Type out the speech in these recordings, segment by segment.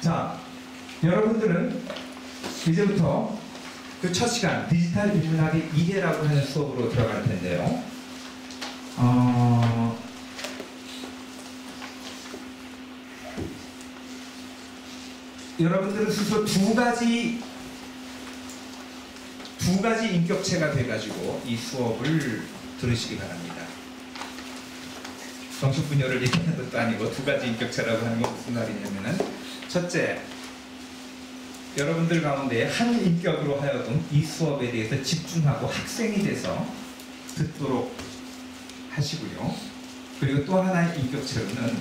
자, 여러분들은 이제부터 그 첫 시간 디지털 인문학의 이해라고 하는 수업으로 들어갈 텐데요. 여러분들은 스스로 두 가지 인격체가 돼가지고 이 수업을 들으시기 바랍니다. 정신분열을 얘기하는 것도 아니고 두 가지 인격체라고 하는 건 무슨 말이냐면은, 첫째, 여러분들 가운데 한 인격으로 하여금 이 수업에 대해서 집중하고 학생이 돼서 듣도록 하시고요. 그리고 또 하나의 인격체로는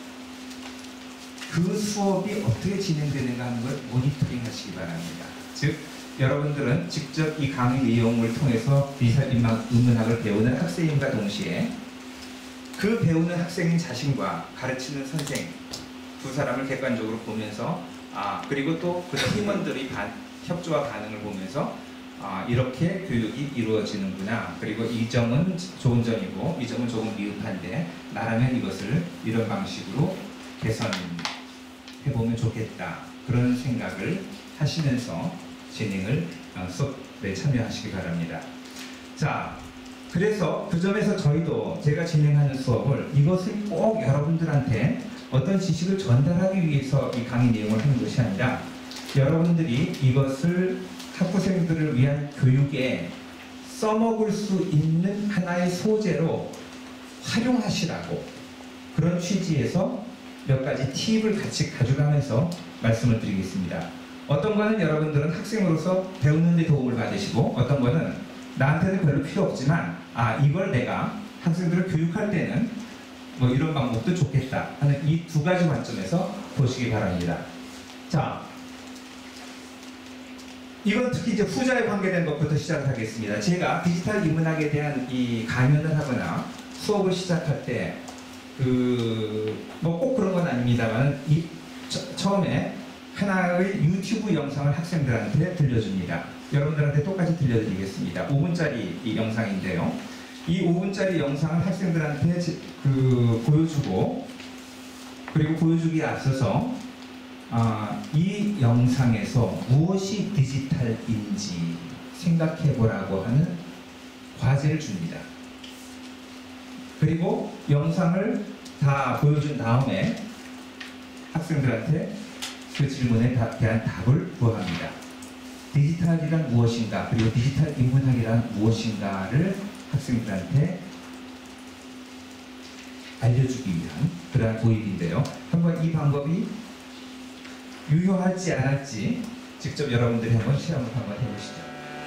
그 수업이 어떻게 진행되는가 하는 걸 모니터링 하시기 바랍니다. 즉, 여러분들은 직접 이 강의 내용을 통해서 디지털 인문학을 배우는 학생임과 동시에 그 배우는 학생인 자신과 가르치는 선생 두 사람을 객관적으로 보면서, 그리고 또 그 팀원들의 협조와 반응을 보면서 이렇게 교육이 이루어지는구나, 그리고 이 점은 좋은 점이고 이 점은 조금 미흡한데 나라면 이것을 이런 방식으로 개선해보면 좋겠다, 그런 생각을 하시면서 진행을 수업에 참여하시기 바랍니다. 자, 그래서 그 점에서 저희도 제가 진행하는 수업을 이것을 꼭 여러분들한테 어떤 지식을 전달하기 위해서 이 강의 내용을 하는 것이 아니라 여러분들이 이것을 학부생들을 위한 교육에 써먹을 수 있는 하나의 소재로 활용하시라고, 그런 취지에서 몇 가지 팁을 같이 가져가면서 말씀을 드리겠습니다. 어떤 거는 여러분들은 학생으로서 배우는 데 도움을 받으시고, 어떤 거는 나한테는 별로 필요 없지만 이걸 내가 학생들을 교육할 때는 뭐 이런 방법도 좋겠다 하는 이 두 가지 관점에서 보시기 바랍니다. 자, 이건 특히 이제 후자에 관계된 것부터 시작하겠습니다. 제가 디지털 인문학에 대한 이 강연을 하거나 수업을 시작할 때 뭐 꼭 그런 건 아닙니다만 처음에 하나의 유튜브 영상을 학생들한테 들려줍니다. 여러분들한테 똑같이 들려드리겠습니다. 5분짜리 이 영상인데요. 이 5분짜리 영상을 학생들한테 보여주고, 그리고 보여주기에 앞서서 이 영상에서 무엇이 디지털인지 생각해보라고 하는 과제를 줍니다. 그리고 영상을 다 보여준 다음에 학생들한테 그 질문에 대한 답을 구합니다. 디지털이란 무엇인가, 그리고 디지털 인문학이란 무엇인가를 학생들한테 알려주기 위한 그러한 도입인데요. 한번 이 방법이 유효할지 안 할지 직접 여러분들이 한번 시험을 한번 해보시죠.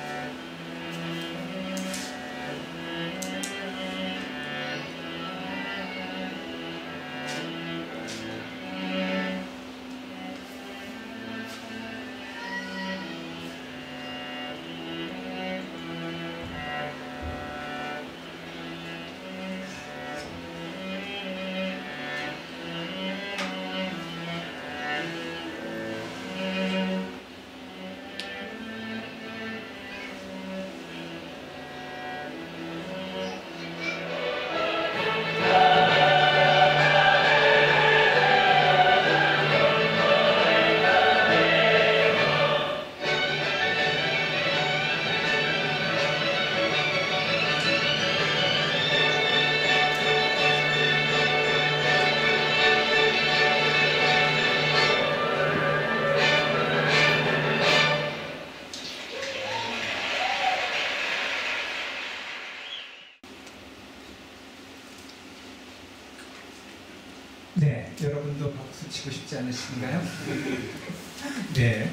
네, 여러분도 박수 치고 싶지 않으신가요? 네.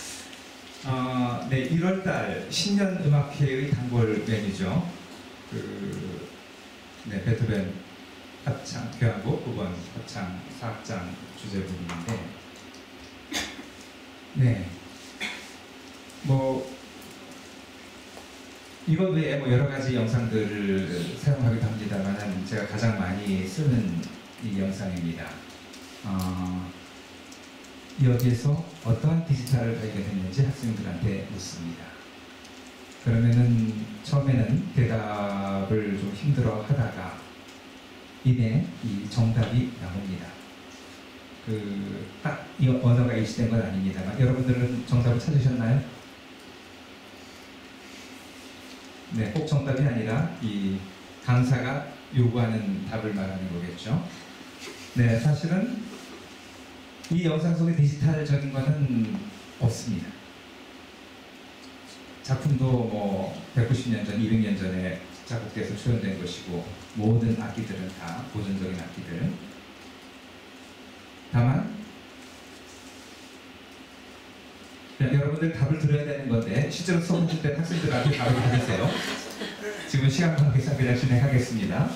네, 1월달 신년 음악회의 단골 메뉴죠. 네, 베토벤 합창, 교향곡 9번 합창 4악장 주제곡인데, 네, 뭐 이것 외에 뭐 여러 가지 영상들을 사용하기도 합니다만 제가 가장 많이 쓰는 이 영상입니다. 여기에서 어떠한 디지털을 발견했는지 학생들한테 묻습니다. 그러면은 처음에는 대답을 좀 힘들어 하다가 이내 이 정답이 나옵니다. 딱 이 언어가 일치된 건 아닙니다만 여러분들은 정답을 찾으셨나요? 네, 꼭 정답이 아니라 이 강사가 요구하는 답을 말하는 거겠죠. 네, 사실은 이 영상 속에 디지털적인 거는 없습니다. 작품도 뭐 190년 전, 200년 전에 작곡돼서 초연된 것이고 모든 악기들은 다 고전적인 악기들. 다만 여러분들 답을 들어야 되는 건데 실제로 수업 줄 때 학생들한테 답을 받으세요. 지금 시간 관계상 그냥 진행하겠습니다.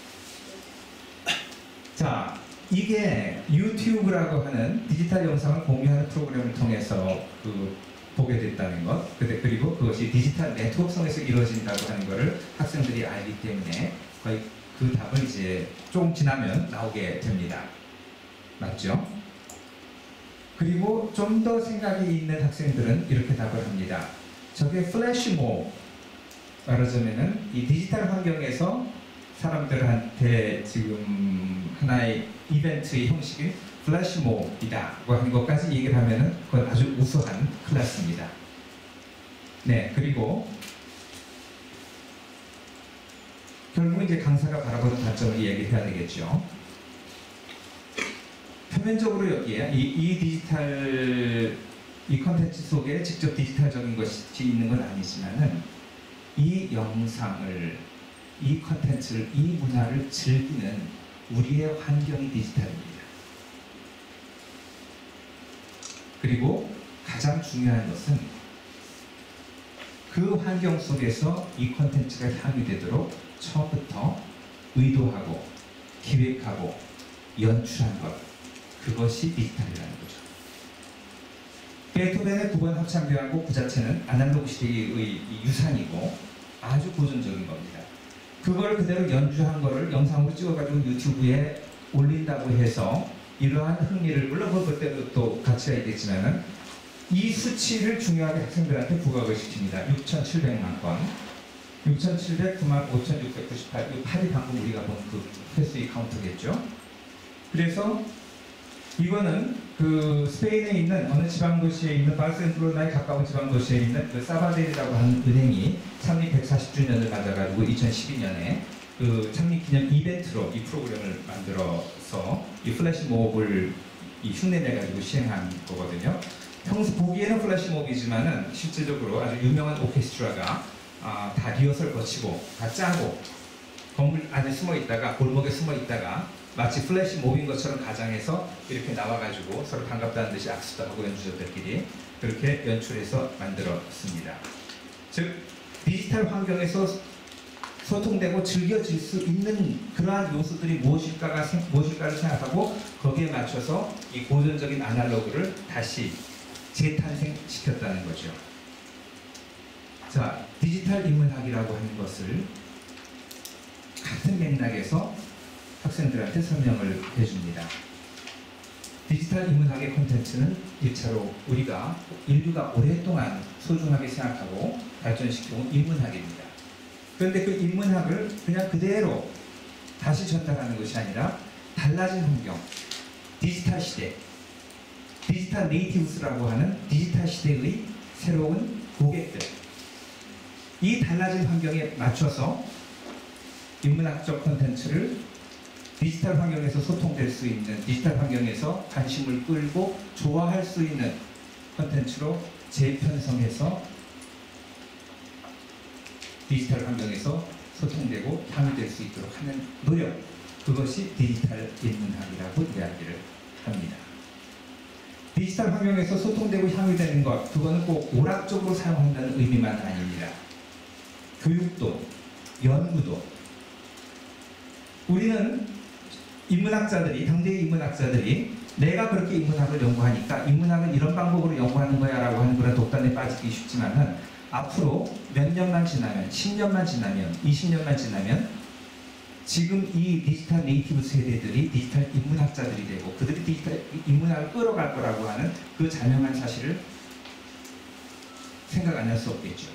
자, 이게 유튜브라고 하는 디지털 영상을 공유하는 프로그램을 통해서 보게 됐다는 것, 그리고 그것이 디지털 네트워크성에서 이루어진다고 하는 것을 학생들이 알기 때문에 거의 그 답을 이제 조금 지나면 나오게 됩니다. 맞죠? 그리고 좀 더 생각이 있는 학생들은 이렇게 답을 합니다. 저게 플래시몹, 말하자면은 이 디지털 환경에서 사람들한테 지금 하나의 이벤트의 형식이 플래시몹이다고 하는 것까지 얘기를 하면은 그건 아주 우수한 클래스입니다. 네, 그리고 결국 이제 강사가 바라보는 관점을 얘기해야 되겠죠. 표면적으로 여기에 이 디지털 이 컨텐츠 속에 직접 디지털적인 것이 있는 건 아니지만은 이 영상을, 이 컨텐츠를, 이 문화를 즐기는 우리의 환경이 디지털입니다. 그리고 가장 중요한 것은 그 환경 속에서 이 컨텐츠가 향유되도록 처음부터 의도하고 기획하고 연출한 것, 그것이 디지털이라는 거죠. 베토벤의 9번 합창교향곡 그 자체는 아날로그 시대의 유산이고 아주 고전적인 겁니다. 그걸 그대로 연주한 거를 영상으로 찍어가지고 유튜브에 올린다고 해서 이러한 흥미를, 물론 그때도 또 가치가 있겠지만은 이 수치를 중요하게 학생들한테 부각을 시킵니다. 6,700만 건, 6,700, 95,698, 이 8이 방금 우리가 본 그 횟수의 카운트겠죠. 그래서 이거는 그 스페인에 있는 어느 지방도시에 있는 바르셀로나에 가까운 지방도시에 있는 그 사바델이라고 하는 은행이 창립 140주년을 맞아가지고 2012년에 그 창립 기념 이벤트로 이 프로그램을 만들어서 이 플래시몹을 흉내내가지고 시행한 거거든요. 평소 보기에는 플래시몹이지만은 실질적으로 아주 유명한 오케스트라가 다 리허설 거치고 다 짜고 건물 안에 숨어 있다가 골목에 숨어 있다가 마치 플래시몹인 것처럼 가장해서 이렇게 나와가지고 서로 반갑다는 듯이 악수도 하고 연주자들끼리 그렇게 연출해서 만들었습니다. 즉 디지털 환경에서 소통되고 즐겨질 수 있는 그러한 요소들이 무엇일까를 생각하고 거기에 맞춰서 이 고전적인 아날로그를 다시 재탄생시켰다는 거죠. 자, 디지털 인문학이라고 하는 것을 같은 맥락에서 학생들한테 설명을 해줍니다. 디지털 인문학의 콘텐츠는 1차로 우리가 인류가 오랫동안 소중하게 생각하고 발전시켜온 인문학입니다. 그런데 그 인문학을 그냥 그대로 다시 전달하는 것이 아니라 달라진 환경, 디지털 시대, 디지털 네이티브스라고 하는 디지털 시대의 새로운 고객들, 이 달라진 환경에 맞춰서 인문학적 콘텐츠를 디지털 환경에서 소통될 수 있는, 디지털 환경에서 관심을 끌고 좋아할 수 있는 콘텐츠로 재편성해서 디지털 환경에서 소통되고 향유될 수 있도록 하는 노력, 그것이 디지털 인문학이라고 이야기를 합니다. 디지털 환경에서 소통되고 향유되는 것, 그거는 꼭 오락적으로 사용한다는 의미만 아닙니다. 교육도, 연구도. 우리는 인문학자들이, 당대의 인문학자들이 내가 그렇게 인문학을 연구하니까 인문학은 이런 방법으로 연구하는 거야 라고 하는 그런 독단에 빠지기 쉽지만은 앞으로 몇 년만 지나면, 10년만 지나면, 20년만 지나면 지금 이 디지털 네이티브 세대들이 디지털 인문학자들이 되고 그들이 디지털 인문학을 끌어갈 거라고 하는 그 자명한 사실을 생각 안 할 수 없겠죠.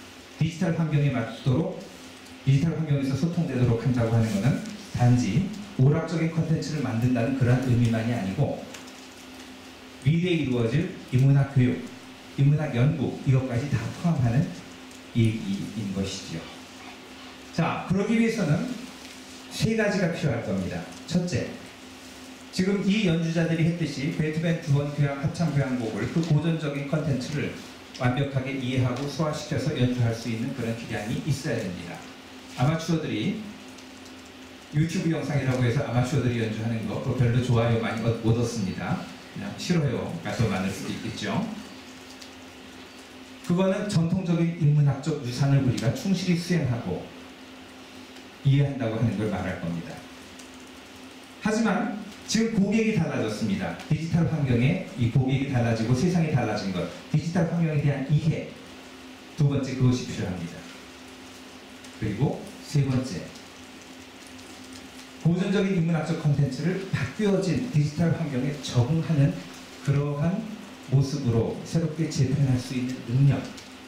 디지털 환경에 맞도록, 디지털 환경에서 소통되도록 한다고 하는 것은 단지 오락적인 컨텐츠를 만든다는 그런 의미만이 아니고 미래에 이루어질 인문학 교육, 인문학 연구 이것까지 다 포함하는 얘기인 것이지요. 자, 그러기 위해서는 세 가지가 필요할 겁니다. 첫째, 지금 이 연주자들이 했듯이 베토벤 두번 교향 합창 교향곡을 그 고전적인 컨텐츠를 완벽하게 이해하고 소화시켜서 연주할 수 있는 그런 기량이 있어야 됩니다. 아마추어들이 유튜브 영상이라고 해서 아마추어들이 연주하는 거 그거 별로 좋아요 많이 못 얻습니다. 그냥 싫어요가 더 많을 수도 있겠죠. 그거는 전통적인 인문학적 유산을 우리가 충실히 수행하고 이해한다고 하는 걸 말할 겁니다. 하지만 지금 고객이 달라졌습니다. 디지털 환경에 이 고객이 달라지고 세상이 달라진 것, 디지털 환경에 대한 이해, 두 번째 그것이 필요합니다. 그리고 세 번째, 고전적인 인문학적 콘텐츠를 바뀌어진 디지털 환경에 적응하는 그러한 모습으로 새롭게 재편할 수 있는 능력,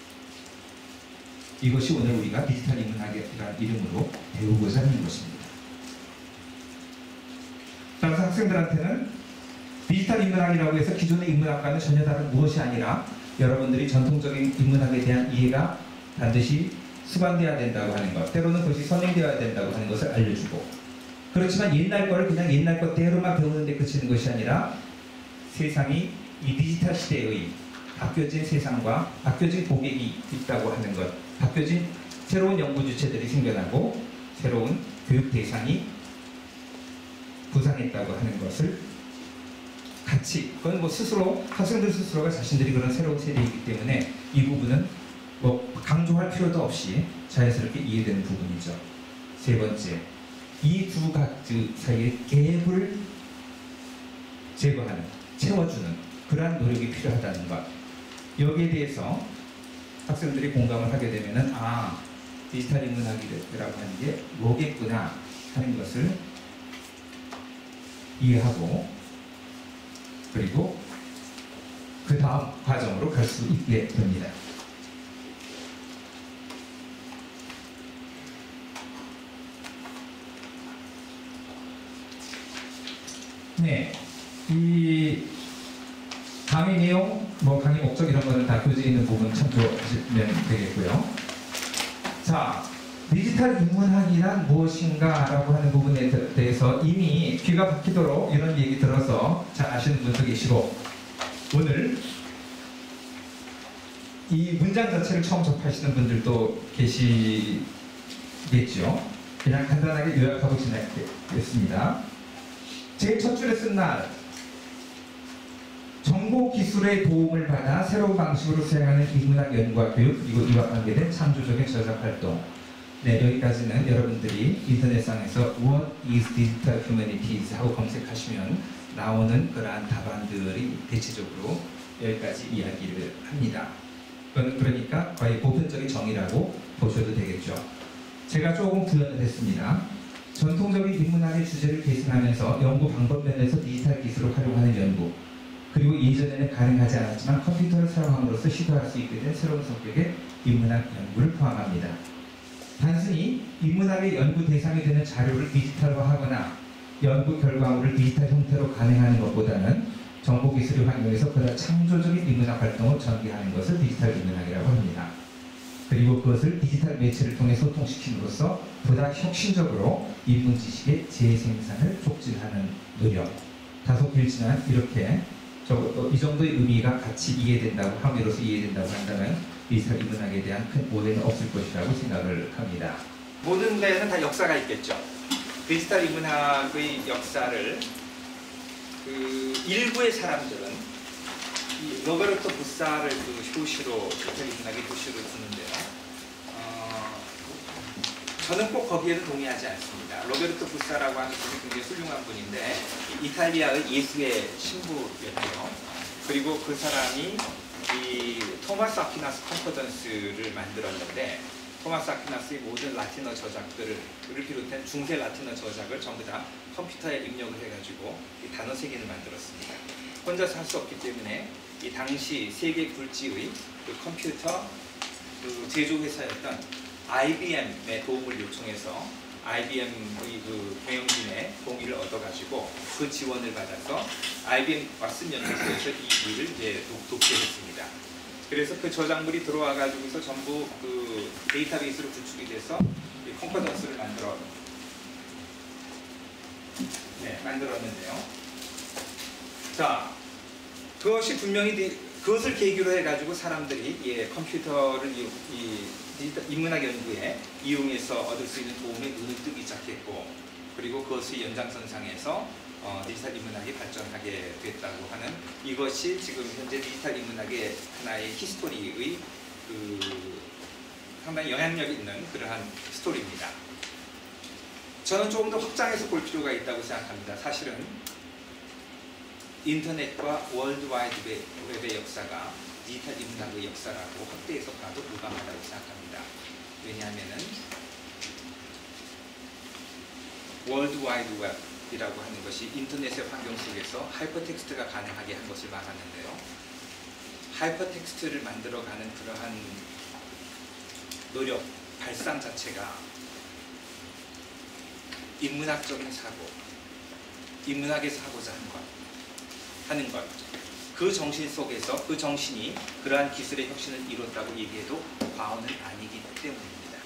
이것이 오늘 우리가 디지털 인문학이라는 이름으로 배우고자 하는 것입니다. 따라서 학생들한테는 디지털 인문학이라고 해서 기존의 인문학과는 전혀 다른 무엇이 아니라 여러분들이 전통적인 인문학에 대한 이해가 반드시 수반되어야 된다고 하는 것, 때로는 그것이 선행되어야 된다고 하는 것을 알려주고, 그렇지만 옛날 거를 그냥 옛날 것대로만 배우는 데 그치는 것이 아니라 세상이 이 디지털 시대의 바뀌어진 세상과 바뀌어진 고객이 있다고 하는 것, 바뀌어진 새로운 연구 주체들이 생겨나고 새로운 교육 대상이 부상했다고 하는 것을 같이, 그건 뭐 스스로, 학생들 스스로가 자신들이 그런 새로운 세대이기 때문에 이 부분은 뭐 강조할 필요도 없이 자연스럽게 이해되는 부분이죠. 세 번째, 이 두 가지 사이의 갭을 제거하는, 채워주는 그러한 노력이 필요하다는 것. 여기에 대해서 학생들이 공감을 하게 되면은 아, 디지털 인문학이라고 하는 게 뭐겠구나 하는 것을 이해하고, 그리고 그 다음 과정으로 갈 수 있게 됩니다. 네, 이 강의 내용, 뭐 강의 목적 이런 거는 다 교재에 있는 부분 참조하시면 되겠고요. 자, 디지털 인문학이란 무엇인가 라고 하는 부분에 대해서 이미 귀가 박히도록 이런 얘기 들어서 잘 아시는 분도 계시고, 오늘 이 문장 자체를 처음 접하시는 분들도 계시겠죠. 그냥 간단하게 요약하고 지나겠습니다. 제일 첫 줄에 쓴 날, 정보 기술의 도움을 받아 새로운 방식으로 수행하는 인문학 연구와 교육, 그리고 이와 관계된 창조적인 저작 활동. 네, 여기까지는 여러분들이 인터넷상에서 What is Digital Humanities 하고 검색하시면 나오는 그러한 답안들이 대체적으로 여기까지 이야기를 합니다. 그러니까 거의 보편적인 정의라고 보셔도 되겠죠. 제가 조금 구현을 했습니다. 전통적인 인문학의 주제를 계승하면서 연구 방법 면에서 디지털 기술을 활용하는 연구, 그리고 예전에는 가능하지 않았지만 컴퓨터를 사용함으로써 시도할 수 있게 된 새로운 성격의 인문학 연구를 포함합니다. 단순히 인문학의 연구 대상이 되는 자료를 디지털화하거나 연구 결과물을 디지털 형태로 가능하는 것보다는 정보기술의 환경에서 보다 창조적인 인문학 활동을 전개하는 것을 디지털 인문학이라고 합니다. 그리고 그것을 디지털 매체를 통해 소통시킴으로써 보다 혁신적으로 인문 지식의 재생산을 촉진하는 노력. 다소 길지만 이렇게 이 정도의 의미가 같이 이해된다고, 함으로써 이해된다고 한다면 디지털 인문학에 대한 큰 오해는 없을 것이라고 생각을 합니다. 모든 데에는 다 역사가 있겠죠. 디지털 인문학의 역사를 일부의 사람들은 이 로베르토 부사를 효시로 디지털 인문학의 효시로 두는데요. 저는 꼭 거기에는 동의하지 않습니다. 로베르토 부사라고 하는 분이 굉장히 훌륭한 분인데 이탈리아의 예술의 신부였고요. 그리고 그 사람이 이 토마스 아퀴나스 콘코던스를 만들었는데, 토마스 아퀴나스의 모든 라틴어 저작들을 비롯한 중세 라틴어 저작을 전부 다 컴퓨터에 입력을 해가지고 이 단어 세계를 만들었습니다. 혼자서 할 수 없기 때문에 이 당시 세계 굴지의 그 컴퓨터 그 제조회사였던 IBM의 도움을 요청해서 IBM의 그 경영진의 동의를 얻어가지고 그 지원을 받아서 IBM 왓슨 연구소에서 이 일을 이제 돕게 했습니다. 그래서 그 저작물이 들어와 가지고서 전부 그 데이터베이스로 구축이 돼서 이 콘커던스를 만들었는데요. 자, 그것이 분명히 그것을 계기로 해가지고 사람들이 컴퓨터를 디지털 인문학 연구에 이용해서 얻을 수 있는 도움에 눈을 뜨기 시작했고, 그리고 그것의 연장선상에서 디지털 인문학이 발전하게 됐다고 하는 이것이 지금 현재 디지털 인문학의 하나의 히스토리의 상당히 영향력 있는 그러한 스토리입니다. 저는 조금 더 확장해서 볼 필요가 있다고 생각합니다. 사실은 인터넷과 월드와이드 웹의 역사가 디지털 인문학의 역사라고 확대해서 봐도 무방하다고 생각합니다. 왜냐하면은 월드와이드 웹이라고 하는 것이 인터넷의 환경 속에서 하이퍼텍스트가 가능하게 한 것을 말하는데요. 하이퍼텍스트를 만들어가는 그러한 노력, 발상 자체가 인문학적인 사고, 인문학에서 하고자 하는 것, 그 정신 속에서 그 정신이 그러한 기술의 혁신을 이뤘다고 얘기해도 과언은 아니기 때문입니다.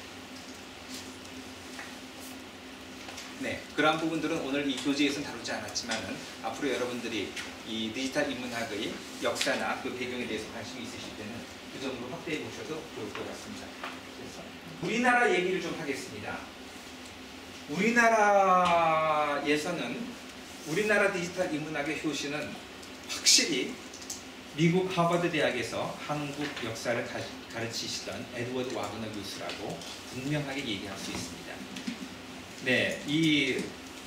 네, 그러한 부분들은 오늘 이 교재에서는 다루지 않았지만은 앞으로 여러분들이 이 디지털 인문학의 역사나 그 배경에 대해서 관심이 있으실 때는 그 점으로 확대해 보셔도 좋을 것 같습니다. 그래서 우리나라 얘기를 좀 하겠습니다. 우리나라에서는 우리나라 디지털 인문학의 효시는 확실히 미국 하버드 대학에서 한국 역사를 가르치시던 에드워드 와그너 교수라고 분명하게 얘기할 수 있습니다. 네, 이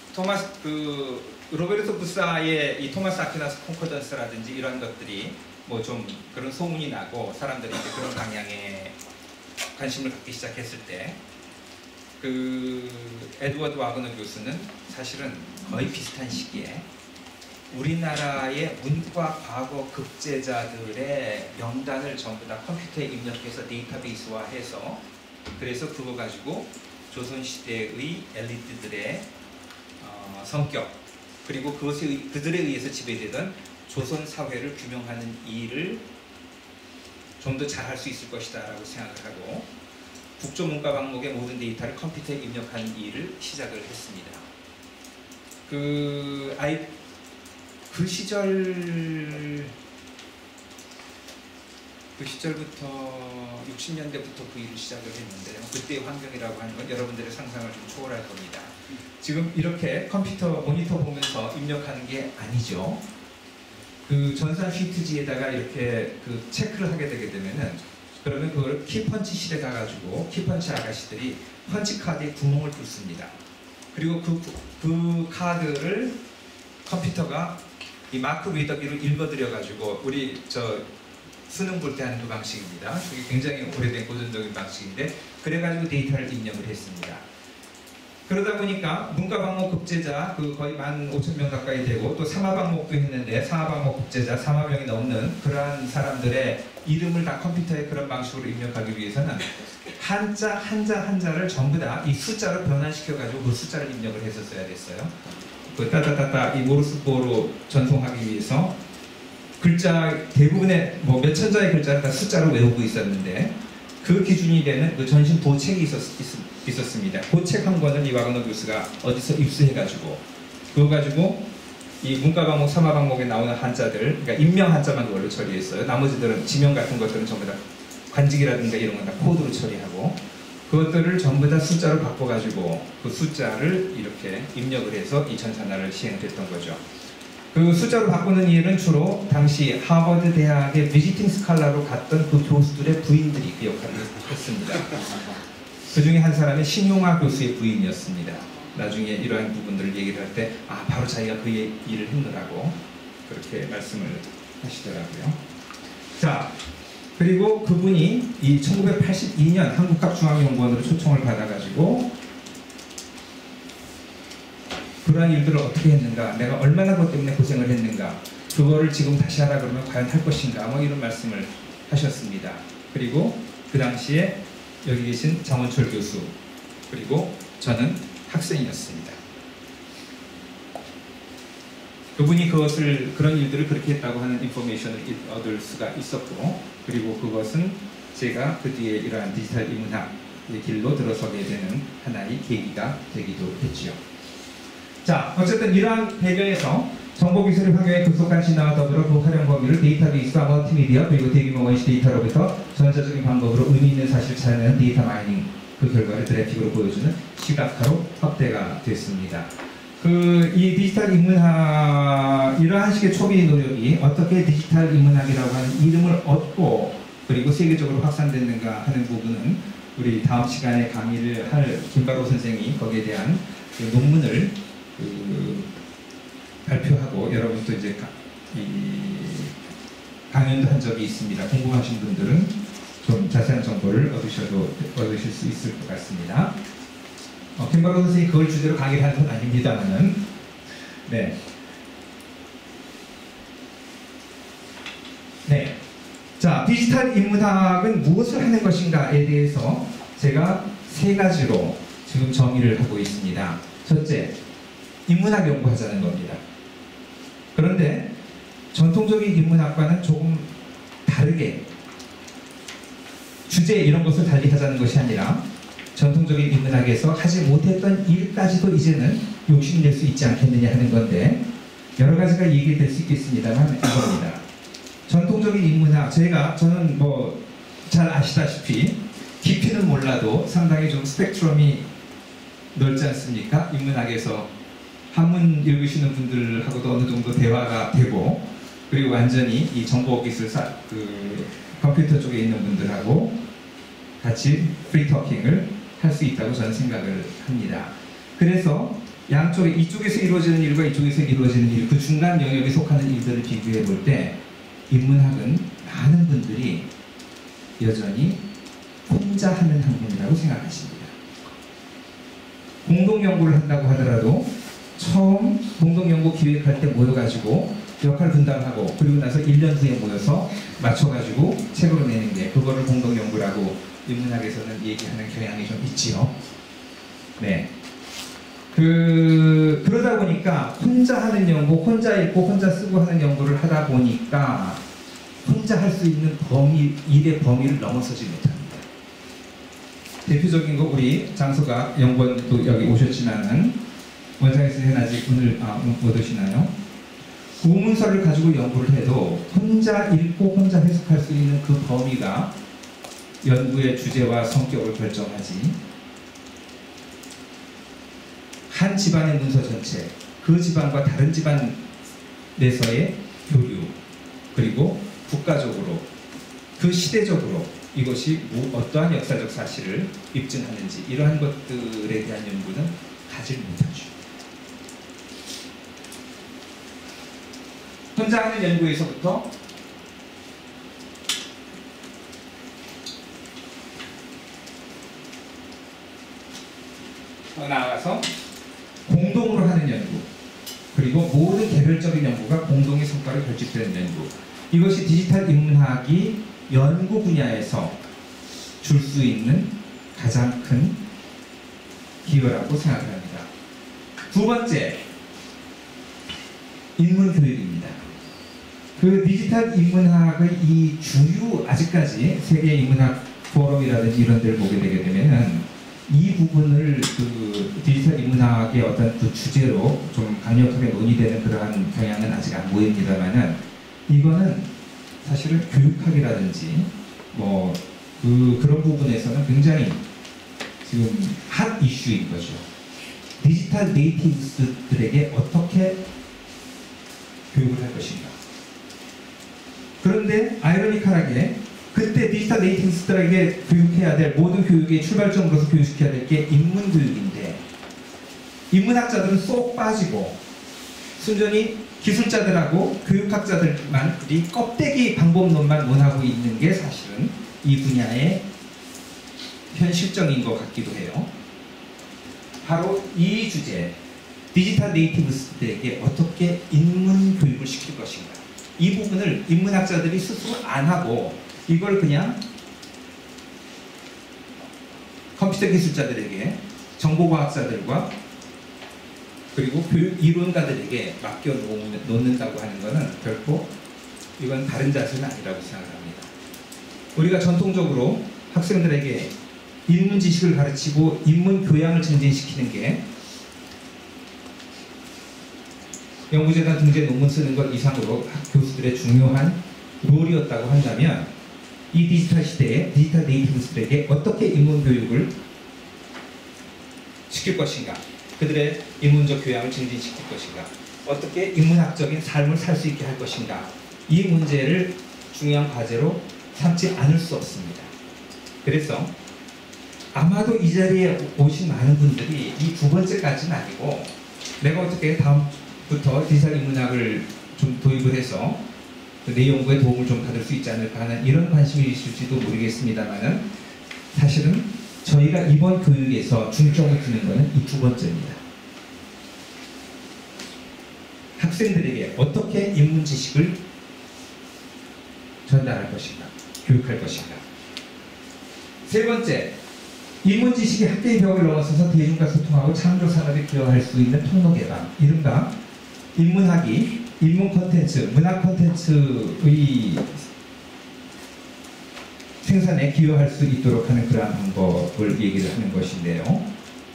로베르토 부사의 이 토마스 아퀴나스 콘코던스라든지 이런 것들이 뭐 좀 그런 소문이 나고 사람들이 이제 그런 방향에 관심을 갖기 시작했을 때 그 에드워드 와그너 교수는 사실은 거의 비슷한 시기에 우리나라의 문과 과거 극제자들의 명단을 전부 다 컴퓨터에 입력해서 데이터베이스화해서 그래서 그거 가지고 조선시대의 엘리트들의 성격 그리고 그들에 의해서 지배되던 조선 사회를 규명하는 일을 좀 더 잘할 수 있을 것이다 라고 생각을 하고 국조문과 방목의 모든 데이터를 컴퓨터에 입력하는 일을 시작을 했습니다. 그 시절부터 60년대부터 그 일을 시작을 했는데요. 그때의 환경이라고 하는 건 여러분들의 상상을 좀 초월할 겁니다. 지금 이렇게 컴퓨터 모니터 보면서 입력하는 게 아니죠. 그 전산 시트지에다가 이렇게 그 체크를 하게 되게 되면은 그러면 그걸 키펀치실에 가가지고 키펀치 아가씨들이 펀치 카드에 구멍을 뚫습니다. 그리고 그 카드를 컴퓨터가 이 마크 리더기로 읽어드려가지고 우리 수능 볼 때 하는 그 방식입니다. 그게 굉장히 오래된 고전적인 방식인데 그래가지고 데이터를 입력을 했습니다. 그러다 보니까 문과 방목 급제자 거의 15,000명 가까이 되고 또 사마 방목도 했는데 사마 방목 급제자 4만 명이 넘는 그러한 사람들의 이름을 다 컴퓨터에 그런 방식으로 입력하기 위해서는 한자를 전부 다 이 숫자로 변환시켜가지고 그 숫자를 입력을 했었어야 됐어요. 그 따따따따 이 모르스코로 전송하기 위해서 글자 대부분의 뭐 몇 천자의 글자를 다 숫자로 외우고 있었는데 그 기준이 되는 그 전신 도책이 있었습니다. 도책 한 권을 이 와그너 교수가 어디서 입수해가지고 그거 가지고 이 문과 방목, 사마 방목에 나오는 한자들, 그러니까 인명 한자만 그걸로 처리했어요. 나머지들은 지명 같은 것들은 전부 다 관직이라든가 이런 건 다 코드로 처리하고 그것들을 전부 다 숫자로 바꿔가지고 그 숫자를 이렇게 입력을 해서 이 전산화를 시행했던 거죠. 그 숫자로 바꾸는 일은 주로 당시 하버드 대학의 비지팅 스칼라로 갔던 그 교수들의 부인들이 그 역할을 했습니다. 그 중에 한 사람이 신용화 교수의 부인이었습니다. 나중에 이러한 부분들을 얘기를 할 때 바로 자기가 그 일을 했느라고 그렇게 말씀을 하시더라고요. 자, 그리고 그분이 이 1982년 한국학중앙연구원으로 초청을 받아가지고 그러한 일들을 어떻게 했는가, 내가 얼마나 그것 때문에 고생을 했는가, 그거를 지금 다시 하라 그러면 과연 할 것인가, 뭐 이런 말씀을 하셨습니다. 그리고 그 당시에 여기 계신 장원철 교수, 그리고 저는 학생이었습니다. 그분이 그런 일들을 그렇게 했다고 하는 인포메이션을 얻을 수가 있었고, 그리고 그것은 제가 그 뒤에 이러한 디지털 인문학의 길로 들어서게 되는 하나의 계기가 되기도 했지요. 자, 어쨌든 이러한 배경에서 정보기술의 환경에 급속한 진화와 더불어 그 활용 범위를 데이터베이스와 멀티미디어 그리고 대규모 원시 데이터로부터 전자적인 방법으로 의미 있는 사실을 찾아내는 데이터 마이닝, 그 결과를 그래픽으로 보여주는 시각화로 확대가 됐습니다. 이 디지털 인문학, 이러한 식의 초기 노력이 어떻게 디지털 인문학이라고 하는 이름을 얻고 그리고 세계적으로 확산됐는가 하는 부분은 우리 다음 시간에 강의를 할 김바로 선생이 거기에 대한 논문을 발표하고 여러분도 이제 강연도 한 적이 있습니다. 궁금하신 분들은 좀 자세한 정보를 얻으실 수 있을 것 같습니다. 김바로 선생이 그걸 주제로 강의를 하는 건 아닙니다만은, 네. 네. 자, 디지털 인문학은 무엇을 하는 것인가에 대해서 제가 세 가지로 지금 정의를 하고 있습니다. 첫째, 인문학 연구하자는 겁니다. 그런데 전통적인 인문학과는 조금 다르게 주제 이런 것을 달리 하자는 것이 아니라 전통적인 인문학에서 하지 못했던 일까지도 이제는 욕심낼 수 있지 않겠느냐 하는 건데, 여러 가지가 얘기될 수 있겠습니다만 이겁니다. 전통적인 인문학, 저는 뭐 잘 아시다시피 깊이는 몰라도 상당히 좀 스펙트럼이 넓지 않습니까? 인문학에서 한문 읽으시는 분들하고도 어느 정도 대화가 되고, 그리고 완전히 이 정보기술 컴퓨터 쪽에 있는 분들하고 같이 프리토킹을 할 수 있다고 저는 생각을 합니다. 그래서 양쪽에, 이쪽에서 이루어지는 일과 이쪽에서 이루어지는 일, 그 중간 영역에 속하는 일들을 비교해 볼 때 인문학은 많은 분들이 여전히 혼자 하는 학문이라고 생각하십니다. 공동연구를 한다고 하더라도 처음 공동연구 기획할 때 모여가지고 역할 분담하고 그리고 나서 1년 후에 모여서 맞춰가지고 책으로 내는 게, 그거를 공동연구라고 인문학에서는 얘기하는 경향이 좀 있지요. 네. 그러다 보니까 혼자 하는 연구, 혼자 읽고 혼자 쓰고 하는 연구를 하다 보니까 혼자 할 수 있는 일의 범위를 넘어서지 못합니다. 대표적인 거, 우리 장소가 연구원도 여기 오셨지만은 원장님 선생님 아직 오늘 못 오시나요? 구문서를 가지고 연구를 해도 혼자 읽고 혼자 해석할 수 있는 그 범위가 연구의 주제와 성격을 결정하지, 한 집안의 문서 전체, 그 집안과 다른 집안 내서의 교류, 그리고 국가적으로, 그 시대적으로 이것이 어떠한 역사적 사실을 입증하는지, 이러한 것들에 대한 연구는 가지 못하죠. 혼자 하는 연구에서부터 더 나아가서 공동으로 하는 연구, 그리고 모든 개별적인 연구가 공동의 성과를 결집되는 연구, 이것이 디지털 인문학이 연구 분야에서 줄 수 있는 가장 큰 기여라고 생각합니다. 두 번째, 인문교육입니다. 그 디지털 인문학의 이 주요, 아직까지 세계 인문학 포럼이라든지 이런 데를 보게 되게 되면은 이 부분을 디지털 인문학의 어떤 그 주제로 좀 강력하게 논의되는 그러한 경향은 아직 안 보입니다만은, 이거는 사실은 교육학이라든지 그런 부분에서는 굉장히 지금 핫 이슈인 거죠. 디지털 네이티브스들에게 어떻게 교육을 할 것인가. 그런데 아이러니컬하게 그때 디지털 네이티브스들에게 교육해야 될, 모든 교육의 출발점으로서 교육시켜야 될 게 인문교육인데, 인문학자들은 쏙 빠지고 순전히 기술자들하고 교육학자들만이 껍데기 방법론만 원하고 있는 게 사실은 이 분야의 현실적인 것 같기도 해요. 바로 이 주제, 디지털 네이티브스들에게 어떻게 인문교육을 시킬 것인가, 이 부분을 인문학자들이 스스로 안 하고 이걸 그냥 컴퓨터 기술자들에게 정보과학자들과 그리고 교육 이론가들에게 맡겨 놓는다고 하는 것은 결코 이건 바른 자세는 아니라고 생각합니다. 우리가 전통적으로 학생들에게 인문 지식을 가르치고 인문 교양을 증진시키는 게 연구재단 등재 논문 쓰는 것 이상으로 교수들의 중요한 롤이었다고 한다면 이 디지털 시대에 디지털 네이티브들에게 어떻게 인문 교육을 시킬 것인가, 그들의 인문적 교양을 증진시킬 것인가, 어떻게 인문학적인 삶을 살 수 있게 할 것인가, 이 문제를 중요한 과제로 삼지 않을 수 없습니다. 그래서 아마도 이 자리에 오신 많은 분들이 이 두 번째까지는 아니고 내가 어떻게 다음부터 디지털 인문학을 좀 도입을 해서 내 연구에 도움을 좀 받을 수 있지 않을까 하는 이런 관심이 있을지도 모르겠습니다만은 사실은 저희가 이번 교육에서 중점을 두는 것은 이 두 번째입니다. 학생들에게 어떻게 인문 지식을 전달할 것인가, 교육할 것인가. 세 번째, 인문 지식이 학계의 벽을 넘어서서 대중과 소통하고 창조 산업에 기여할 수 있는 통로 개방, 이른바 인문학이 인문 콘텐츠, 문학 콘텐츠의 생산에 기여할 수 있도록 하는 그러한 방법을 얘기를 하는 것인데요.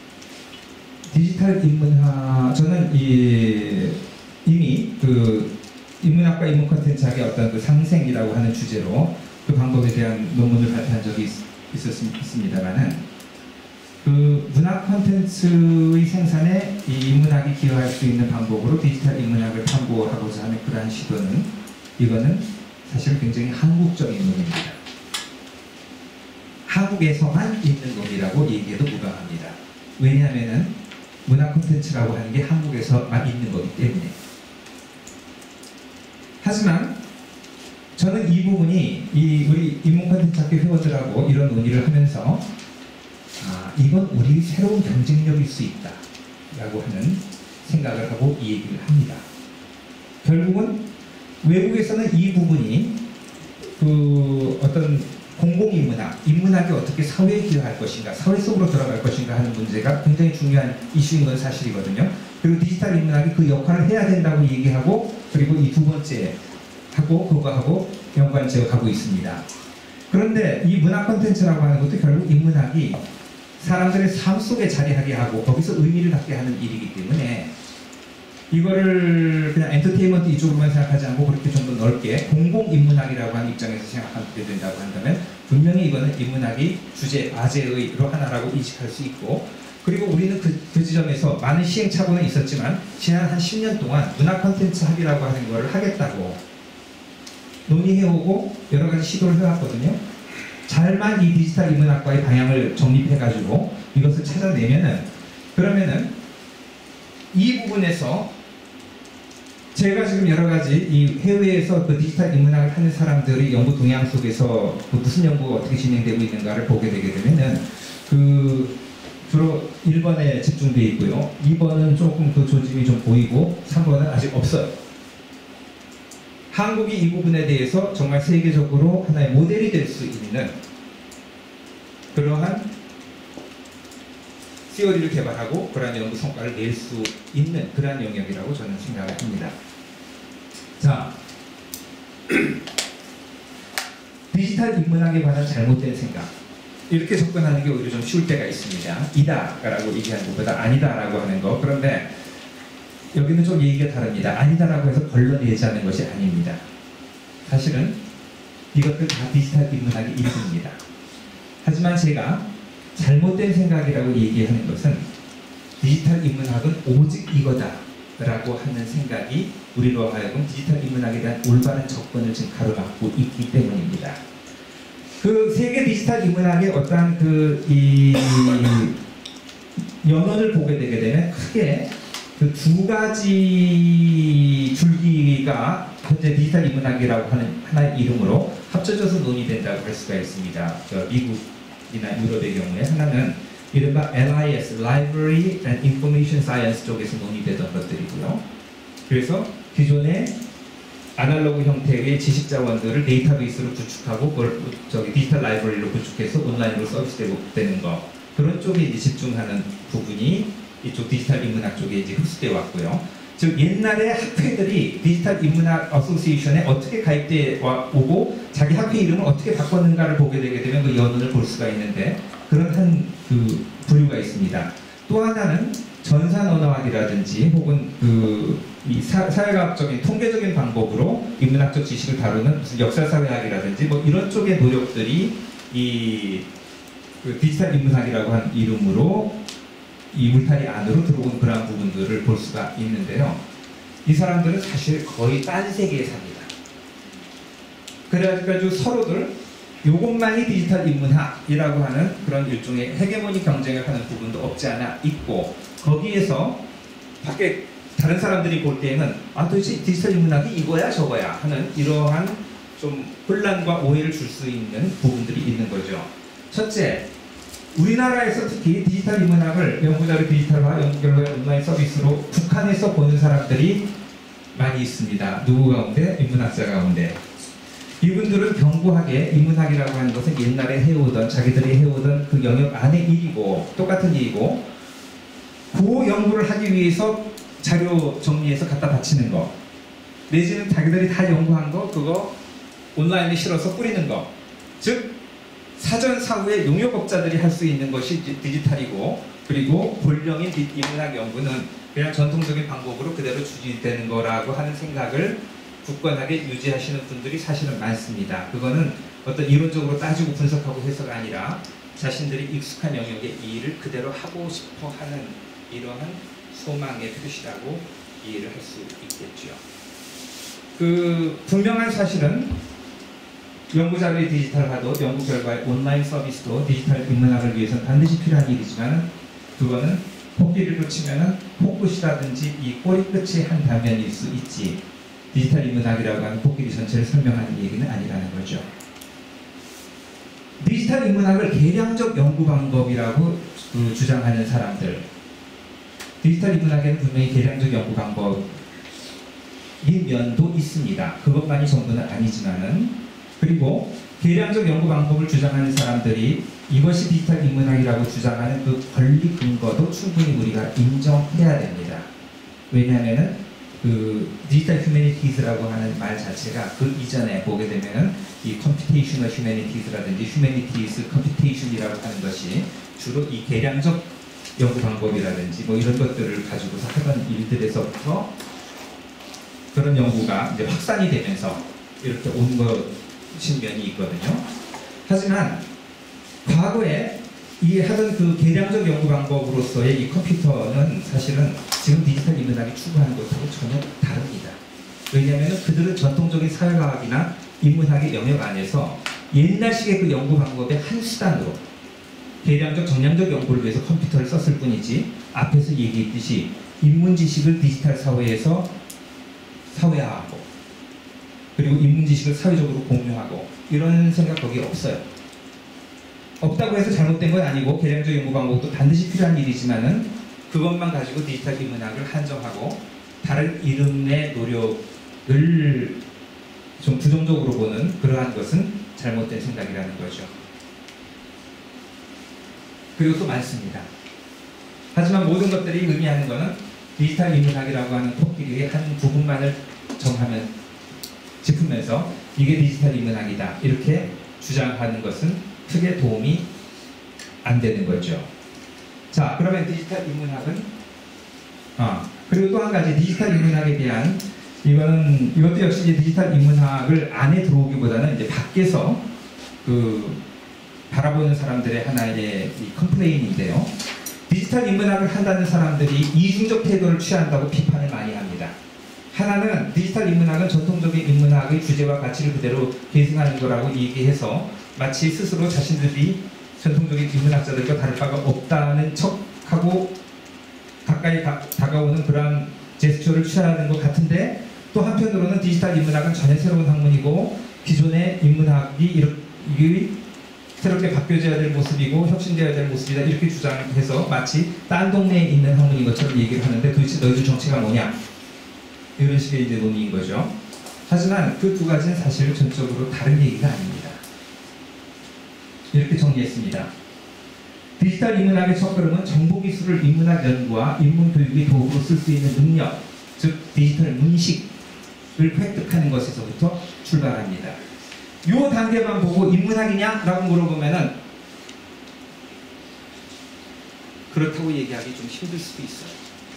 디지털 인문학, 저는 이미 그 인문학과 인문 콘텐츠학의 어떤 그 상생이라고 하는 주제로 그 방법에 대한 논문을 발표한 적이 있습니다만은 그 문학 콘텐츠의 생산에 이 인문학이 기여할 수 있는 방법으로 디지털 인문학을 탐구하고자 하는 그러한 시도는 이거는 사실 굉장히 한국적인 논입니다. 한국에서만 있는 논이라고 얘기해도 무방합니다. 왜냐하면은 문학 콘텐츠라고 하는 게 한국에서만 있는 거기 때문에. 하지만 저는 이 부분이 우리 인문 콘텐츠 학교 회원들하고 이런 논의를 하면서 이건 우리 새로운 경쟁력일 수 있다 라고 하는 생각을 하고 이 얘기를 합니다. 결국은 외국에서는 이 부분이 그 어떤 공공인문학, 인문학이 어떻게 사회에 기여할 것인가, 사회 속으로 들어갈 것인가 하는 문제가 굉장히 중요한 이슈인 건 사실이거든요. 그리고 디지털 인문학이 그 역할을 해야 된다고 얘기하고, 그리고 이 두 번째 하고 그거하고 연관지어가고 있습니다. 그런데 이 문학 콘텐츠라고 하는 것도 결국 인문학이 사람들의 삶 속에 자리하게 하고 거기서 의미를 갖게 하는 일이기 때문에 이거를 그냥 엔터테인먼트 이쪽으로만 생각하지 않고 그렇게 좀 더 넓게 공공인문학이라고 하는 입장에서 생각하게 된다고 한다면 분명히 이거는 인문학이 주제, 과제의로 하나라고 인식할 수 있고, 그리고 우리는 그 지점에서 많은 시행착오는 있었지만 지난 한 10년 동안 문학 콘텐츠 학이라고 하는 걸 하겠다고 논의해오고 여러 가지 시도를 해왔거든요. 잘만 이 디지털 인문학과의 방향을 정립해가지고 이것을 찾아내면은, 그러면은 이 부분에서 제가 지금 여러 가지 이 해외에서 그 디지털 인문학을 하는 사람들의 연구 동향 속에서 그 무슨 연구가 어떻게 진행되고 있는가를 보게 되게 되면은 그 주로 1번에 집중되어 있고요. 2번은 조금 그 조짐이 좀 보이고 3번은 아직 없어요. 한국이 이 부분에 대해서 정말 세계적으로 하나의 모델이 될 수 있는 그러한 시어리를 개발하고 그러한 연구 성과를 낼 수 있는 그러한 영역이라고 저는 생각을 합니다. 자, 디지털 인문학에 관한 잘못된 생각, 이렇게 접근하는 게 오히려 좀 쉬울 때가 있습니다. 이다라고 얘기하는 것보다 아니다라고 하는 거. 그런데 여기는 좀 얘기가 다릅니다. 아니다라고 해서 걸러내자는 것이 아닙니다. 사실은 이것들 다 디지털 인문학의 일부입니다. 하지만 제가 잘못된 생각이라고 얘기하는 것은 디지털 인문학은 오직 이거다 라고 하는 생각이 우리로 하여금 디지털 인문학에 대한 올바른 접근을 지금 가로막고 있기 때문입니다. 그 세계 디지털 인문학의 어떠한 이 연원을 보게 되게 되면 크게 그 두 가지 줄기가 현재 디지털 인문학이라고 하는 하나의 이름으로 합쳐져서 논의된다고 할 수가 있습니다. 미국이나 유럽의 경우에 하나는 이른바 LIS, Library and Information Science 쪽에서 논의되던 것들이고요. 그래서 기존의 아날로그 형태의 지식 자원들을 데이터베이스로 구축하고 그걸 디지털 라이브러리로 구축해서 온라인으로 서비스되는 거, 그런 쪽에 이제 집중하는 부분이 이쪽 디지털 인문학 쪽에 이제 흡수되어 왔고요. 즉 옛날에 학회들이 디지털 인문학 어소시에이션에 어떻게 가입돼 오고 자기 학회 이름을 어떻게 바꿨는가를 보게 되게 되면 그 연원을 볼 수가 있는데 그런 한 그 부류가 있습니다. 또 하나는 전산 언어학이라든지 혹은 이 사회과학적인 통계적인 방법으로 인문학적 지식을 다루는 무슨 역사사회학이라든지 뭐 이런 쪽의 노력들이 그 디지털 인문학이라고 하는 이름으로 이 울타리 안으로 들어온 그러한 부분들을 볼 수가 있는데요. 이 사람들은 사실 거의 딴 세계에 삽니다. 그래가지고 서로들 요것만이 디지털 인문학이라고 하는 그런 일종의 헤게모니 경쟁을 하는 부분도 없지 않아 있고 거기에서 밖에 다른 사람들이 볼 때에는 도대체 디지털 인문학이 이거야 저거야 하는 이러한 좀 혼란과 오해를 줄 수 있는 부분들이 있는 거죠. 첫째, 우리나라에서 특히 디지털 인문학을 연구자료 디지털화, 연구결과의 온라인 서비스로 북한에서 보는 사람들이 많이 있습니다. 누구 가운데? 인문학자 가운데. 이분들은 견고하게 인문학이라고 하는 것은 옛날에 해오던 자기들이 해오던 그 영역 안의 일이고 똑같은 일이고 그 연구를 하기 위해서 자료 정리해서 갖다 바치는 거 내지는 자기들이 다 연구한 거 그거 온라인에 실어서 뿌리는 거 즉 사전 사후에 용역업자들이 할 수 있는 것이 디지털이고 그리고 본령인 인문학 연구는 그냥 전통적인 방법으로 그대로 추진되는 거라고 하는 생각을 굳건하게 유지하시는 분들이 사실은 많습니다. 그거는 어떤 이론적으로 따지고 분석하고 해서가 아니라 자신들이 익숙한 영역의 이 일을 그대로 하고 싶어 하는 이러한 소망의 표시라고 이해를 할 수 있겠죠. 그 분명한 사실은 연구자료의 디지털화도 연구 결과의 온라인 서비스도 디지털 인문학을 위해서는 반드시 필요한 일이지만 그거는 코끼리로 치면은 코끝이라든지 이 꼬리 끝이 한 단면일 수 있지 디지털 인문학이라고 하는 코끼리 전체를 설명하는 얘기는 아니라는 거죠. 디지털 인문학을 계량적 연구 방법이라고 주장하는 사람들 디지털 인문학에는 분명히 계량적 연구 방법인 면도 있습니다. 그것만이 전부는 아니지만은 그리고 계량적 연구 방법을 주장하는 사람들이 이것이 디지털 인문학이라고 주장하는 그 권리 근거도 충분히 우리가 인정해야 됩니다. 왜냐하면은 그 디지털 휴머니티즈라고 하는 말 자체가 그 이전에 보게 되면은 이 컴퓨테이셔널 휴머니티즈라든지 휴머니티즈 컴퓨테이션이라고 하는 것이 주로 이 계량적 연구 방법이라든지 뭐 이런 것들을 가지고서 하던 일들에서부터 그런 연구가 이제 확산이 되면서 이렇게 온 것인 면이 있거든요. 하지만 과거에 이 하던 그 계량적 연구 방법으로서의 이 컴퓨터는 사실은 지금 디지털 인문학이 추구하는 것하고 전혀 다릅니다. 왜냐하면 그들은 전통적인 사회과학이나 인문학의 영역 안에서 옛날식의 그 연구 방법의 한 수단으로 계량적 정량적 연구를 위해서 컴퓨터를 썼을 뿐이지 앞에서 얘기했듯이 인문 지식을 디지털 사회에서 사회화하고 그리고 인문 지식을 사회적으로 공유하고 이런 생각 거기 없어요. 없다고 해서 잘못된 건 아니고 계량적 연구 방법도 반드시 필요한 일이지만은 그것만 가지고 디지털 인문학을 한정하고 다른 이름의 노력을 좀 부정적으로 보는 그러한 것은 잘못된 생각이라는 거죠. 그리고 또 많습니다. 하지만 모든 것들이 의미하는 것은 디지털 인문학이라고 하는 코끼리의 한 부분만을 정하면 짚으면서 이게 디지털 인문학이다 이렇게 주장하는 것은 크게 도움이 안 되는 거죠. 자, 그러면 디지털 인문학은 그리고 또 한 가지 디지털 인문학에 대한 이것도 역시 이제 디지털 인문학을 안에 들어오기보다는 이제 밖에서 그 바라보는 사람들의 하나의 이 컴플레인인데요. 디지털 인문학을 한다는 사람들이 이중적 태도를 취한다고 비판을 많이 합니다. 하나는 디지털 인문학은 전통적인 인문학의 주제와 가치를 그대로 계승하는 거라고 얘기해서 마치 스스로 자신들이 전통적인 인문학자들과 다를 바가 없다는 척하고 가까이 다가오는 그러한 제스처를 취하는 것 같은데 또 한편으로는 디지털 인문학은 전혀 새로운 학문이고 기존의 인문학이 새롭게 바뀌어져야 될 모습이고 혁신되어야 될 모습이다 이렇게 주장해서 마치 딴 동네에 있는 학문인 것처럼 얘기를 하는데 도대체 너희들 정체가 뭐냐 이런 식의 이제 논의인 거죠. 하지만 그 두 가지는 사실 전적으로 다른 얘기가 아닙니다. 이렇게 정리했습니다. 디지털 인문학의 첫걸음은 정보기술을 인문학 연구와 인문교육의 도구로 쓸 수 있는 능력, 즉 디지털 문식을 획득하는 것에서부터 출발합니다. 이 단계만 보고 인문학이냐? 라고 물어보면은 그렇다고 얘기하기 좀 힘들 수도 있어요.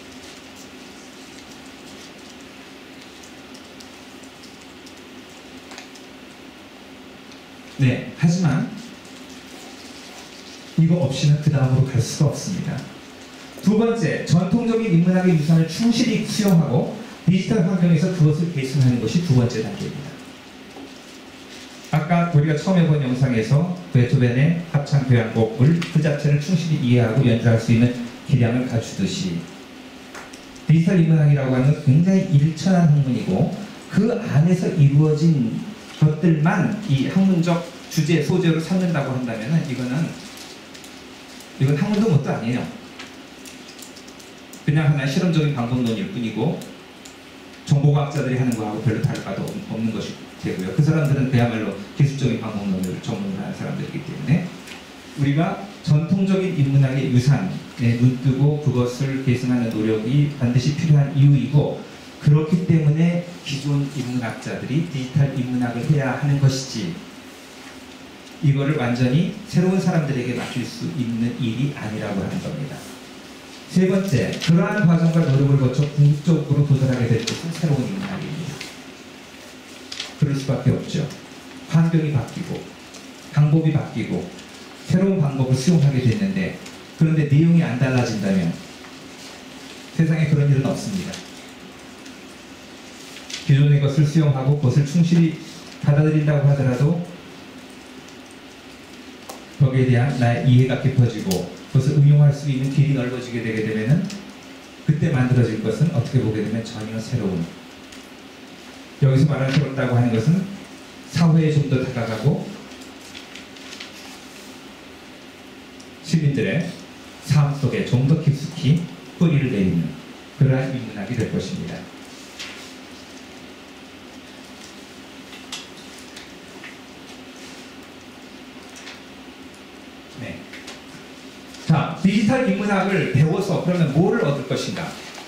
네, 하지만 이거 없이는 그 다음으로 갈 수가 없습니다. 두 번째, 전통적인 인문학의 유산을 충실히 수용하고 디지털 환경에서 그것을 계승하는 것이 두 번째 단계입니다. 아까 우리가 처음에 본 영상에서 베토벤의 합창 교향곡을 그 자체를 충실히 이해하고 연주할 수 있는 기량을 갖추듯이 디지털 인문학이라고 하는 건 굉장히 일천한 학문이고 그 안에서 이루어진 것들만 이 학문적 주제, 소재로 삼는다고 한다면 이건 학문도 뭣도 아니에요. 그냥 하나의 실험적인 방법론일 뿐이고 정보과학자들이 하는 거하고 별로 다를 바도 없는 것이 되고요. 그 사람들은 그야말로 기술적인 방법론을 전문하는 사람들이기 때문에 우리가 전통적인 인문학의 유산에 눈뜨고 그것을 계승하는 노력이 반드시 필요한 이유이고 그렇기 때문에 기존 인문학자들이 디지털 인문학을 해야 하는 것이지 이거를 완전히 새로운 사람들에게 맡길 수 있는 일이 아니라고 하는 겁니다. 세 번째, 그러한 과정과 노력을 거쳐 궁극적으로 도달하게 될 것은 새로운 인문학입니다. 그럴 수밖에 없죠. 환경이 바뀌고 방법이 바뀌고 새로운 방법을 수용하게 됐는데 그런데 내용이 안 달라진다면 세상에 그런 일은 없습니다. 기존의 것을 수용하고 그것을 충실히 받아들인다고 하더라도 거기에 대한 나의 이해가 깊어지고 그것을 응용할 수 있는 길이 넓어지게 되게 되면은 그때 만들어질 것은 어떻게 보게 되면 전혀 새로운, 여기서 말하는 새롭다고 하는 것은 사회에 좀 더 다가가고 시민들의 삶 속에 좀 더 깊숙이 뿌리를 내리는 그러한 인문학이 될 것입니다. 네. 자, 디지털 인문학을 배워서 그러면 뭐를 얻을 것인가?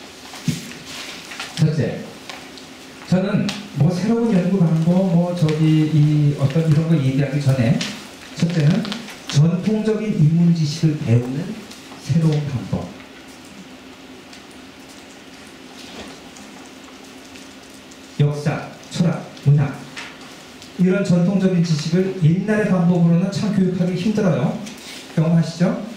첫째, 저는 뭐 새로운 연구 방법, 어떤 이런 거 얘기하기 전에 첫째는 전통적인 인문 지식을 배우는 새로운 방법. 역사, 철학, 문학 이런 전통적인 지식을 옛날의 방법으로는 참 교육하기 힘들어요. 경험하시죠?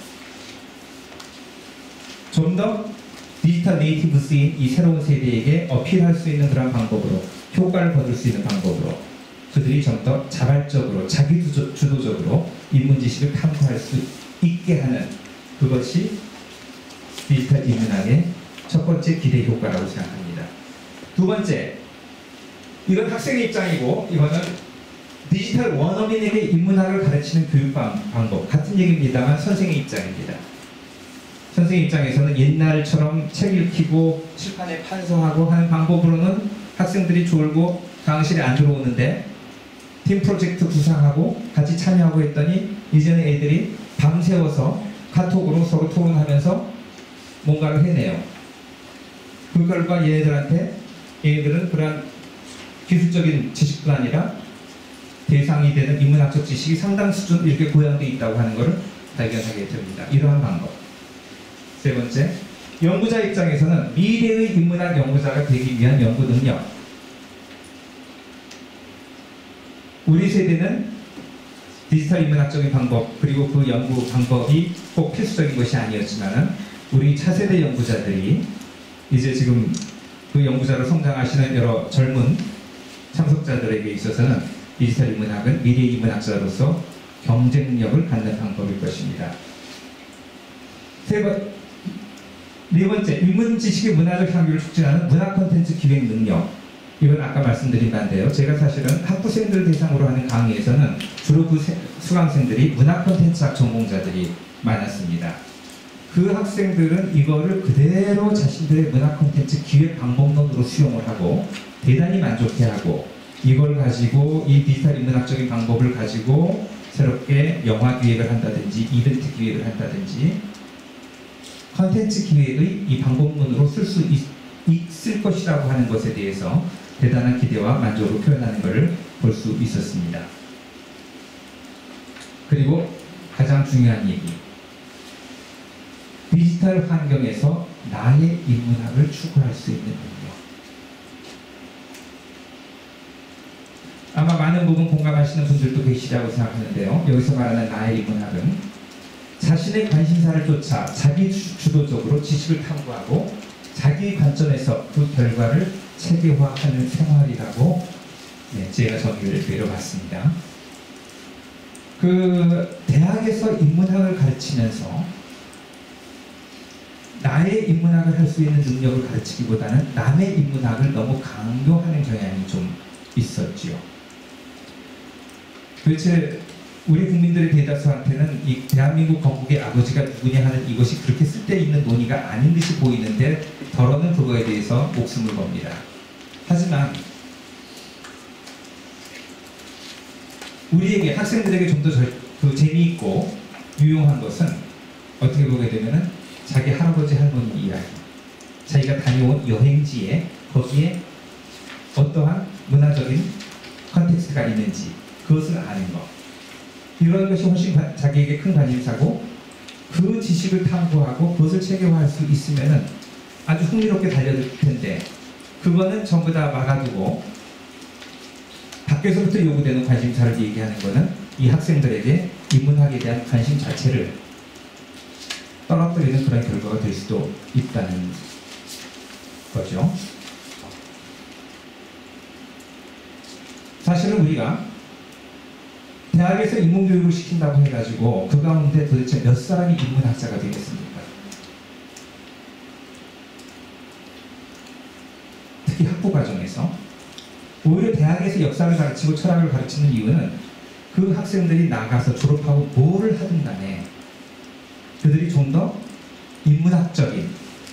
좀 더 디지털 네이티브스인 이 새로운 세대에게 어필할 수 있는 그런 방법으로 효과를 거둘 수 있는 방법으로 그들이 좀 더 자발적으로 자기 주도적으로 인문 지식을 탐구할 수 있게 하는 그것이 디지털 인문학의 첫 번째 기대 효과라고 생각합니다. 두 번째, 이건 학생의 입장이고 이거는 디지털 원어민에게 인문학을 가르치는 교육 방법 같은 얘기입니다만 선생의 입장입니다. 선생님 입장에서는 옛날처럼 책 읽히고 칠판에 판서하고 하는 방법으로는 학생들이 졸고 강의실에 안 들어오는데 팀 프로젝트 구상하고 같이 참여하고 했더니 이제는 애들이 밤새워서 카톡으로 서로 토론하면서 뭔가를 해내요. 그 결과 얘네들은 그러한 기술적인 지식도 아니라 대상이 되는 인문학적 지식이 상당 수준 이렇게 고양되어 있다고 하는 것을 발견하게 됩니다. 이러한 방법. 세 번째, 연구자 입장에서는 미래의 인문학 연구자가 되기 위한 연구 능력. 우리 세대는 디지털 인문학적인 방법 그리고 그 연구 방법이 꼭 필수적인 것이 아니었지만 우리 차세대 연구자들이 이제 지금 그 연구자로 성장하시는 여러 젊은 참석자들에게 있어서는 디지털 인문학은 미래 인문학자로서 경쟁력을 갖는 방법일 것입니다. 네 번째, 인문 지식의 문화적 향유를 촉진하는 문화 콘텐츠 기획 능력. 이건 아까 말씀드린 바인데요. 제가 사실은 학부생들 대상으로 하는 강의에서는 주로 그 수강생들이 문화 콘텐츠학 전공자들이 많았습니다. 그 학생들은 이거를 그대로 자신들의 문화 콘텐츠 기획 방법론으로 수용을 하고 대단히 만족해하고 이걸 가지고 이 디지털 인문학적인 방법을 가지고 새롭게 영화 기획을 한다든지 이벤트 기획을 한다든지 컨텐츠 기획의 이 방법론으로 쓸 수 있을 것이라고 하는 것에 대해서 대단한 기대와 만족을 표현하는 것을 볼 수 있었습니다. 그리고 가장 중요한 얘기, 디지털 환경에서 나의 인문학을 추구할 수 있는 능력. 아마 많은 부분 공감하시는 분들도 계시리라고 생각하는데요. 여기서 말하는 나의 인문학은 자신의 관심사를 쫓아 자기 주도적으로 지식을 탐구하고 자기 관점에서 그 결과를 체계화하는 생활이라고 제가 정의를 내려봤습니다. 그 대학에서 인문학을 가르치면서 나의 인문학을 할 수 있는 능력을 가르치기보다는 남의 인문학을 너무 강요하는 경향이 좀 있었지요. 도대체 우리 국민들의 대다수한테는 이 대한민국 건국의 아버지가 누구냐 하는 이것이 그렇게 쓸데있는 논의가 아닌 듯이 보이는데 더러는 그거에 대해서 목숨을 겁니다. 하지만 우리에게, 학생들에게 좀 더 재미있고 유용한 것은 어떻게 보게 되면은 자기 할아버지 할머니 이야기, 자기가 다녀온 여행지에 거기에 어떠한 문화적인 컨텍스트가 있는지 그것을 아는 것, 이런 것이 훨씬 자기에게 큰 관심사고 그 지식을 탐구하고 그것을 체계화할 수 있으면은 아주 흥미롭게 달려들 텐데 그거는 전부 다 막아두고 밖에서부터 요구되는 관심사를 얘기하는 것은 이 학생들에게 인문학에 대한 관심 자체를 떨어뜨리는 그런 결과가 될 수도 있다는 거죠. 사실은 우리가 대학에서 인문교육을 시킨다고 해가지고 그 가운데 도대체 몇 사람이 인문학자가 되겠습니까? 특히 학부 과정에서 오히려 대학에서 역사를 가르치고 철학을 가르치는 이유는 그 학생들이 나가서 졸업하고 뭐를 하든 간에 그들이 좀 더 인문학적인,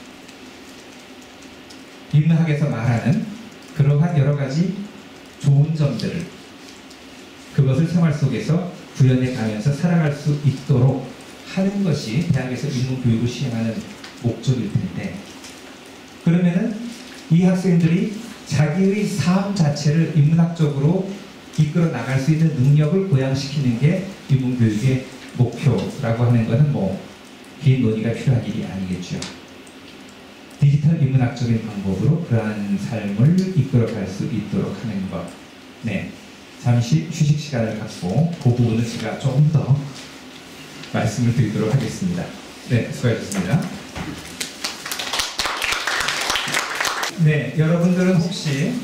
인문학에서 말하는 그러한 여러 가지 좋은 점들을 그것을 생활 속에서 구현해 가면서 살아갈 수 있도록 하는 것이 대학에서 인문교육을 시행하는 목적일 텐데, 그러면은 이 학생들이 자기의 삶 자체를 인문학적으로 이끌어 나갈 수 있는 능력을 보양시키는 게 인문교육의 목표라고 하는 것은 긴 논의가 필요한 일이 아니겠죠. 디지털 인문학적인 방법으로 그러한 삶을 이끌어갈 수 있도록 하는 것. 잠시 휴식 시간을 갖고 그 부분을 제가 조금 더 말씀을 드리도록 하겠습니다. 수고하셨습니다. 여러분들은 혹시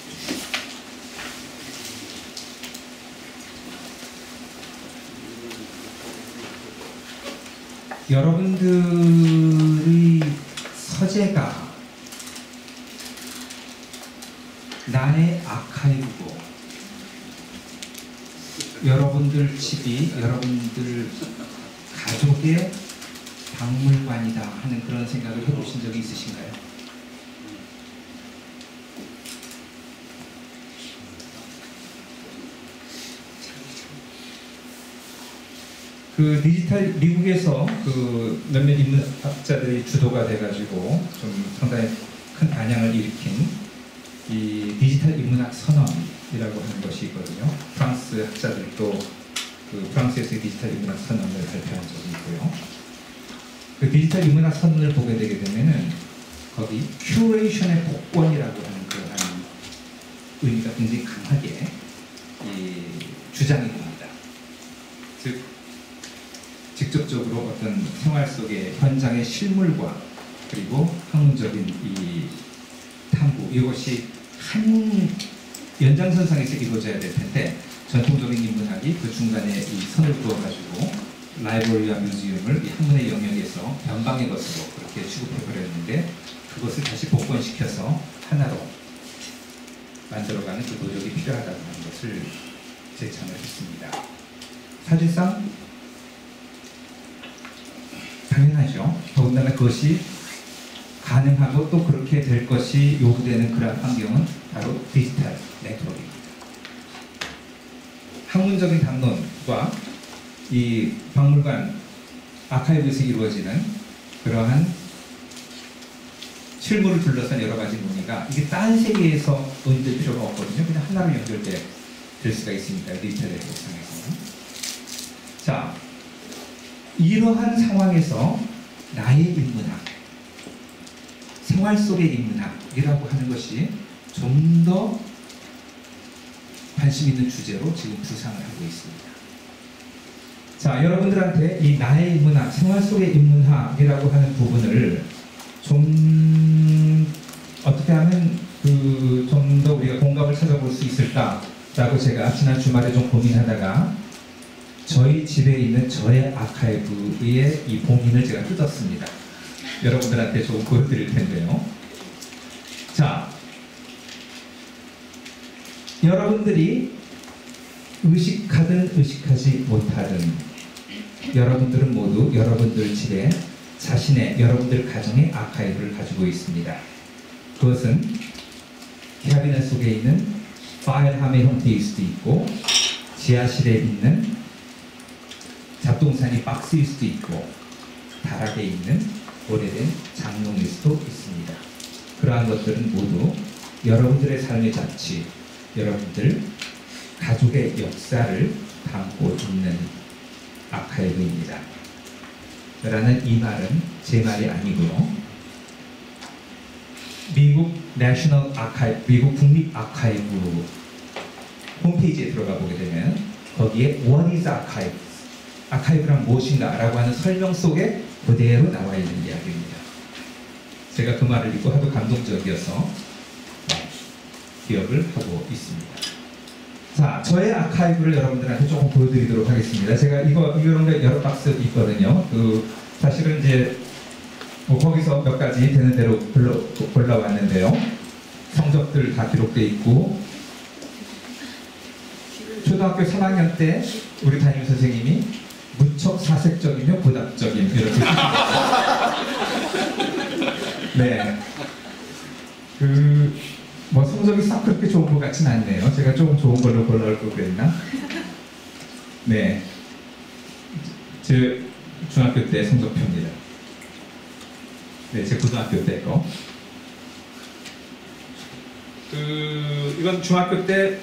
여러분들의 서재가 나의 아카이브고 여러분들 집이 여러분들 가족의 박물관이다 하는 그런 생각을 해보신 적이 있으신가요? 그 디지털 미국에서 그 몇몇 인문학자들이 주도가 돼가지고 좀 상당히 큰 반향을 일으킨 이 디지털 인문학 선언이라고 하는 것이 있거든요. 프랑스 학자들도 그 프랑스에서의 디지털 인문학 선언을 발표한 적이 있고요. 그 디지털 인문학 선언을 보게 되게 되면은 거기 큐레이션의 복권이라고 하는 그런 의미가 굉장히 강하게 주장이 됩니다. 즉 직접적으로 어떤 생활 속의 현장의 실물과 그리고 학문적인 이 탐구, 이것이 한 연장선상에서 이루어져야 될 텐데 전통적인 인문학이 그 중간에 이 선을 그어가지고 라이브러리와 뮤지엄을 이 학문의 영역에서 변방의 것으로 그렇게 취급해버렸는데 그것을 다시 복원시켜서 하나로 만들어가는 그 노력이 필요하다는 것을 제창을 했습니다. 사실상 당연하죠. 더군다나 그것이 가능하고 또 그렇게 될 것이 요구되는 그런 환경은 바로 디지털 네트워크입니다. 학문적인 담론과 이 박물관 아카이브에서 이루어지는 그러한 실물을 둘러싼 여러 가지 논의가 이게 딴 세계에서 논의될 필요가 없거든요. 그냥 하나로 연결될 수가 있으니까 리터레리 상에서는. 자, 이러한 상황에서 나의 인문학, 생활 속의 인문학이라고 하는 것이 좀 더 관심 있는 주제로 지금 부상을 하고 있습니다. 자, 여러분들한테 이 나의 인문학, 생활 속의 인문학이라고 하는 부분을 좀 어떻게 하면 좀 더 우리가 공감을 찾아볼 수 있을까라고 제가 지난 주말에 좀 고민하다가 저희 집에 있는 저의 아카이브의 이 봉인을 제가 뜯었습니다. 여러분들한테 좀 보여드릴 텐데요. 자, 여러분들이 의식하든 의식하지 못하든 여러분들은 모두 여러분들 집에 여러분들 가정의 아카이브를 가지고 있습니다. 그것은 캐비넷 속에 있는 파일함의 형태일 수도 있고 지하실에 있는 잡동사니 박스일 수도 있고 다락에 있는 오래된 장롱일 수도 있습니다. 그러한 것들은 모두 여러분들의 삶의 자취, 여러분들 가족의 역사를 담고 있는 아카이브입니다. 라는 이 말은 제 말이 아니고요. 미국 내셔널 아카이브, 미국 국립 아카이브 홈페이지에 들어가 보게 되면 거기에 What is archive? 아카이브란 무엇인가? 라고 하는 설명 속에 그대로 나와 있는 이야기입니다. 제가 그 말을 읽고 하도 감동적이어서 기억을 하고 있습니다. 자, 저의 아카이브를 여러분들한테 조금 보여드리도록 하겠습니다. 제가 이런 게 여러 박스 있거든요. 사실은 이제 뭐 거기서 몇 가지 되는 대로 골라왔는데요. 성적들 다 기록되어 있고 초등학교 3학년 때 우리 담임 선생님이 무척 사색적이며 고답적인 이렇게 네. 뭐 성적이 싹 그렇게 좋은 것 같진 않네요. 제가 조금 좋은 걸로 골라올 걸 그랬나? 네. 제 중학교 때 성적표입니다. 네, 제 고등학교 때 거. 이건 중학교 때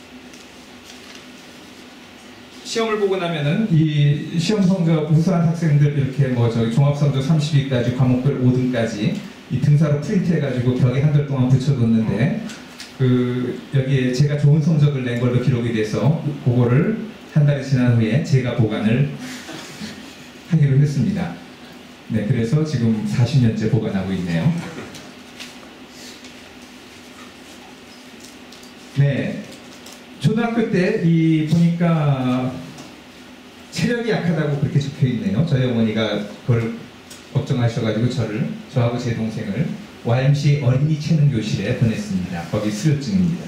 시험을 보고 나면은 이 시험 성적 우수한 학생들 이렇게 뭐 저기 종합 성적 30위까지 과목별 5등까지 이 등사로 프린트해가지고 벽에 한 달 동안 붙여뒀는데 여기에 제가 좋은 성적을 낸 걸로 기록이 돼서 그거를 한 달이 지난 후에 제가 보관을 하기로 했습니다. 네, 그래서 지금 40년째 보관하고 있네요. 네, 초등학교 때 보니까 체력이 약하다고 그렇게 적혀 있네요. 저희 어머니가 그걸 걱정하셔가지고 저하고 제 동생을 YMCA 어린이 체능 교실에 보냈습니다. 거기 수료증입니다.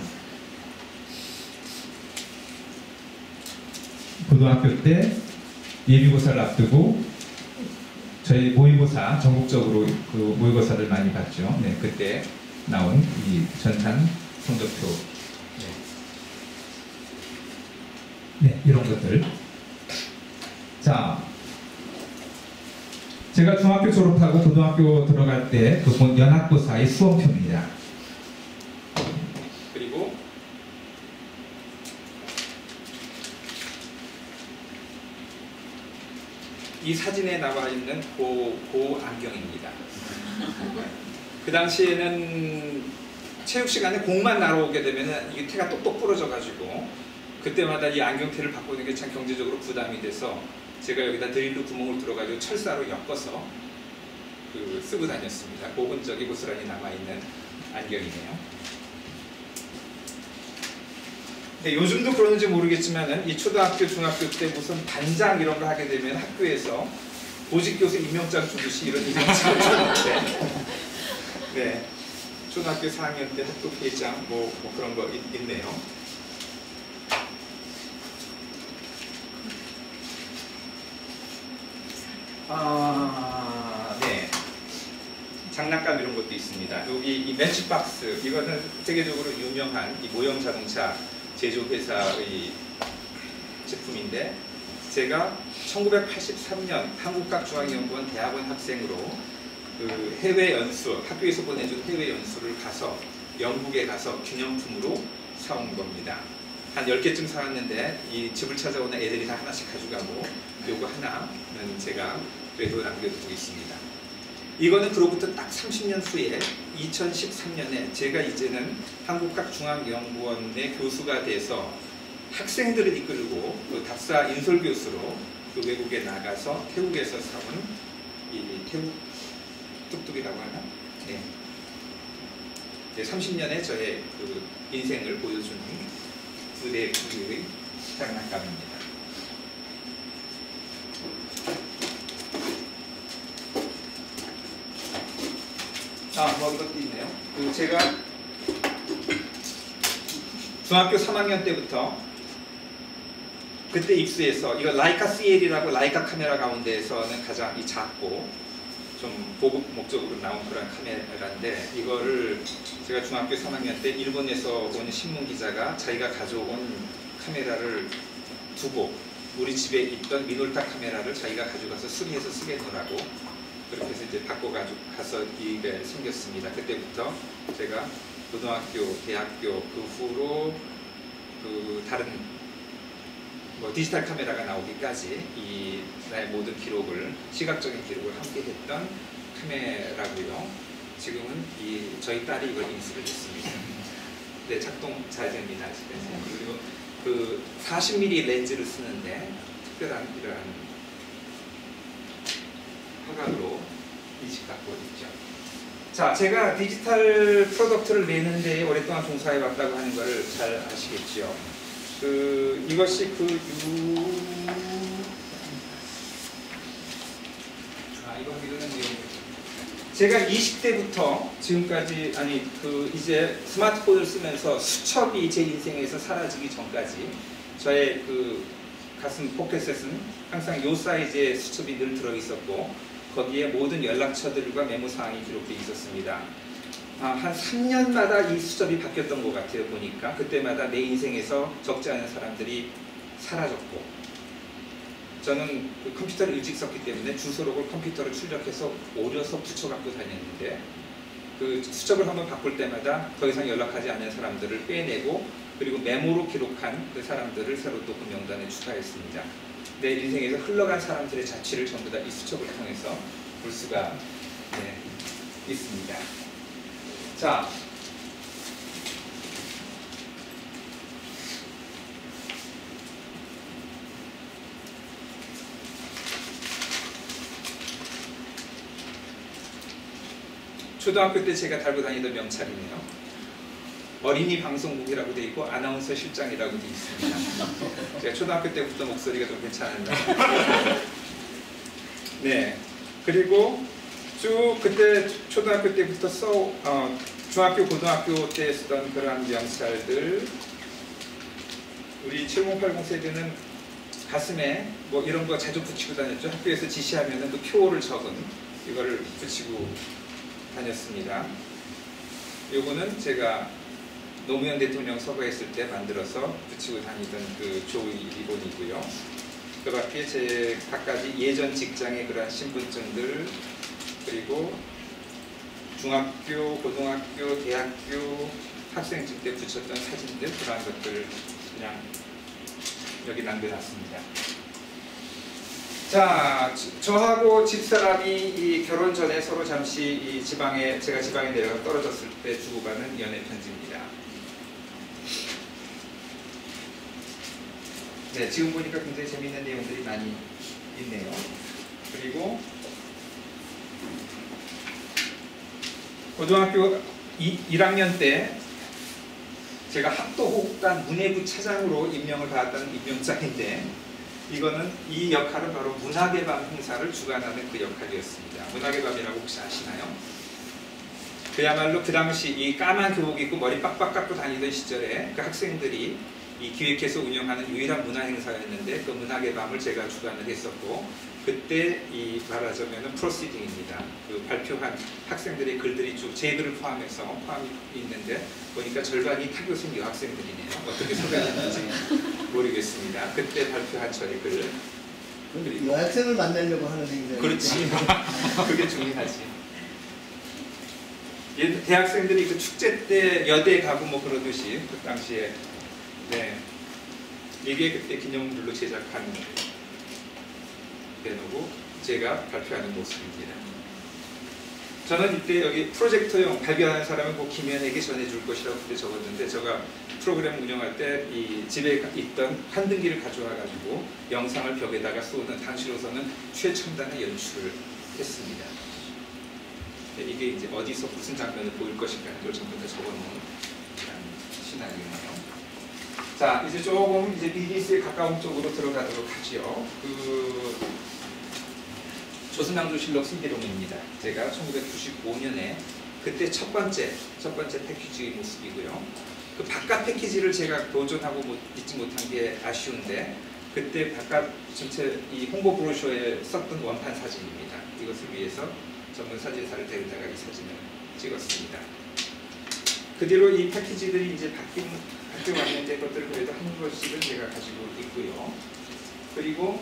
고등학교 때 예비고사를 앞두고 저희 모의고사 전국적으로 그 모의고사를 많이 봤죠. 네, 그때 나온 이 전산 성적표, 네, 이런 것들. 자, 제가 중학교 졸업하고 고등학교 들어갈 때 그 본 연합고사의 수험표입니다. 그리고 이 사진에 나와 있는 그 안경입니다. 그 당시에는 체육 시간에 공만 날아오게 되면 이게 태가 똑똑 부러져가지고 그때마다 이 안경테를 바꾸는 게 참 경제적으로 부담이 돼서 제가 여기다 드릴로 구멍을 뚫어가지고 철사로 엮어서 쓰고 다녔습니다. 그 흔적이 고스란히 남아있는 안경이네요. 네, 요즘도 그러는지 모르겠지만은 이 초등학교, 중학교 때 무슨 반장 이런 거 하게 되면 학교에서 보직교수 임명장 주듯이 이런 임명장을 주는데 네, 초등학교 4학년 때 학교 회장 뭐 그런 거 있네요. 네. 장난감 이런 것도 있습니다. 여기 이 매치박스, 이거는 세계적으로 유명한 이 모형 자동차 제조 회사의 제품인데 제가 1983년 한국과학중앙연구원 대학원 학생으로 그 해외 연수, 학교에서 보내준 해외 연수를 가서 영국에 가서 기념품으로 사온 겁니다. 한 10개쯤 사왔는데 이 집을 찾아오는 애들이 다 하나씩 가져가고 요거 하나는 제가 그래도 남겨두고 있습니다. 이거는 그로부터 딱 30년 후에 2013년에 제가 이제는 한국과학중앙연구원의 교수가 돼서 학생들을 이끌고 그 답사 인솔교수로 그 외국에 나가서 태국에서 사온 이 태국 뚝뚝이라고 하나? 네. 30년의 저의 그 인생을 보여주는 2대 구류의 장난감입니다. 뭐 이것도 있네요. 그 제가 중학교 3학년 때부터 그때 입수해서 이거 라이카 CL이라고 라이카 카메라 가운데에서는 가장 이 작고 좀 보급 목적으로 나온 그런 카메라인데 이거를 제가 중학교 3학년 때 일본에서 온 신문 기자가 자기가 가져온 카메라를 두고 우리 집에 있던 미놀타 카메라를 자기가 가져가서 수리해서 쓰겠노라고 그렇게 해서 이제 바꿔가서 이게 생겼습니다. 그때부터 제가 고등학교, 대학교 그 후로 그 다른 뭐 디지털 카메라가 나오기까지 이 나의 모든 기록을 시각적인 기록을 함께 했던 카메라고요. 지금은 저희 딸이 이걸 인수를 했습니다. 네, 작동 잘 됩니다. 그리고 그 40mm 렌즈를 쓰는데 특별한 이러한 화각으로 인식받고 있죠. 자, 제가 디지털 프로덕트를 내는데 오랫동안 종사해 왔다고 하는 것을 잘 아시겠죠. 이것이 이거는 제가 20대부터 지금까지 이제 스마트폰을 쓰면서 수첩이 제 인생에서 사라지기 전까지 저의 그 가슴 포켓에는 항상 이 사이즈의 수첩이 늘 들어 있었고 거기에 모든 연락처들과 메모사항이 기록되어 있었습니다. 한 3년마다 이 수첩이 바뀌었던 것 같아요. 보니까 그때마다 내 인생에서 적지 않은 사람들이 사라졌고 저는 그 컴퓨터를 일찍 썼기 때문에 주소록을 컴퓨터로 출력해서 오려서 붙여갖고 다녔는데 그 수첩을 한번 바꿀 때마다 더 이상 연락하지 않는 사람들을 빼내고 그리고 메모로 기록한 그 사람들을 새로 또 그 명단에 추가했습니다. 내 인생에서 흘러간 사람들의 자취를 전부 다 이 수첩을 통해서 볼 수가 있습니다. 자, 초등학교 때 제가 달고 다니던 명찰이네요. 어린이 방송국이라고 되어 있고 아나운서 실장이라고 되어 있습니다. 제가 초등학교 때부터 목소리가 좀 괜찮았나. 네. 그리고 쭉 그때 초등학교 때부터 중학교, 고등학교 때 쓰던 그러한 명찰들 우리 7080 세대는 가슴에 뭐 이런 거 자주 붙이고 다녔죠. 학교에서 지시하면 그 표를 적은 이거를 붙이고 다녔습니다. 요거는 제가 노무현 대통령 서거했을 때 만들어서 붙이고 다니던 그 조의 리본이고요. 그 밖에 제 각가지 예전 직장의 그러한 신분증들 그리고 중학교, 고등학교, 대학교 학생증 때 붙였던 사진들 그러한 것들을 그냥 여기 남겨놨습니다. 자, 저하고 집사람이 이 결혼 전에 서로 잠시 이 제가 지방에 내려가 떨어졌을 때 주고받은 연애 편지입니다. 네, 지금 보니까 굉장히 재미있는 내용들이 많이 있네요. 그리고 고등학교 1학년 때 제가 학도호국단 문예부 차장으로 임명을 받았다는 임명장인데 이거는 이 역할은 바로 문학의 밤 행사를 주관하는 그 역할이었습니다. 문학의 밤이라고 혹시 아시나요? 그야말로 그 당시 이 까만 교복 입고 머리 빡빡 깎고 다니던 시절에 그 학생들이 이 기획해서 운영하는 유일한 문화 행사였는데 그 문학의 밤을 제가 주관을 했었고 그때 이 말하자면은 프로시딩입니다. 그 발표한 학생들의 글들이 쭉 제 글을 포함해서 포함이 있는데 보니까 절반이 타교생 여학생들이네요. 어떻게 소개했는지 모르겠습니다. 그때 발표한 저의 글 그리고 여학생을 만나려고 하는 행사. 그렇지. 그게 중요하지. 대학생들이 그 축제 때 여대 가고 뭐 그러듯이 그 당시에 네 이게 그때 기념물로 제작한 대놓고 제가 발표하는 모습입니다. 저는 이때 여기 프로젝터용 발견하는 사람은 꼭 김현에게 전해줄 것이라고 그때 적었는데 제가 프로그램 운영할 때 이 집에 있던 한등기를 가져와 가지고 영상을 벽에다가 쏘는 당시로서는 최첨단의 연출을 했습니다. 네, 이게 이제 어디서 무슨 장면을 보일 것인가 하는 걸 전부 다 적어놓은 시나리오네요. 자, 이제 조금 이제 BBC에 가까운 쪽으로 들어가도록 하지요. 조선왕조실록 신기록입니다. 제가 1995년에 그때 첫 번째 패키지의 모습이고요. 그 바깥 패키지를 제가 도전하고 잊지 못한 게 아쉬운데 그때 바깥 전체 이 홍보 브로셔에 썼던 원판 사진입니다. 이것을 위해서 전문 사진사를 데려다가 이 사진을 찍었습니다. 그 뒤로 이 패키지들이 이제 바뀌어 왔는데 그것들을 그래도 한 번씩은 제가 가지고 있고요. 그리고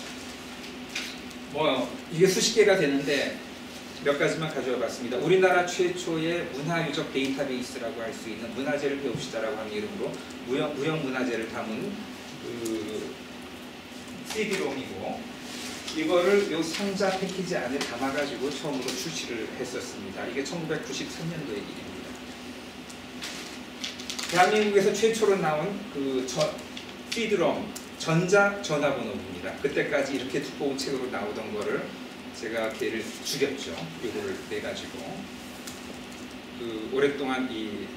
뭐 이게 수십 개가 되는데 몇 가지만 가져와 봤습니다. 우리나라 최초의 문화유적 데이터베이스라고 할 수 있는 문화재를 배웁시다라고 하는 이름으로 무형 문화재를 담은 CD롬이고 이거를 요 상자 패키지 안에 담아가지고 처음으로 출시를 했었습니다. 이게 1993년도의 일입니다. 대한민국에서 최초로 나온 CD롬 전자 전화번호입니다. 그때까지 이렇게 두꺼운 책으로 나오던 거를 제가 걔를 죽였죠. 이거를 내가지고 오랫동안 이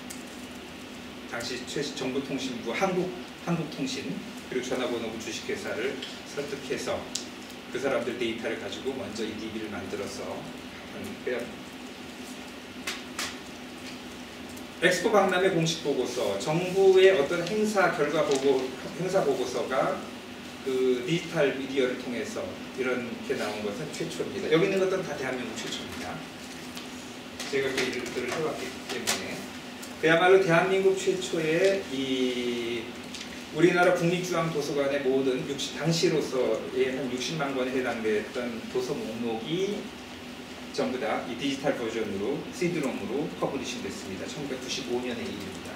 당시 정부통신부 한국통신 그리고 전화번호부 주식회사를 설득해서 그 사람들 데이터를 가지고 먼저 이 DB를 만들어서 엑스포 박람회 공식 보고서, 정부의 어떤 행사 보고서가 그 디지털 미디어를 통해서 이렇게 나온 것은 최초입니다. 여기 있는 것들은 다 대한민국 최초입니다. 제가 그 일들을 해왔기 때문에 그야말로 대한민국 최초의 이 우리나라 국립중앙도서관의 모든 당시로서의 한 60만 권에 해당됐던 도서 목록이 전부 다 이 디지털 버전으로 CD롬으로 퍼블리싱 됐습니다. 1995년의 일입니다.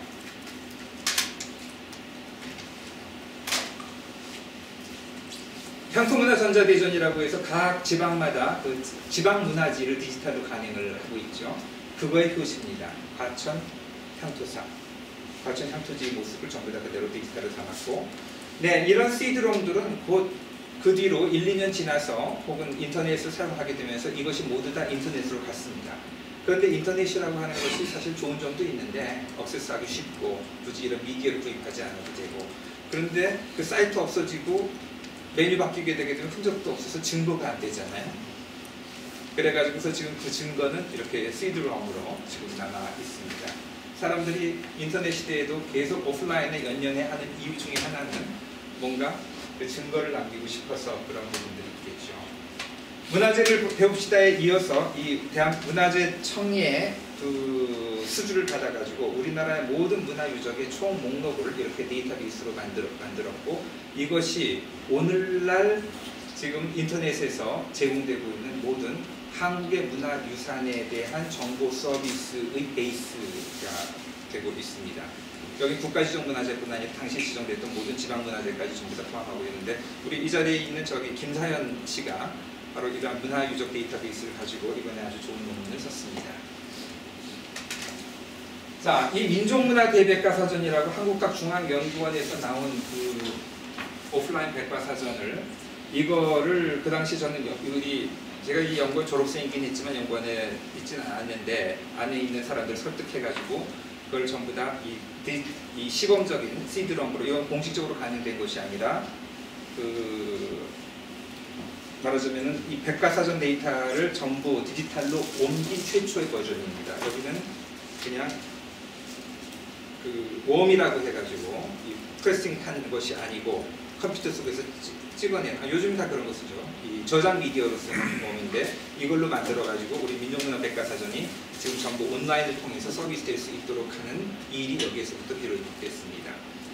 향토문화전자대전이라고 해서 각 지방마다 그 지방 문화지를 디지털로 간행을 하고 있죠. 그거의 표시입니다. 과천 향토사, 과천 향토지의 모습을 전부 다 그대로 디지털로 담았고, 네, 이런 CD롬들은 곧 그 뒤로 1, 2년 지나서 혹은 인터넷을 사용하게 되면서 이것이 모두 다 인터넷으로 갔습니다. 그런데 인터넷이라고 하는 것이 사실 좋은 점도 있는데 액세스하기 쉽고 굳이 이런 미디어를 구입하지 않아도 되고, 그런데 그 사이트 없어지고 메뉴 바뀌게 되게 되면 흔적도 없어서 증거가 안 되잖아요. 그래가지고서 지금 그 증거는 이렇게 CD롬으로 지금 남아 있습니다. 사람들이 인터넷 시대에도 계속 오프라인에 연연해 하는 이유 중에 하나는 뭔가 그 증거를 남기고 싶어서 그런 부분들이 있겠죠. 문화재를 배웁시다에 이어서 이 대한문화재청의 그 수주를 받아가지고 우리나라의 모든 문화유적의 총 목록을 이렇게 데이터베이스로 만들었고, 이것이 오늘날 지금 인터넷에서 제공되고 있는 모든 한국의 문화유산에 대한 정보 서비스의 베이스가 되고 있습니다. 여기 국가지정문화재뿐 아니라 당시 지정됐던 모든 지방문화재까지 전부 다 포함하고 있는데, 우리 이 자리에 있는 저기 김사현 씨가 바로 이러한 문화유적 데이터베이스를 가지고 이번에 아주 좋은 논문을 썼습니다. 자, 이 민족문화대백과사전이라고 한국학중앙연구원에서 나온 그 오프라인 백과사전을, 이거를 그 당시 저는 제가 이 연구원 졸업생이긴 했지만 연구원에 있지는 않았는데 안에 있는 사람들 설득해가지고 그걸 전부 다 이 시범적인 CD롬으로, 이건 공식적으로 간행된 것이 아니라 말하자면은 이 백과사전 데이터를 전부 디지털로 옮긴 최초의 버전입니다. 여기는 그냥 그 웜이라고 해가지고 이 프레싱 하는 것이 아니고 컴퓨터 속에서 찍어낸, 요즘 다 그런 거 쓰죠. 이 저장 미디어로 쓰는 웜인데 이걸로 만들어가지고 우리 민족문화 백과사전이 지금 전부 온라인을 통해서 서비스될 수 있도록 하는 일이 여기에서부터 비롯됐습니다.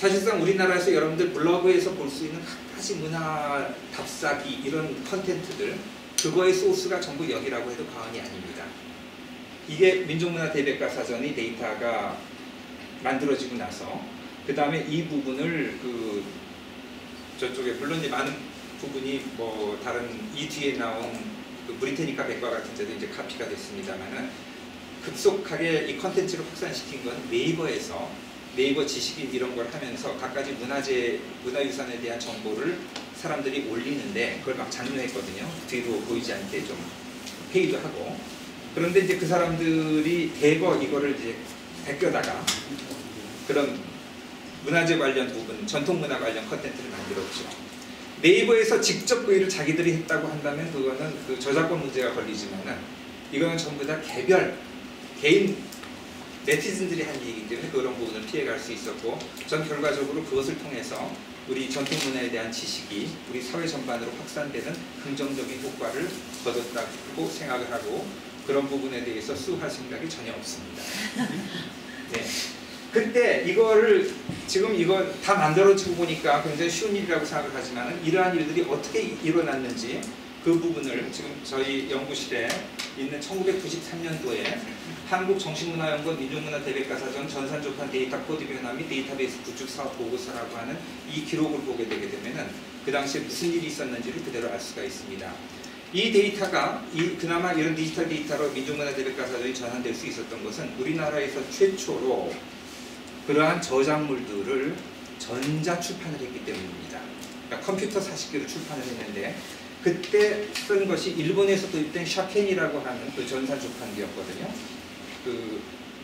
사실상 우리나라에서 여러분들 블로그에서 볼 수 있는 갖가지 문화 답사기 이런 컨텐츠들 그거의 소스가 전부 여기라고 해도 과언이 아닙니다. 이게 민족문화대백과사전의 데이터가 만들어지고 나서 그 다음에 이 부분을 그 저쪽에 물론 이제 많은 부분이 뭐 다른 이 뒤에 나온 그 브리테니카 백과 같은 데도 이제 카피가 됐습니다만은 급속하게 이 컨텐츠를 확산시킨 건 네이버에서 네이버 지식인 이런 걸 하면서 갖가지 문화유산에 대한 정보를 사람들이 올리는데 그걸 막 장려했거든요. 뒤로 보이지 않게 좀 페이도 하고. 그런데 이제 그 사람들이 대거 이거를 이제 베껴다가 그런 문화재 관련 부분, 전통문화 관련 컨텐츠를 만들었죠. 네이버에서 직접 그 일을 자기들이 했다고 한다면 그거는 그 저작권 문제가 걸리지만은 이거는 전부 다 개인 네티즌들이 한 얘기이기 때문에 그런 부분을 피해갈 수 있었고 전 결과적으로 그것을 통해서 우리 전통문화에 대한 지식이 우리 사회 전반으로 확산되는 긍정적인 효과를 거뒀다고 생각을 하고 그런 부분에 대해서 수할 생각이 전혀 없습니다. 네. 그때 이거를 지금 이거 다 만들어지고 보니까 굉장히 쉬운 일이라고 생각을 하지만 이러한 일들이 어떻게 일어났는지 그 부분을 지금 저희 연구실에 있는 1993년도에 한국정신문화연구원 민족문화대백과사전 전산조판 데이터 코드 변화 및 데이터베이스 구축 사업 보고서라고 하는 이 기록을 보게 되게 되면은 그 당시에 무슨 일이 있었는지를 그대로 알 수가 있습니다. 이 데이터가 그나마 이런 디지털 데이터로 민족문화대백과사전이 전환될 수 있었던 것은 우리나라에서 최초로 그러한 저작물들을 전자 출판을 했기 때문입니다. 그러니까 컴퓨터 40개로 출판을 했는데 그때 쓴 것이 일본에서 도입된 샤켄이라고 하는 그 전산 출판기였거든요. 그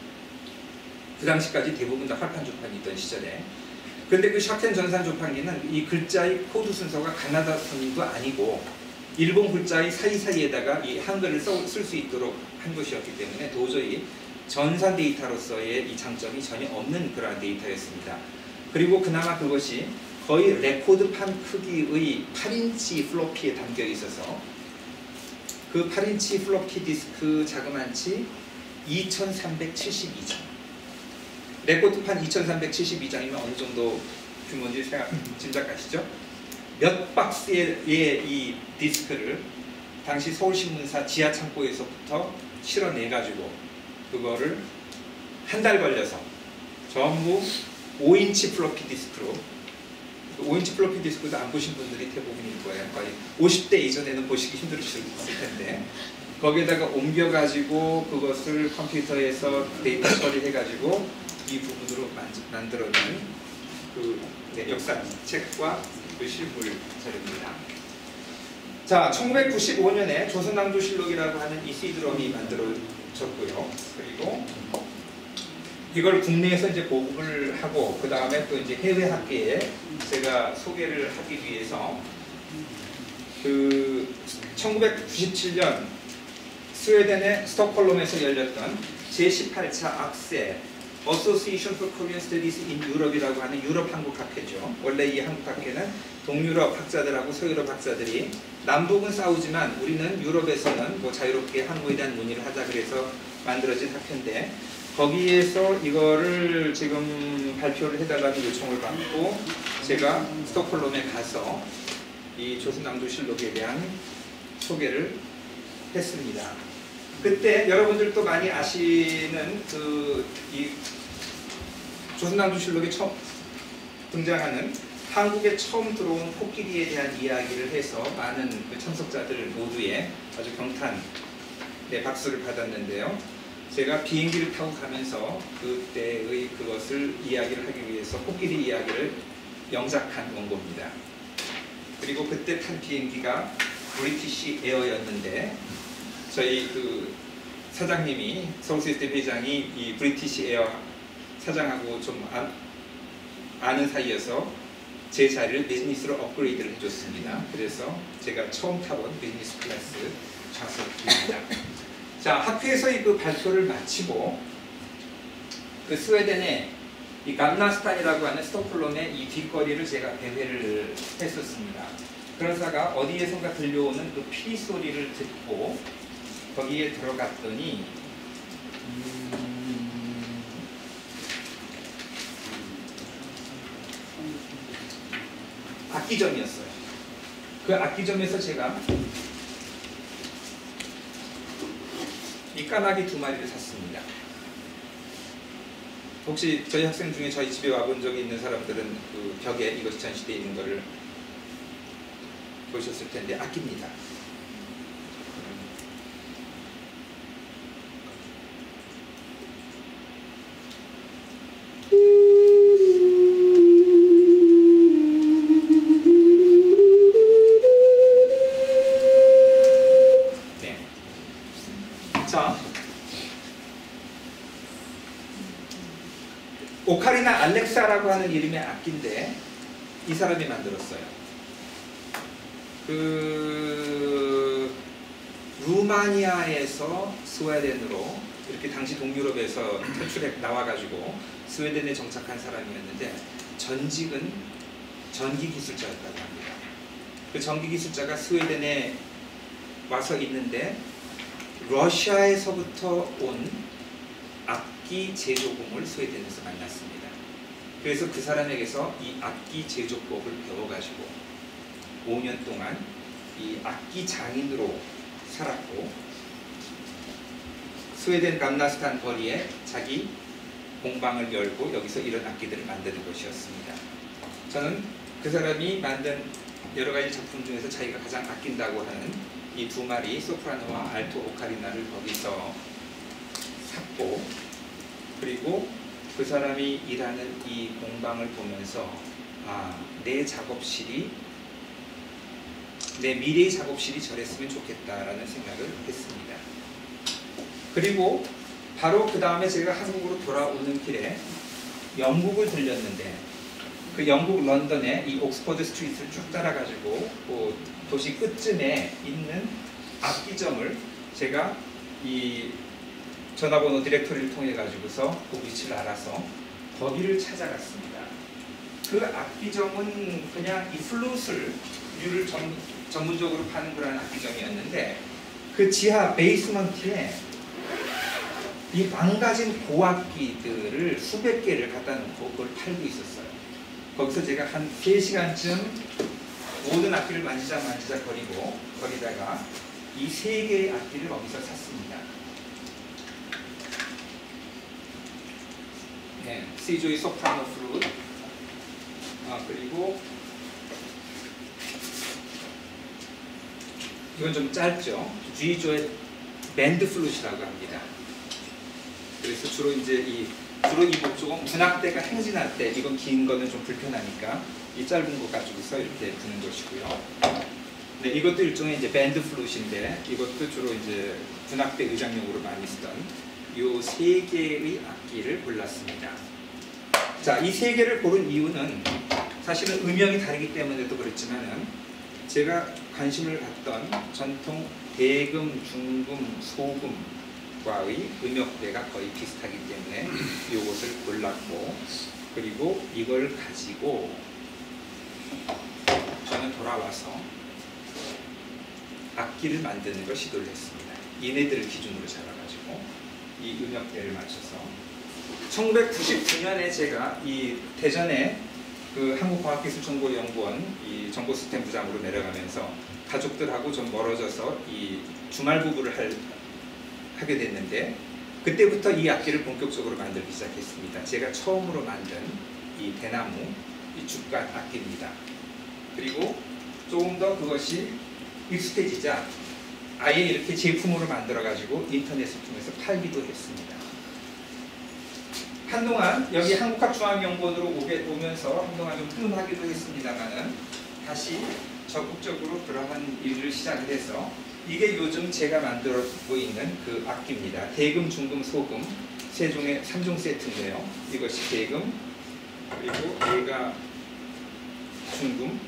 당시까지 대부분 다 활판 출판이 있던 시절에. 그런데 그 샤켄 전산 출판기는 이 글자의 코드 순서가 가나다 순도 아니고 일본 글자의 사이사이에다가 이 한글을 쓸 수 있도록 한 것이었기 때문에 도저히 전산 데이터로서의 이 장점이 전혀 없는 그러한 데이터였습니다. 그리고 그나마 그것이 거의 레코드판 크기의 8인치 플로피에 담겨 있어서 그 8인치 플로피 디스크 자그만치 2372장. 레코드판 2372장이면 어느 정도 규모인지 짐작하시죠? 몇 박스의 이 디스크를 당시 서울신문사 지하창고에서부터 실어내가지고 그거를 한 달 걸려서 전부 5인치 플로피 디스크로 5인치 플로피 디스크도 안 보신 분들이 대부분일 거예요. 거의 50대 이전에는 보시기 힘들으실 텐데 거기에다가 옮겨가지고 그것을 컴퓨터에서 데이터 처리해가지고 이 부분으로 만들어낸 그 역사책과 그 실물 자료입니다. 자, 1995년에 조선왕조실록이라고 하는 이 CD롬이 만들어졌고요. 그리고 이걸 국내에서 이제 보급을 하고 그 다음에 또 이제 해외 학계에 제가 소개를 하기 위해서 그 1997년 스웨덴의 스톡홀름에서 열렸던 제18차 악세 Association for Korean Studies in Europe이라고 하는 유럽 한국학회죠. 원래 이 한국학회는 동유럽 학자들하고 서유럽 학자들이 남북은 싸우지만 우리는 유럽에서는 뭐 자유롭게 한국에 대한 논의를 하자 그래서 만들어진 학회인데 거기에서 이거를 지금 발표를 해달라는 요청을 받고 제가 스톡홀름에 가서 이 조선왕조실록에 대한 소개를 했습니다. 그때 여러분들도 많이 아시는 이 조선왕조실록에 처음 등장하는 한국에 처음 들어온 코끼리에 대한 이야기를 해서 많은 그 참석자들 모두의 아주 경탄 박수를 받았는데요. 제가 비행기를 타고 가면서 그때의 그것을 이야기를 하기 위해서 코끼리 이야기를 영작한 원고입니다. 그리고 그때 탄 비행기가 브리티시 에어였는데 저희 그 사장님이 서울시스템 회장이 이 브리티시 에어 사장하고 좀 아는 사이여서 제 자리를 비즈니스로 업그레이드를 해줬습니다. 그래서 제가 처음 타본 비즈니스 클래스 좌석입니다. 자, 학회에서 그 발표를 마치고 그 스웨덴의 이 감나스탄이라고 하는 스톡홀름의 이 뒷거리를 제가 배회를 했었습니다. 그러다가 어디에선가 들려오는 그 피 소리를 듣고 거기에 들어갔더니 악기점이었어요. 그 악기점에서 제가 이 까마귀 2마리를 샀습니다. 혹시 저희 학생 중에 저희 집에 와본 적이 있는 사람들은 그 벽에 이것이 전시되어 있는 것을 보셨을 텐데 악기입니다. 네. 자, 오카리나 알렉사라고 하는 이름의 악기인데 이 사람이 만들었어요. 그 루마니아에서 스웨덴으로 이렇게 당시 동유럽에서 탈출해 나와가지고 스웨덴에 정착한 사람이었는데 전직은 전기 기술자였다고 합니다. 그 전기 기술자가 스웨덴에 와서 있는데 러시아에서부터 온 악기 제조공을 스웨덴에서 만났습니다. 그래서 그 사람에게서 이 악기 제조법을 배워가지고 5년 동안 이 악기 장인으로 살았고 스웨덴 감나스탄 거리에 자기 공방을 열고 여기서 이런 악기들을 만드는 것이었습니다. 저는 그 사람이 만든 여러 가지 작품 중에서 자기가 가장 아낀다고 하는 이 2마리 소프라노와 알토 오카리나를 거기서 샀고, 그리고 그 사람이 일하는 이 공방을 보면서 내 작업실이, 내 미래의 작업실이 저랬으면 좋겠다라는 생각을 했습니다. 그리고 바로 그 다음에 제가 한국으로 돌아오는 길에 영국을 들렸는데 그 영국 런던에 이 옥스퍼드 스트리트를 쭉 따라가지고 그 도시 끝쯤에 있는 악기점을 제가 이 전화번호 디렉토리를 통해 가지고서 그 위치를 알아서 거기를 찾아갔습니다. 그 악기점은 그냥 이 플룻을 류를 전문적으로 파는 그런 악기점이었는데 그 지하 베이스먼트에 이 망가진 고악기들을 수백 개를 갖다 놓고 그걸 팔고 있었어요. 거기서 제가 한 3시간쯤 모든 악기를 만지작 거리다가 이 3개의 악기를 거기서 샀습니다. 네, C조의 소프라노 플룻, 그리고 이건 좀 짧죠. G조의 밴드 플룻이라고 합니다. 그래서 주로 이 목적은 군악대가 행진할 때, 이건 긴 거는 좀 불편하니까 이 짧은 거 가지고서 이렇게 부는 것이고요. 네, 이것도 일종의 이제 밴드 플룻인데 이것도 주로 이제 군악대 의장용으로 많이 쓰던 이 3개의 악기를 골랐습니다. 자, 이 3개를 고른 이유는 사실은 음역이 다르기 때문에도 그렇지만은 제가 관심을 갖던 전통 대금, 중금, 소금과의 음역대가 거의 비슷하기 때문에 이것을 골랐고, 그리고 이걸 가지고 저는 돌아와서 악기를 만드는 걸 시도를 했습니다. 얘네들을 기준으로 잡아가지고 이 음역대를 맞춰서 1999년에 제가 이 대전에 그 한국과학기술정보연구원 이 정보시스템 부장으로 내려가면서 가족들하고 좀 멀어져서 이 주말 부부를 하게 됐는데 그때부터 이 악기를 본격적으로 만들기 시작했습니다. 제가 처음으로 만든 이 대나무 이 줍갓 악기입니다. 그리고 조금 더 그것이 익숙해지자 아예 이렇게 제품으로 만들어 가지고 인터넷을 통해서 팔기도 했습니다. 한동안 여기 한국학중앙연구원으로 오면서 한동안 좀 뜸하기도 했습니다만은 다시 적극적으로 그러한 일을 시작을 해서 이게 요즘 제가 만들고 있는 그 악기입니다. 대금, 중금, 소금 3종 세트인데요. 이것이 대금, 그리고 얘가 중금,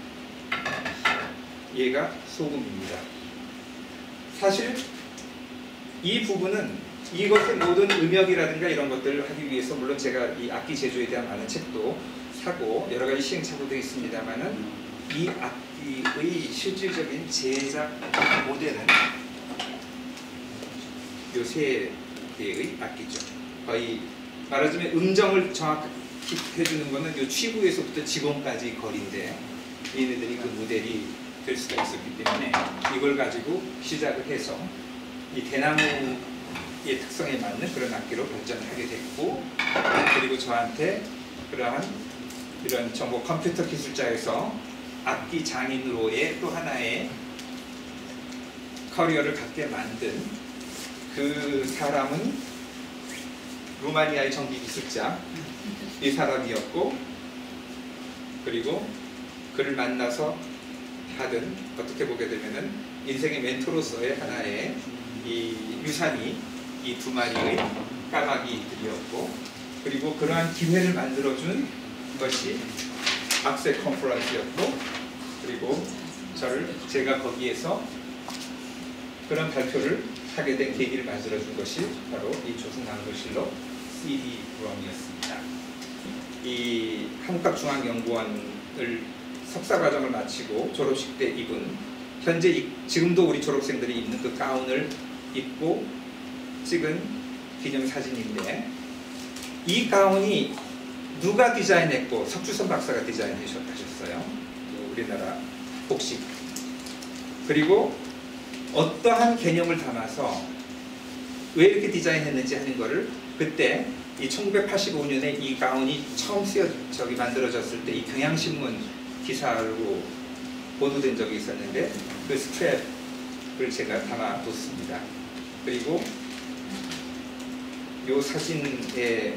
얘가 소금입니다. 사실 이 부분은 이것의 모든 음역이라든가 이런 것들을 하기 위해서 물론 제가 이 악기 제조에 대한 많은 책도 사고 여러 가지 시행착오도 있습니다만은 이 악기의 실질적인 제작 모델은 요 3개의 악기죠. 거의 말하자면 음정을 정확히 해주는 거는 요 취부에서부터 지공까지 거리인데 얘네들이 그 모델이 될 수가 있었기 때문에 이걸 가지고 시작을 해서 이 대나무의 특성에 맞는 그런 악기로 발전하게 됐고, 그리고 저한테 그러한 이런 정보 컴퓨터 기술자에서 악기 장인으로의 또 하나의 커리어를 갖게 만든 그 사람은 루마니아의 전기 기술자 이 사람이었고, 그리고 그를 만나서 하든 어떻게 보게 되면은 인생의 멘토로서의 하나의 이 유산이 이 두 마리의 까마귀들이었고, 그리고 그러한 기회를 만들어준 것이 악셀 컨퍼런스였고, 그리고 제가 거기에서 그런 발표를 하게 된 계기를 만들어준 것이 바로 이 조선강도실록 CD-ROM이었습니다. 이 한국학중앙연구원을 석사과정을 마치고 졸업식 때 입은, 현재 지금도 우리 졸업생들이 입는 그 가운을 입고 찍은 기념사진인데, 이 가운이 누가 디자인했고 석주선 박사가 디자인하셨어요. 우리나라 복식. 그리고 어떠한 개념을 담아서 왜 이렇게 디자인했는지 하는 거를 그때 이 1985년에 이 가운이 처음 만들어졌을 때 이 경향신문 기사로 보도된 적이 있었는데 그 스트랩을 제가 담아뒀습니다. 그리고 이 사진에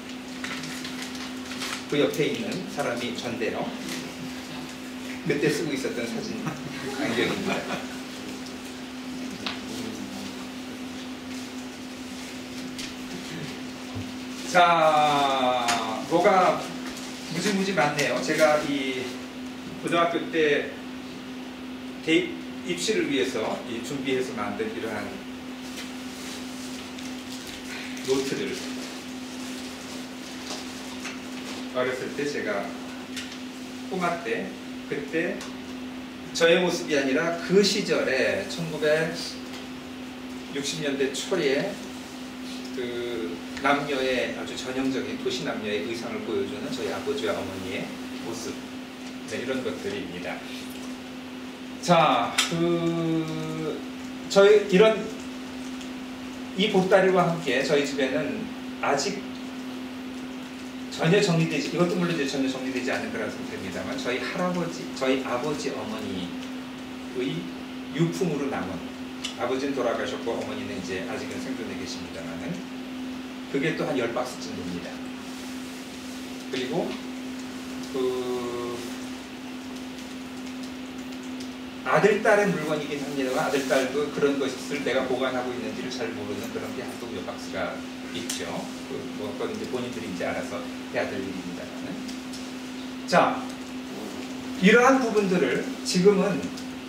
그 옆에 있는 사람이 전데요. 그때 쓰고 있었던 사진 안경입니다. 자, 뭐가 무지무지 많네요. 제가 이 고등학교 때 대입 입시를 위해서 준비해서 만든 이러한 노트들, 어렸을 때 제가 꼬마 때 그때 저의 모습이 아니라 그 시절에 1960년대 초에 그 남녀의 아주 전형적인 도시 남녀의 의상을 보여주는 저희 아버지와 어머니의 모습, 네, 이런 것들입니다. 자, 저희 이 보따리와 함께 저희 집에는 아직 전혀 정리되지, 이것도 물론 이제 전혀 정리되지 않은 그런 상태입니다만, 저희 아버지 어머니의 유품으로 남은, 아버지는 돌아가셨고 어머니는 이제 아직은 생존해 계십니다만은, 그게 또 한 10박스쯤 됩니다. 그리고 아들, 딸의 물건이긴 합니다만, 아들, 딸도 그런 것을 내가 보관하고 있는지를 잘 모르는 그런 게 한두 몇 박스가 있죠. 그건 이제 본인들이 이제 알아서 해야 될 일입니다만은. 자, 이러한 부분들을 지금은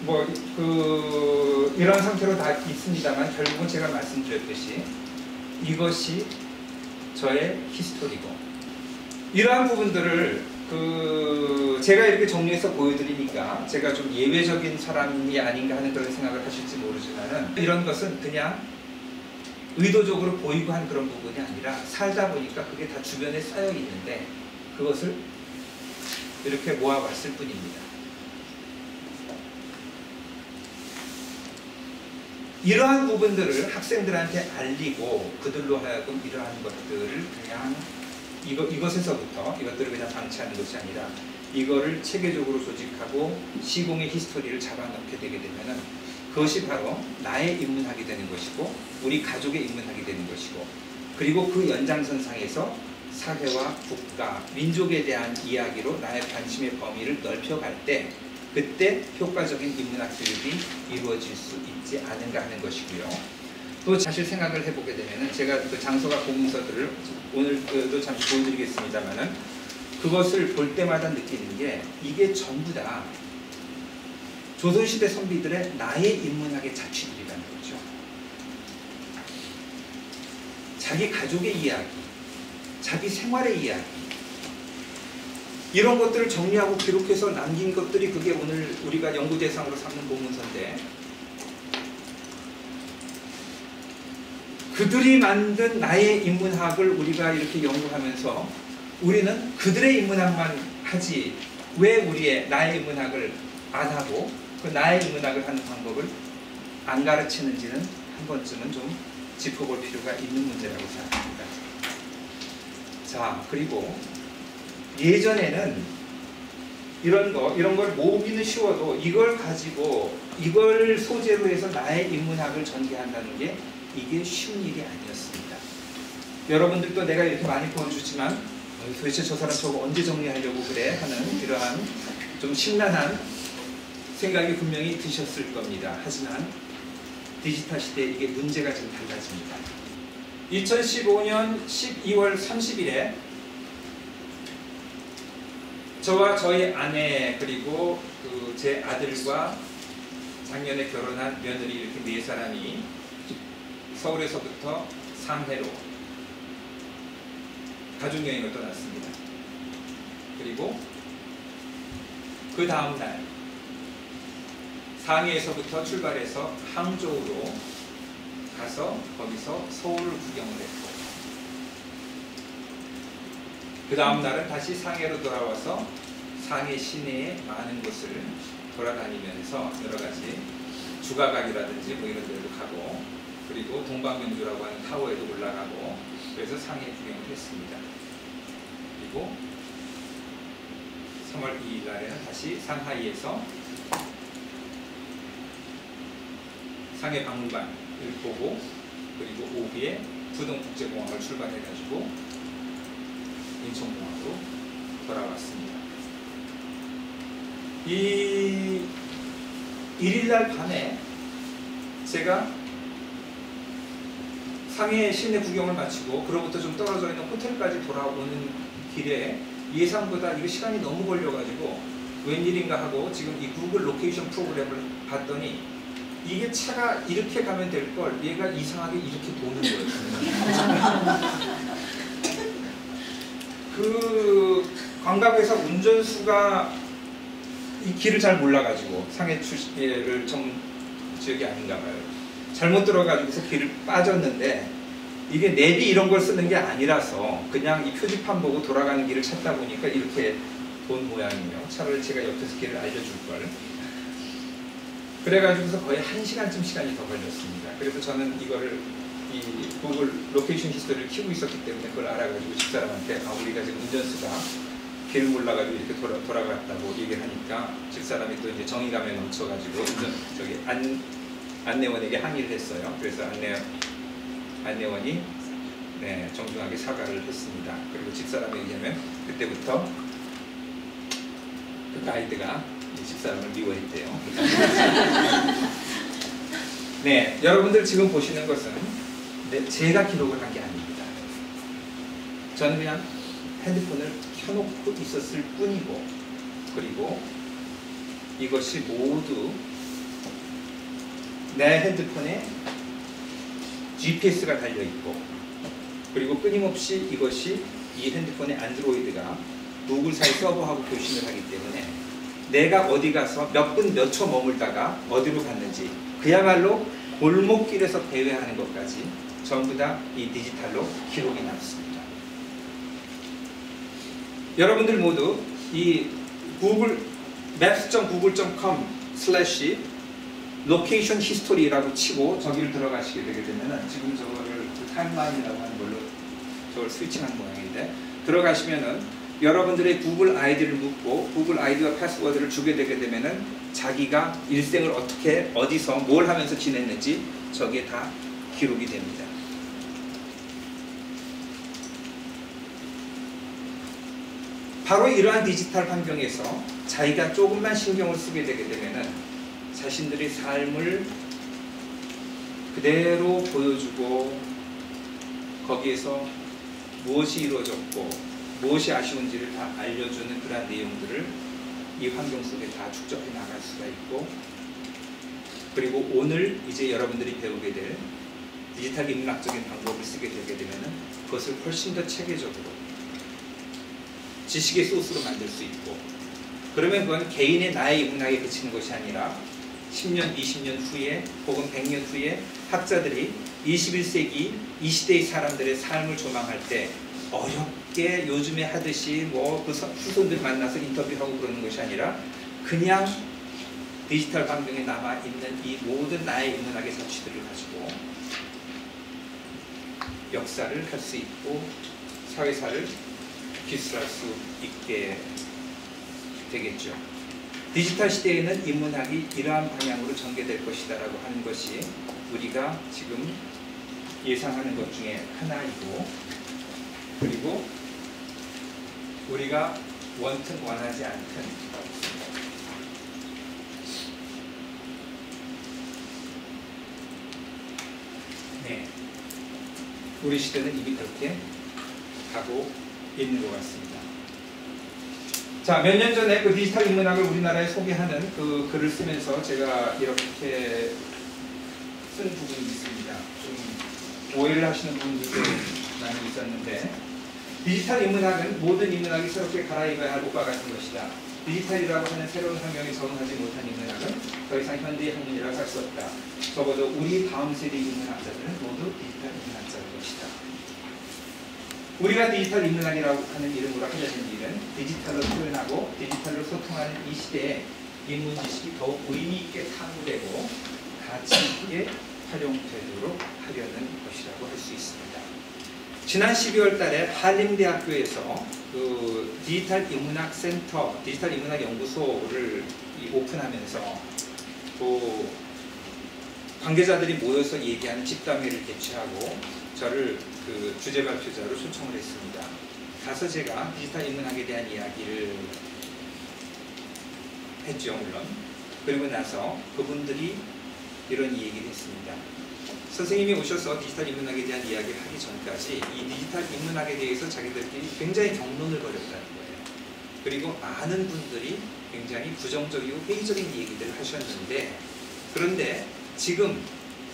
이런 상태로 다 있습니다만, 결국은 제가 말씀드렸듯이 이것이 저의 히스토리고, 이러한 부분들을 제가 이렇게 정리해서 보여드리니까 제가 좀 예외적인 사람이 아닌가 하는 그런 생각을 하실지 모르지만은, 이런 것은 그냥 의도적으로 보이고 한 그런 부분이 아니라 살다 보니까 그게 다 주변에 쌓여 있는데 그것을 이렇게 모아봤을 뿐입니다. 이러한 부분들을 학생들한테 알리고 그들로 하여금 이러한 것들을 그냥 이것에서부터 이것들을 그냥 방치하는 것이 아니라 이거를 체계적으로 조직하고 시공의 히스토리를 잡아넣게 되게 되면은 그것이 바로 나의 인문학이 되는 것이고 우리 가족의 인문학이 되는 것이고, 그리고 그 연장선상에서 사회와 국가, 민족에 대한 이야기로 나의 관심의 범위를 넓혀갈 때 그때 효과적인 인문학 교육이 이루어질 수 있지 않은가 하는 것이고요. 또 사실 생각을 해보게 되면은, 제가 그 장소가 공문서들을 오늘도 잠시 보여드리겠습니다만은, 그것을 볼 때마다 느끼는 게 이게 전부 다 조선시대 선비들의 나의 인문학의 자취들이라는 거죠. 자기 가족의 이야기, 자기 생활의 이야기, 이런 것들을 정리하고 기록해서 남긴 것들이 그게 오늘 우리가 연구 대상으로 삼는 공문서인데, 그들이 만든 나의 인문학을 우리가 이렇게 연구하면서 우리는 그들의 인문학만 하지 왜 나의 인문학을 안 하고 그 나의 인문학을 하는 방법을 안 가르치는지는 한 번쯤은 좀 짚어볼 필요가 있는 문제라고 생각합니다. 자, 그리고 예전에는 이런 걸 모으기는 쉬워도 이걸 가지고 이걸 소재로 해서 나의 인문학을 전개한다는 게 이게 쉬운 일이 아니었습니다. 여러분들도 내가 이렇게 많이 보여주지만 도대체 저 사람 저거 언제 정리하려고 그래 하는 이러한 좀 심란한 생각이 분명히 드셨을 겁니다. 하지만 디지털 시대에 이게 문제가 좀 달라집니다. 2015년 12월 30일에 저와 저희 아내 그리고 제 아들과 작년에 결혼한 며느리 이렇게 4사람이 서울에서부터 상해로 가족여행을 떠났습니다. 그리고 그 다음날 상해에서부터 출발해서 항저우로 가서 거기서 서울을 구경을 했고 그 다음날은 다시 상해로 돌아와서 상해 시내의 많은 곳을 돌아다니면서 여러가지 주가각이라든지 뭐 이런 데도 가고 그리고 동방명주라고 하는 타워에도 올라가고 그래서 상해 구경을 했습니다. 그리고 3월 2일 날에는 다시 상하이에서 상해 박물관을 보고 그리고 오후에 부동국제공항을 출발해가지고 인천공항으로 돌아왔습니다. 이 1일날 밤에 제가 상해 시내 구경을 마치고 그로부터 좀 떨어져 있는 호텔까지 돌아오는 길에 예상보다 이거 시간이 너무 걸려가지고 웬일인가 하고 지금 이 구글 로케이션 프로그램을 봤더니 이게 차가 이렇게 가면 될 걸 얘가 이상하게 이렇게 도는 거였어요. 그 관광회사 운전수가 이 길을 잘 몰라가지고 상해 출시를 좀 지역이 아닌가 봐요. 잘못 들어가지고서 길을 빠졌는데 이게 내비 이런 걸 쓰는 게 아니라서 그냥 이 표지판 보고 돌아가는 길을 찾다 보니까 이렇게 돈 모양이에요. 차라리 제가 옆에서 길을 알려줄 걸. 그래가지고서 거의 1시간쯤 시간이 더 걸렸습니다. 그래서 저는 이거를 이 구글 로케이션 히스토리를 키우고 있었기 때문에 그걸 알아가지고 집사람한테 우리가 지금 운전수가 길 몰라가지고 이렇게 돌아갔다고 얘기를 하니까 집사람이 또 이제 정의감에 넘쳐가지고 안내원에게 항의를 했어요. 그래서 안내원이 정중하게 사과를 했습니다. 그리고 집사람에 의하면 그때부터 그 가이드가 집사람을 미워했대요. 네, 여러분들 지금 보시는 것은 제가 기록을 한 게 아닙니다. 저는 그냥 핸드폰을 켜놓고 있었을 뿐이고 그리고 이것이 모두 내 핸드폰에 GPS가 달려있고 그리고 끊임없이 이것이 이 핸드폰의 안드로이드가 구글사의 서버하고 교신을 하기 때문에 내가 어디 가서 몇 분 몇 초 머물다가 어디로 갔는지 그야말로 골목길에서 대회하는 것까지 전부 다 이 디지털로 기록이 남습니다. 여러분들 모두 이 구글 maps.google.com/location history라고 치고 저기를 들어가시게 되게 되면은 지금 저거를 타임라인이라고 하는 걸로 저걸 스위칭한 모양인데 들어가시면은 여러분들의 구글 아이디를 묻고 구글 아이디와 패스워드를 주게 되게 되면은 자기가 일생을 어떻게 어디서 뭘 하면서 지냈는지 저기에 다 기록이 됩니다. 바로 이러한 디지털 환경에서 자기가 조금만 신경을 쓰게 되게 되면은 자신들의 삶을 그대로 보여주고 거기에서 무엇이 이루어졌고 무엇이 아쉬운지를 다 알려주는 그러한 내용들을 이 환경 속에 다 축적해 나갈 수가 있고 그리고 오늘 이제 여러분들이 배우게 될 디지털 인문학적인 방법을 쓰게 되게 되면은 그것을 훨씬 더 체계적으로 지식의 소스로 만들 수 있고 그러면 그건 개인의 나의 인문학에 그치는 것이 아니라 10년, 20년 후에 혹은 100년 후에 학자들이 21세기 이 시대의 사람들의 삶을 조망할 때 있게 요즘에 하듯이 뭐 그 후손들 만나서 인터뷰하고 그러는 것이 아니라 그냥 디지털 환경에 남아있는 이 모든 나의 인문학의 자취들을 가지고 역사를 할 수 있고 사회사를 기술할 수 있게 되겠죠. 디지털 시대에는 인문학이 이러한 방향으로 전개될 것이다라고 하는 것이 우리가 지금 예상하는 것 중에 하나이고, 그리고 우리가 원튼 원하지 않든 우리 시대는 이미 그렇게 가고 있는 것 같습니다. 자, 몇 년 전에 그 디지털 인문학을 우리나라에 소개하는 그 글을 쓰면서 제가 이렇게 쓴 부분이 있습니다. 좀 오해를 하시는 분들도 많이 있었는데, 디지털 인문학은 모든 인문학이 새롭게 갈아입어야 할 옷과 같은 것이다. 디지털이라고 하는 새로운 환경에 적응하지 못한 인문학은 더 이상 현대의 학문이라고 할 수 없다. 적어도 우리 다음 세대 인문학자들은 모두 디지털 인문학자일 것이다. 우리가 디지털 인문학이라고 하는 이름으로 하려는 일은 디지털로 표현하고 디지털로 소통하는 이 시대에 인문 지식이 더욱 의미 있게 탐구되고 가치 있게 활용되도록 하려는 것이라고 할 수 있습니다. 지난 12월 달에 한림대학교에서 그 디지털 인문학 센터, 디지털 인문학 연구소를 오픈하면서 그 관계자들이 모여서 얘기하는 집담회를 개최하고 저를 그 주제 발표자로 초청을 했습니다. 가서 제가 디지털 인문학에 대한 이야기를 했죠, 물론. 그리고 나서 그분들이 이런 얘기를 했습니다. 선생님이 오셔서 디지털 인문학에 대한 이야기를 하기 전까지 이 디지털 인문학에 대해서 자기들끼리 굉장히 경론을 벌였다는 거예요. 그리고 많은 분들이 굉장히 부정적이고 회의적인 얘기들을 하셨는데, 그런데 지금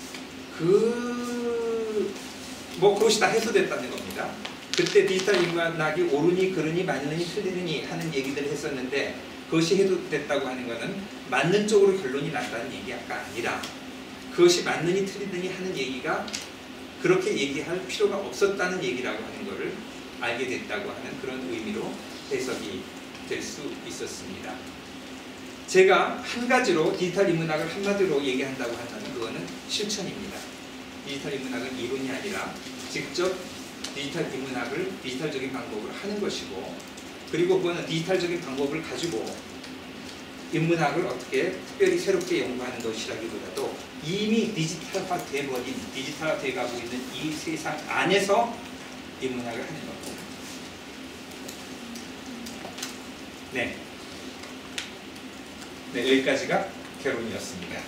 그것이 다 해소됐다는 겁니다. 그때 디지털 인문학이 옳으니 그르니 맞느니 틀리니 하는 얘기들을 했었는데, 그것이 해소됐다고 하는 것은 맞는 쪽으로 결론이 난다는 얘기가 아니라 그것이 맞느니 틀리느니 하는 얘기가 그렇게 얘기할 필요가 없었다는 얘기라고 하는 것을 알게 됐다고 하는 그런 의미로 해석이 될 수 있었습니다. 제가 한 가지로 디지털 인문학을 한마디로 얘기한다고 한다면 그거는 실천입니다. 디지털 인문학은 이론이 아니라 직접 디지털 인문학을 디지털적인 방법으로 하는 것이고, 그리고 그거는 디지털적인 방법을 가지고 인문학을 어떻게 특별히 새롭게 연구하는 것이라기보다도 이미 디지털화 돼버린, 디지털화 돼가고 있는 이 세상 안에서 인문학을 하는 겁니다. 네, 여기까지가 결론이었습니다.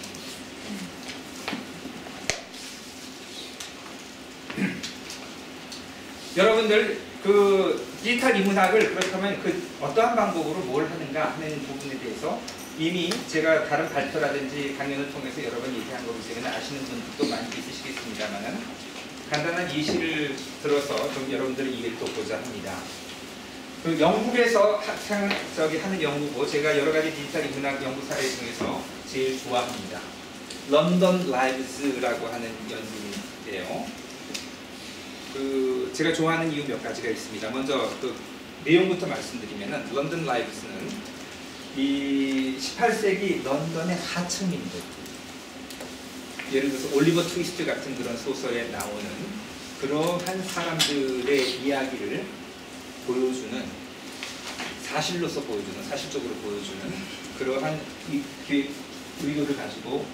여러분들 그 디지털 인문학을 그렇다면 그 어떠한 방법으로 뭘 하는가 하는 부분에 대해서 이미 제가 다른 발표라든지 강연을 통해서 여러 번 얘기한 거기 때문에 아시는 분들도 많이 있으시겠습니다만은 간단한 예시를 들어서 좀 여러분들의 이해를 돕고자 합니다. 그 영국에서 하는 연구고 제가 여러 가지 디지털 인문학 연구 사례 중에서 제일 좋아합니다. 런던 라이브스라고 하는 연구인데요. 제가 좋아하는 이유 몇 가지가 있습니다. 먼저 그 내용부터 말씀드리면은 런던 라이브스는 이 18세기 런던의 하층민들, 예를 들어서 올리버 트위스트 같은 그런 소설에 나오는 그러한 사람들의 이야기를 보여주는, 사실로서 보여주는, 사실적으로 보여주는 그러한 의도를 가지고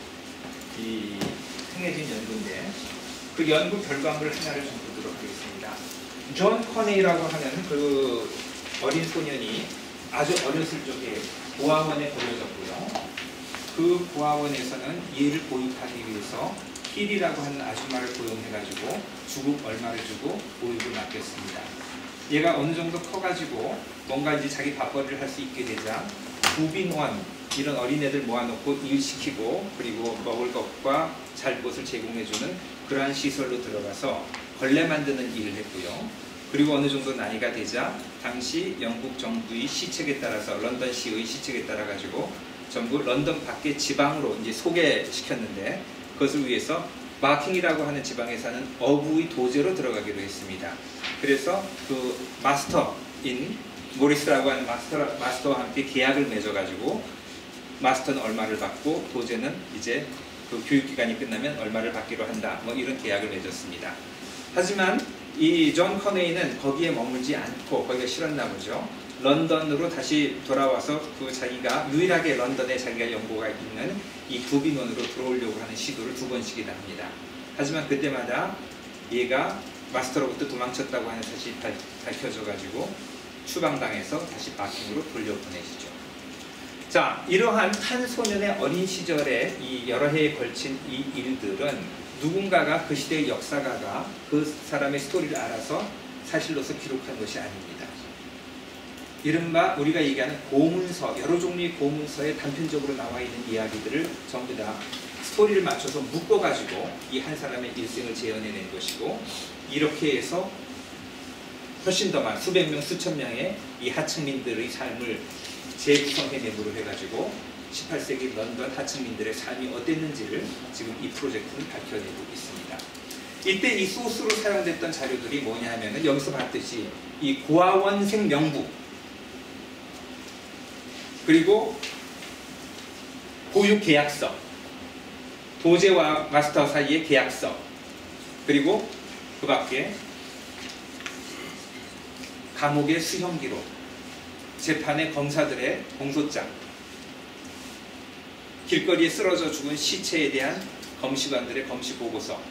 행해진 연구인데, 그 연구 결과물을 하나를 좀 보도록 하겠습니다. 존 커네이라고 하는 그 어린 소년이 아주 어렸을 적에 고아원에 버려졌고요. 그 고아원에서는 얘를 보육하기 위해서 힐이라고 하는 아줌마를 고용해가지고 주급 얼마를 주고 보육을 맡겼습니다. 얘가 어느 정도 커가지고 뭔가 이제 자기 밥벌이를 할 수 있게 되자 구빈원, 이런 어린애들 모아놓고 일시키고 그리고 먹을 것과 잘 곳을 제공해주는 그러한 시설로 들어가서 걸레 만드는 일을 했고요. 그리고 어느 정도 나이가 되자 당시 영국 정부의 시책에 따라서, 런던시의 시책에 따라 가지고 전부 런던 밖의 지방으로 이제 소개시켰는데, 그것을 위해서 마킹이라고 하는 지방에서는 어부의 도제로 들어가기로 했습니다. 그래서 그 마스터인 모리스라고 하는 마스터와 함께 계약을 맺어가지고 마스터는 얼마를 받고 도제는 이제 그 교육기간이 끝나면 얼마를 받기로 한다. 뭐 이런 계약을 맺었습니다. 하지만 이 존 커네이는 거기에 머물지 않고 거기가 싫었나 보죠. 런던으로 다시 돌아와서 그 자기가 유일하게 런던에 자기가 연고가 있는 이 두비논으로 들어오려고 하는 시도를 2번씩이나 합니다. 하지만 그때마다 얘가 마스터로부터 도망쳤다고 하는 사실이 밝혀져가지고 추방당해서 다시 마킹으로 돌려보내시죠. 자, 이러한 한 소년의 어린 시절에 이 여러 해에 걸친 이 일들은 누군가가 그 시대의 역사가가 그 사람의 스토리를 알아서 사실로서 기록한 것이 아닙니다. 이른바 우리가 얘기하는 고문서, 여러 종류의 고문서에 단편적으로 나와 있는 이야기들을 전부 다 스토리를 맞춰서 묶어가지고 이 한 사람의 일생을 재현해낸 것이고, 이렇게 해서 훨씬 더 많은 수백 명, 수천 명의 이 하층민들의 삶을 재구성해내므로 해가지고 18세기 런던 하층민들의 삶이 어땠는지를 지금 이 프로젝트는 밝혀내고 있습니다. 이때 이 소스로 사용됐던 자료들이 뭐냐 하면은 여기서 봤듯이 이 고아원생 명부, 그리고 보육계약서, 도제와 마스터 사이의 계약서, 그리고 그 밖에 감옥의 수형기록, 재판의 검사들의 공소장, 길거리에 쓰러져 죽은 시체에 대한 검시관들의 검시 보고서,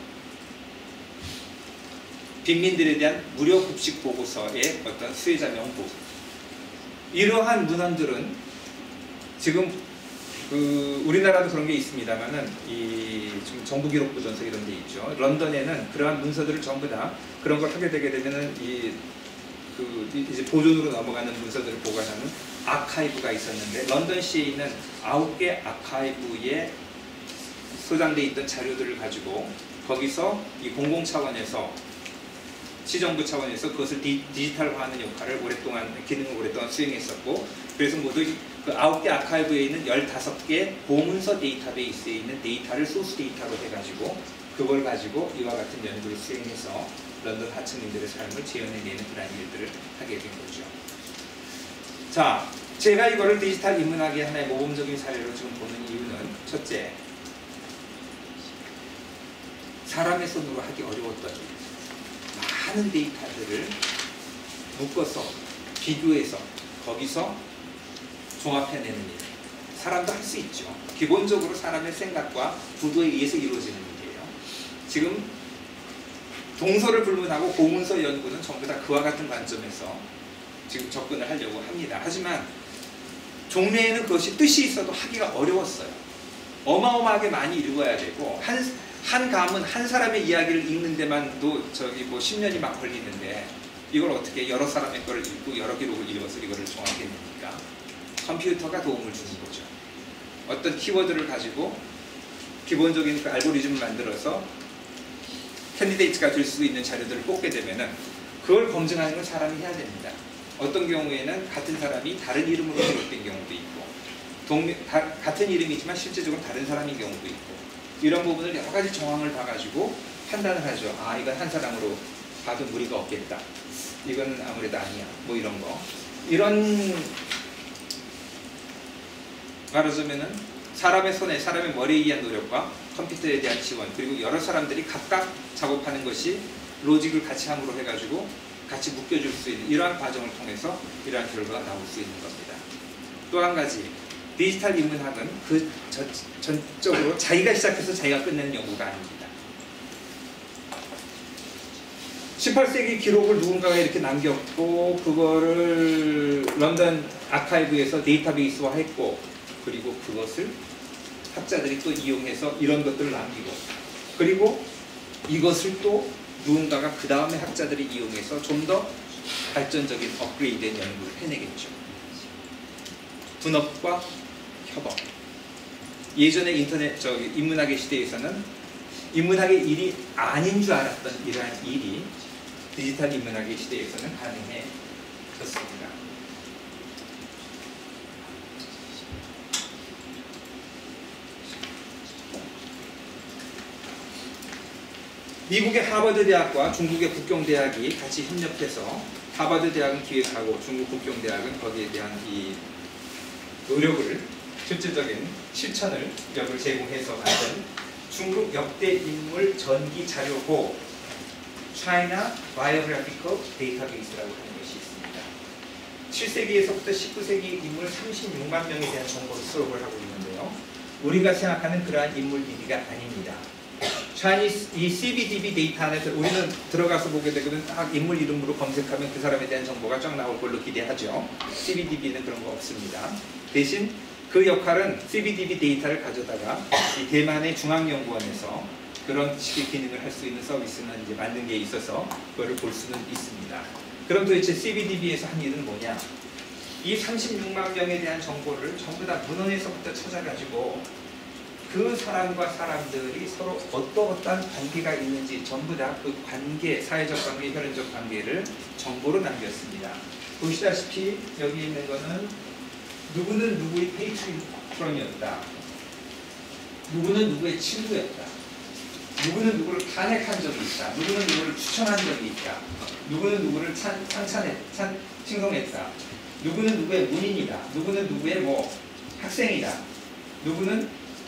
빈민들에 대한 무료 급식 보고서의 어떤 수혜자 명부, 이러한 문헌들은 지금 우리나라도 그런 게 있습니다만은 지금 정부기록보존서 이런 데 있죠. 런던에는 그러한 문서들을 전부 다 그런 걸 하게 되게 되면은 이제 보존으로 넘어가는 문서들을 보관하는 아카이브가 있었는데, 런던시에 있는 9개 아카이브에 소장되어 있던 자료들을 가지고 거기서 이 공공 차원에서, 시정부 차원에서 그것을 디지털화하는 역할을 기능을 오랫동안 수행했었고, 그래서 모두 그 9개 아카이브에 있는 15개 보문서 데이터베이스에 있는 데이터를 소스 데이터로 해가지고 그걸 가지고 이와 같은 연구를 수행해서 런던 하층민들의 삶을 재현해내는 그런 일들을 하게 된 거죠. 자, 제가 이거를 디지털 인문학의 하나의 모범적인 사례로 지금 보는 이유는, 첫째, 사람의 손으로 하기 어려웠던 많은 데이터들을 묶어서 비교해서 거기서 종합해내는 일. 사람도 할 수 있죠. 기본적으로 사람의 생각과 구도에 의해서 이루어지는 일이에요. 지금 동서를 불문하고 고문서 연구는 전부 다 그와 같은 관점에서 지금 접근을 하려고 합니다. 하지만 종래에는 그것이 뜻이 있어도 하기가 어려웠어요. 어마어마하게 많이 읽어야 되고, 한 감은 한 사람의 이야기를 읽는 데만도 10년이 막 걸리는데, 이걸 어떻게 여러 사람의 거를 읽고 여러 기록을 읽어서 이거를 종합해냅니까? 컴퓨터가 도움을 주는 거죠. 어떤 키워드를 가지고 기본적인 그 알고리즘을 만들어서 캔디데이트가 될 수 있는 자료들을 뽑게 되면은 그걸 검증하는 건 사람이 해야 됩니다. 어떤 경우에는 같은 사람이 다른 이름으로 기록된 경우도 있고, 같은 이름이지만 실제적으로 다른 사람인 경우도 있고, 이런 부분을 여러 가지 정황을 봐가지고 판단을 하죠. 아, 이건 한 사람으로 봐도 무리가 없겠다. 이건 아무래도 아니야. 뭐 이런 거. 이런, 말하자면은 사람의 손에, 사람의 머리에 의한 노력과 컴퓨터에 대한 지원, 그리고 여러 사람들이 각각 작업하는 것이 로직을 같이 함으로 해가지고 같이 묶여줄 수 있는 이러한 과정을 통해서 이러한 결과가 나올 수 있는 겁니다. 또 한 가지, 디지털 인문학은 전적으로 자기가 시작해서 자기가 끝내는 연구가 아닙니다. 18세기 기록을 누군가가 이렇게 남겼고, 그거를 런던 아카이브에서 데이터베이스화 했고, 그리고 그것을 학자들이 또 이용해서 이런 것들을 남기고, 그리고 이것을 또 누군가가 그 다음에 학자들이 이용해서 좀 더 발전적인 업그레이드된 연구를 해내겠죠. 분업과 협업. 예전에 인문학의 시대에서는 인문학의 일이 아닌 줄 알았던 이러한 일이 디지털 인문학의 시대에서는 가능해졌습니다. 미국의 하버드 대학과 중국의 북경 대학이 같이 협력해서 하버드 대학은 기획하고 중국 북경 대학은 거기에 대한 이 노력을 실질적인 실천을 력을 제공해서 만든 중국 역대 인물 전기 자료고 China Biographical Database라고 하는 것이 있습니다. 7세기에서부터 19세기 인물 36만 명에 대한 정보를 수록을 하고 있는데요. 우리가 생각하는 그러한 인물 DB가 아닙니다. Chinese 이 CBDB 데이터 안에서 우리는 들어가서 보게 되면 딱 인물 이름으로 검색하면 그 사람에 대한 정보가 쫙 나올 걸로 기대하죠. CBDB는 그런 거 없습니다. 대신 그 역할은 CBDB 데이터를 가져다가 이 대만의 중앙연구원에서 그런 식의 기능을 할 수 있는 서비스는 이제 만든 게 있어서 그거를 볼 수는 있습니다. 그럼 도대체 CBDB에서 한 일은 뭐냐? 이 36만 명에 대한 정보를 전부 다 문헌에서부터 찾아가지고 그 사람과 사람들이 서로 어떠한 관계가 있는지 전부 다 그 관계, 사회적 관계, 혈연적 관계를 정보로 남겼습니다. 보시다시피 여기 있는 거는 누구는 누구의 페이트론이었다. 누구는 누구의 친구였다. 누구는 누구를 탄핵한 적이 있다. 누구는 누구를 추천한 적이 있다. 누구는 누구를 칭송했다. 누구는 누구의 문인이다. 누구는 누구의 뭐 학생이다. 누구는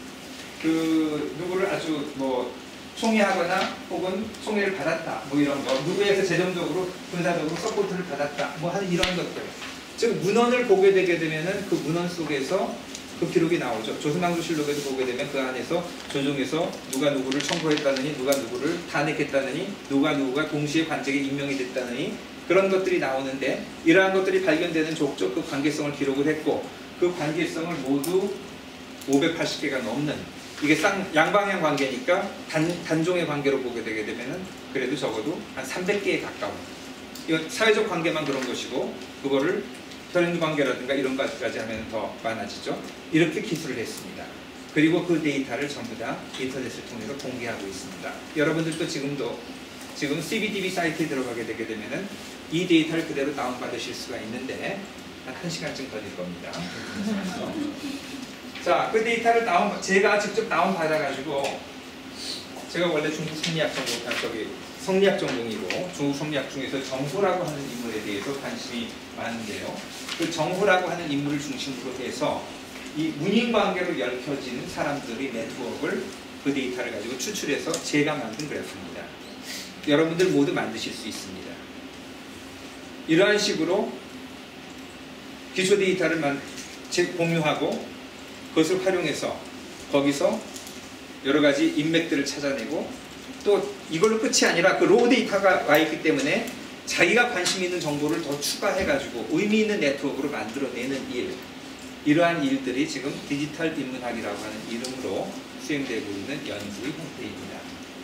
그 누구를 아주 뭐 총애하거나 혹은 총애를 받았다. 뭐 이런 거. 누구에서 재정적으로 군사적으로 서포트를 받았다. 뭐 하는 이런 것들. 즉 문헌을 보게 되게 되면은 그 문헌 속에서 그 기록이 나오죠. 조선왕조실록에도 보게 되면 그 안에서 조정에서 누가 누구를 청구했다느니 누가 누구를 탄핵했다느니 누가 누구가 동시에 관직에 임명이 됐다느니 그런 것들이 나오는데 이러한 것들이 발견되는 족족 그 관계성을 기록을 했고 그 관계성을 모두 580개가 넘는 이게 양방향 관계니까 단종의 관계로 보게 되게 되면은 그래도 적어도 한 300개에 가까운 이건 사회적 관계만 그런 것이고 그거를 혈연 관계라든가 이런 것까지 하면 더 많아지죠. 이렇게 기술을 했습니다. 그리고 그 데이터를 전부 다 인터넷을 통해서 공개하고 있습니다. 여러분들도 지금 CBDB 사이트에 들어가게 되게 되면은 이 데이터를 그대로 다운받으실 수가 있는데 한 1시간쯤 걸릴 겁니다. 자, 그 데이터를 제가 직접 다운받아가지고 제가 원래 중국 성리학 성리학 전공이고 중국 성리학 중에서 정후라고 하는 인물에 대해서 관심이 많은데요. 그 정후라고 하는 인물을 중심으로 해서 이 문인 관계로 얽혀지는 사람들의 네트워크를 그 데이터를 가지고 추출해서 제가 만든 그래프입니다. 여러분들 모두 만드실 수 있습니다. 이러한 식으로 기초 데이터를 공유하고 그것을 활용해서 거기서 여러 가지 인맥들을 찾아내고 또 이걸로 끝이 아니라 그 로우 데이터가 와 있기 때문에 자기가 관심 있는 정보를 더 추가해가지고 의미 있는 네트워크로 만들어내는 이러한 일들이 지금 디지털 인문학이라고 하는 이름으로 수행되고 있는 연구의 형태입니다.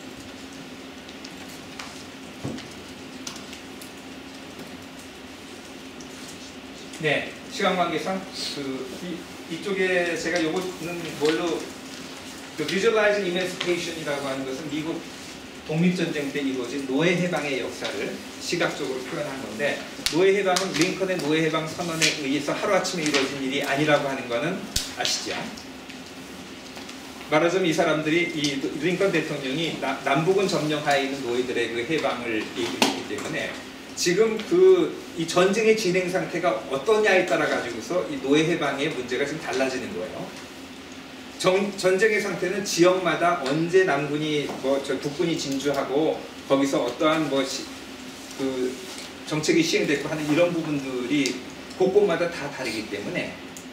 네, 시간 관계상 이쪽에 제가 요거는 뭘로 Visualizing Emancipation이라고 하는 것은 미국 독립전쟁 때 이루어진 노예 해방의 역사를 시각적으로 표현한 건데 노예 해방은 링컨의 노예 해방 선언에 의해서 하루아침에 이루어진 일이 아니라고 하는 거는 아시죠? 말하자면 이 사람들이 이 링컨 대통령이 남북은 점령하에 있는 노예들의 그 해방을 얘기했기 때문에 지금 이 전쟁의 진행 상태가 어떠냐에 따라 가지고서 이 노예 해방의 문제가 지금 달라지는 거예요. 전쟁의 상태는 지역마다 언제 남군이 북군이 진주하고 거기서 어떠한 그 정책이 시행됐고 하는 이런 부분들이 곳곳마다 다 다르기 때문에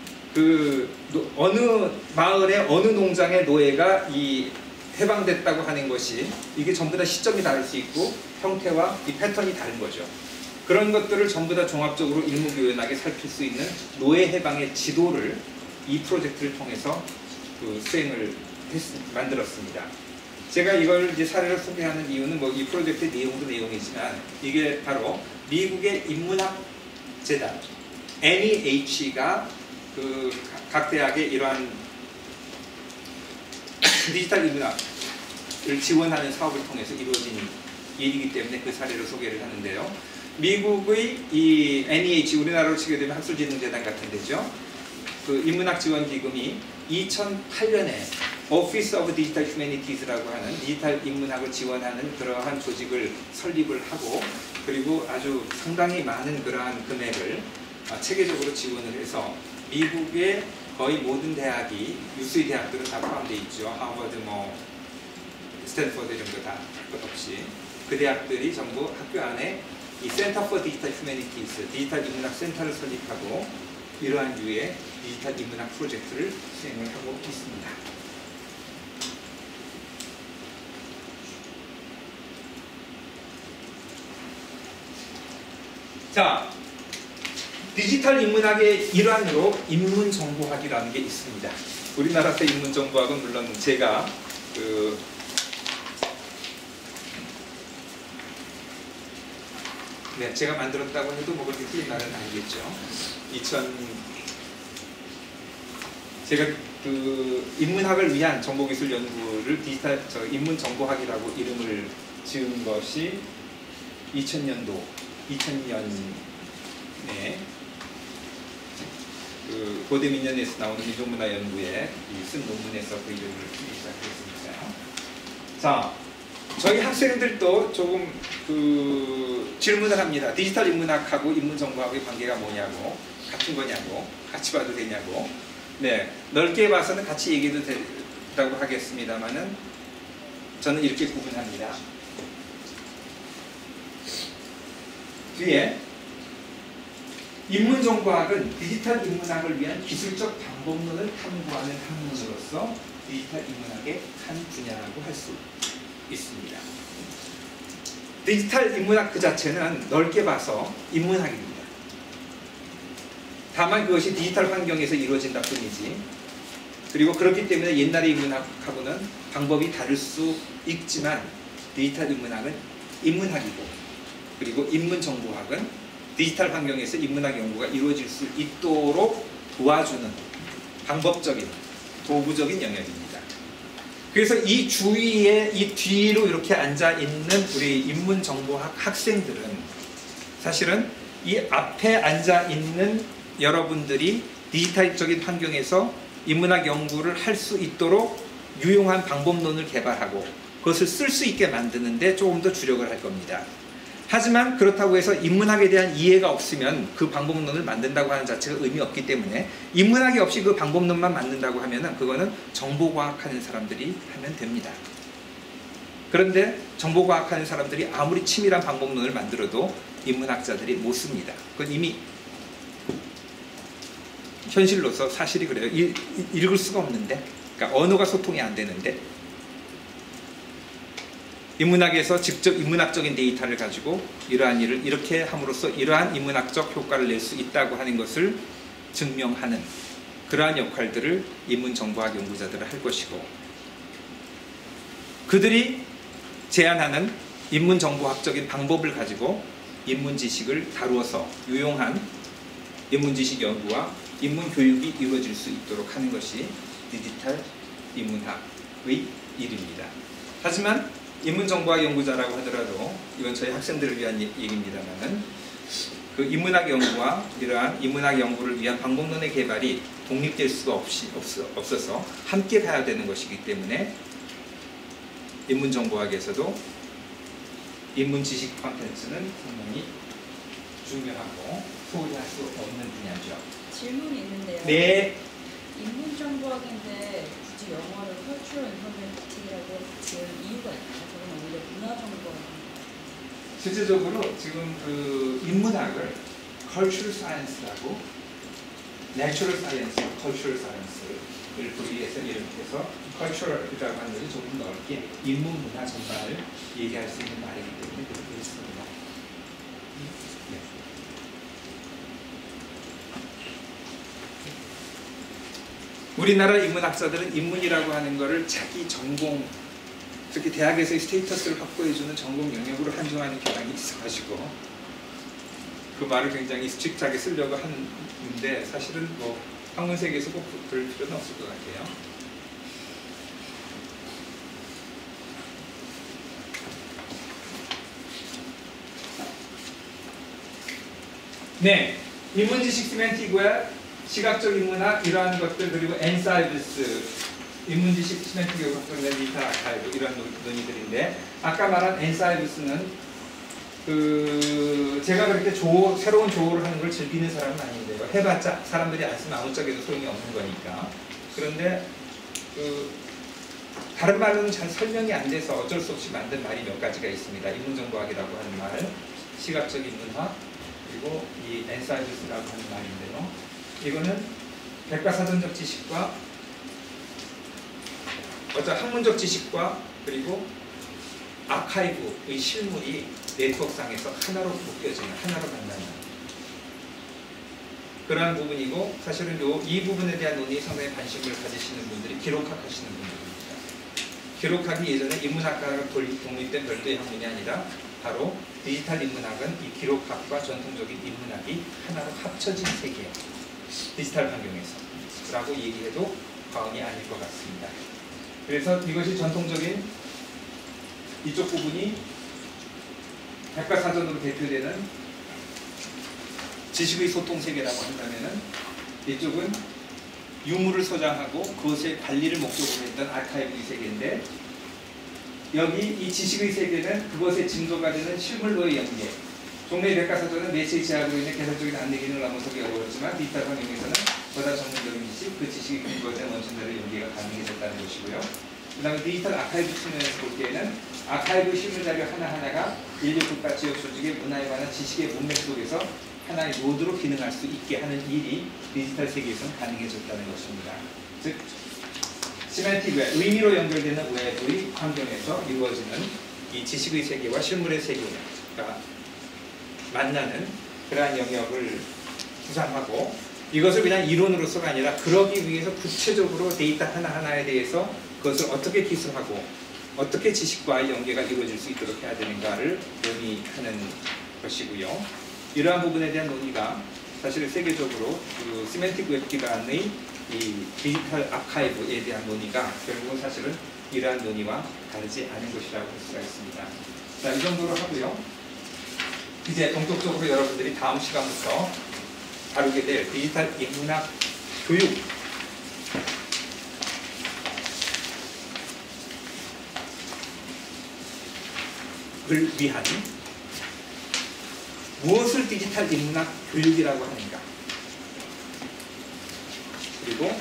어느 마을의 어느 농장의 노예가 해방됐다고 하는 것이 이게 전부 다 시점이 다를 수 있고 형태와 이 패턴이 다른 거죠. 그런 것들을 전부 다 종합적으로 일목요연하게 살필 수 있는 노예 해방의 지도를 이 프로젝트를 통해서 수행을 만들었습니다. 제가 이걸 이제 사례를 소개하는 이유는 이 프로젝트의 내용도 내용이지만 이게 바로 미국의 인문학 재단 NEH가 각 대학의 이러한 디지털 인문학을 지원하는 사업을 통해서 이루어진 일이기 때문에 그 사례를 소개를 하는데요. 미국의 이 NEH 우리나라로 치게 되면 학술진흥재단 같은 데죠. 그 인문학 지원 기금이 2008년에 Office of Digital Humanities라고 하는 디지털 인문학을 지원하는 그러한 조직을 설립을 하고 그리고 아주 상당히 많은 그러한 금액을 체계적으로 지원을 해서 미국의 거의 모든 대학이 유수의 대학들은 다 포함되어 있죠. 하버드, 스탠퍼드 이런 거 다 할 것 없이 그 대학들이 전부 학교 안에 이 Center for Digital Humanities, 디지털 인문학 센터를 설립하고 이러한 류의 디지털 인문학 프로젝트를 수행을 하고 있습니다. 자, 디지털 인문학의 일환으로 인문정보학이라는 게 있습니다. 우리나라에서 인문정보학은 물론 제가 제가 만들었다고 해도 뭐 그렇게 틀린 말은 아니겠죠. 제가 인문학을 위한 정보기술 연구를 인문정보학이라고 이름을 지은 것이 2000년에 고대민년에서 나오는 민족문화연구에 쓴 논문에서 그 이름을 쓰기 시작했으니까요. 자, 저희 학생들도 조금 질문을 합니다. 디지털 인문학하고 인문정보학의 관계가 뭐냐고, 같은 거냐고, 같이 봐도 되냐고. 네, 넓게 봐서는 같이 얘기해도 된다고 하겠습니다만은 저는 이렇게 구분합니다. 뒤에 인문정보학은 디지털 인문학을 위한 기술적 방법론을 탐구하는 학문으로서 디지털 인문학의 한 분야라고 할 수 있습니다. 디지털 인문학 그 자체는 넓게 봐서 인문학입니다. 다만 그것이 디지털 환경에서 이루어진다 뿐이지. 그리고 그렇기 때문에 옛날의 인문학하고는 방법이 다를 수 있지만 디지털 인문학은 인문학이고 그리고 인문정보학은 디지털 환경에서 인문학 연구가 이루어질 수 있도록 도와주는 방법적인 도구적인 영역입니다. 그래서 이 주위에 이 뒤로 이렇게 앉아 있는 우리 인문정보학 학생들은 사실은 이 앞에 앉아 있는 여러분들이 디지털적인 환경에서 인문학 연구를 할 수 있도록 유용한 방법론을 개발하고 그것을 쓸 수 있게 만드는데 조금 더 주력을 할 겁니다. 하지만 그렇다고 해서 인문학에 대한 이해가 없으면 그 방법론을 만든다고 하는 자체가 의미 없기 때문에 인문학이 없이 그 방법론만 만든다고 하면은 그거는 정보과학 하는 사람들이 하면 됩니다. 그런데 정보과학 하는 사람들이 아무리 치밀한 방법론을 만들어도 인문학자들이 못 씁니다. 그건 이미 현실로서 사실이 그래요. 읽을 수가 없는데, 그러니까 언어가 소통이 안 되는데 인문학에서 직접 인문학적인 데이터를 가지고 이러한 일을 이렇게 함으로써 이러한 인문학적 효과를 낼 수 있다고 하는 것을 증명하는 그러한 역할들을 인문정보학 연구자들은 할 것이고 그들이 제안하는 인문정보학적인 방법을 가지고 인문지식을 다루어서 유용한 인문지식 연구와 인문교육이 이루어질 수 있도록 하는 것이 디지털 인문학의 일입니다. 하지만 인문정보학 연구자라고 하더라도 이건 저희 학생들을 위한 얘기입니다만은 그 인문학 연구와 이러한 인문학 연구를 위한 방법론의 개발이 독립될 수가 없어서 함께 가야 되는 것이기 때문에 인문정보학에서도 인문지식 콘텐츠는 상당히 중요하고 소홀히 할 수 없는 분야죠. 질문이 있는데요. 네. 인문정보학인데 굳이 영어를 Cultural Informatics라고 지은 이유가 있나요? 저는 오히려 문화정보학. 실제적으로 지금 그 인문학을 Cultural Science라고 Natural Science, Cultural Science를 분리해서 이렇게 해서 Cultural이라고 하는 것이 조금 넓게 인문 문화 전반을 얘기할 수 있는 말이기 때문에 그렇게 했습니다. 네. 우리나라 인문학자들은 인문이라고 하는 것을 자기 전공, 특히 대학에서의 스테이터스를 확보해주는 전공 영역으로 한정하는 경향이 있어가지고 그 말을 굉장히 스트릭트하게 쓰려고 하는데 사실은 뭐 학문 세계에서 꼭 그럴 필요는 없을 것 같아요. 네, 인문지식 시멘틱과 시각적 인문학 이러한 것들 그리고 엔사이브스 인문지식 시멘트 교육 학생들 디지털 아카이브 이런 논의들인데 아까 말한 엔사이브스는 제가 그렇게 새로운 조어를 하는 걸 즐기는 사람은 아닌데요. 해봤자 사람들이 안 쓰면 아무짝에도 소용이 없는 거니까. 그런데 다른 말로는 잘 설명이 안 돼서 어쩔 수 없이 만든 말이 몇 가지가 있습니다. 인문정보학이라고 하는 말, 시각적 인문학, 그리고 이 엔사이브스라고 하는 말인데요. 이거는 백과사전적 지식과 어떤 학문적 지식과 그리고 아카이브의 실물이 네트워크상에서 하나로 묶여지는, 하나로 만나는 그러한 부분이고, 사실은 이 부분에 대한 논의에 상당히 관심을 가지시는 분들이 기록학 하시는 분들입니다. 기록학이 예전에 인문학과가 독립된 별도의 학문이 아니라 바로 디지털 인문학은 이 기록학과 전통적인 인문학이 하나로 합쳐진 세계예요. 디지털 환경에서 라고 얘기해도 과언이 아닐 것 같습니다. 그래서 이것이 전통적인 이쪽 부분이 백과사전으로 대표되는 지식의 소통 세계라고 한다면은 이쪽은 유물을 소장하고 그것의 관리를 목적으로 했던 아카이브의 세계인데, 여기 이 지식의 세계는 그것의 증거가 되는 실물로의 연계. 종래의 백과사전은 매체의 제약으로 인해 개설적인 안내 기능을 넘어서기 어려웠지만 디지털 환경에서는 보다 전문적인 지식, 그 지식이 근거된 원천대로 연계가 가능해졌다는 것이고요. 그 다음에 디지털 아카이브 측면에서 볼 때에는 아카이브 실물 자료 하나하나가 인류 국가 지역 조직의 문화에 관한 지식의 문맥 속에서 하나의 노드로 기능할 수 있게 하는 일이 디지털 세계에서는 가능해졌다는 것입니다. 즉 시멘틱 웹, 의미로 연결되는 웹의 환경에서 이루어지는 이 지식의 세계와 실물의 세계가 만나는 그러한 영역을 구상하고, 이것을 그냥 이론으로서가 아니라 그러기 위해서 구체적으로 데이터 하나하나에 대해서 그것을 어떻게 기술하고 어떻게 지식과의 연계가 이루어질 수 있도록 해야 되는가를 논의하는 것이고요. 이러한 부분에 대한 논의가 사실 세계적으로 시멘틱 웹 기반의 이 디지털 아카이브에 대한 논의가 결국은 사실은 이러한 논의와 다르지 않은 것이라고 볼 수가 있습니다. 자, 이 정도로 하고요. 이제 본격적으로 여러분들이 다음 시간부터 다루게 될 디지털 인문학 교육을 위한 무엇을 디지털 인문학 교육이라고 하는가, 그리고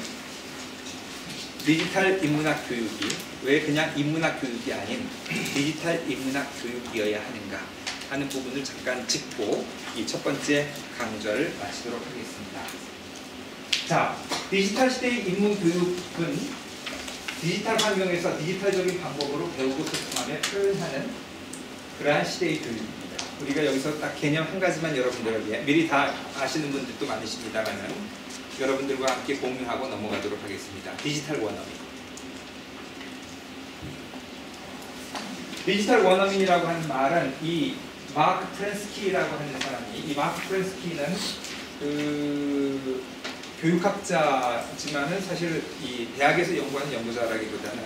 디지털 인문학 교육이 왜 그냥 인문학 교육이 아닌 디지털 인문학 교육이어야 하는가 하는 부분을 잠깐 짚고 이 첫 번째 강좌를 마치도록 하겠습니다. 자, 디지털 시대의 인문 교육은 디지털 환경에서 디지털적인 방법으로 배우고 소통하며 표현하는 그러한 시대의 교육입니다. 우리가 여기서 딱 개념 한 가지만 여러분들에게, 미리 다 아시는 분들도 많으십니다만은 여러분들과 함께 공유하고 넘어가도록 하겠습니다. 디지털 원어민. 디지털 원어민이라고 하는 말은 이 마크 프렌스키라고 하는 사람이, 이 마크 프렌스키는 교육학자지만은 사실 이 대학에서 연구하는 연구자라기보다는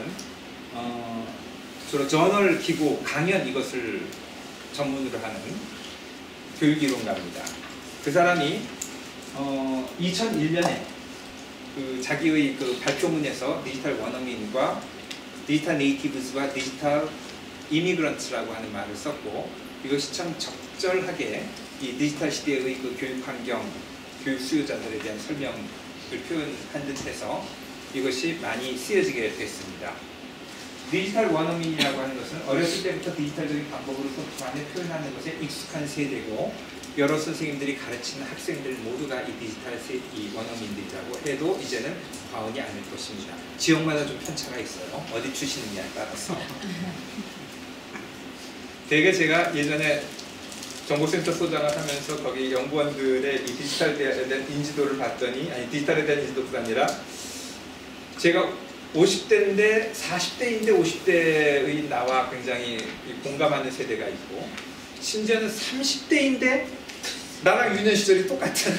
주로 저널 기고 강연 이것을 전문으로 하는 교육이론가입니다. 그 사람이 2001년에 자기의 발표문에서 디지털 원어민과 디지털 네이티브즈와 디지털 이미그런트라고 하는 말을 썼고, 이것이 참 적절하게 이 디지털 시대의 교육 환경, 교육 수요자들에 대한 설명을 표현한 듯해서 이것이 많이 쓰여지게 됐습니다. 디지털 원어민이라고 하는 것은 어렸을 때부터 디지털적인 방법으로 소통하며 표현하는 것에 익숙한 세대고, 여러 선생님들이 가르치는 학생들 모두가 이 디지털 이 원어민들이라고 해도 이제는 과언이 아닐 것입니다. 지역마다 좀 편차가 있어요. 어디 출신이냐에 따라서. 되게 제가 예전에 정보센터 소장을 하면서 거기 연구원들의 이 디지털에 대한 인지도를 봤더니, 아니 디지털에 대한 인지도가 아니라 제가 50대인데 40대인데 50대의 나와 굉장히 공감하는 세대가 있고, 심지어는 30대인데 나랑 유년 시절이 똑같은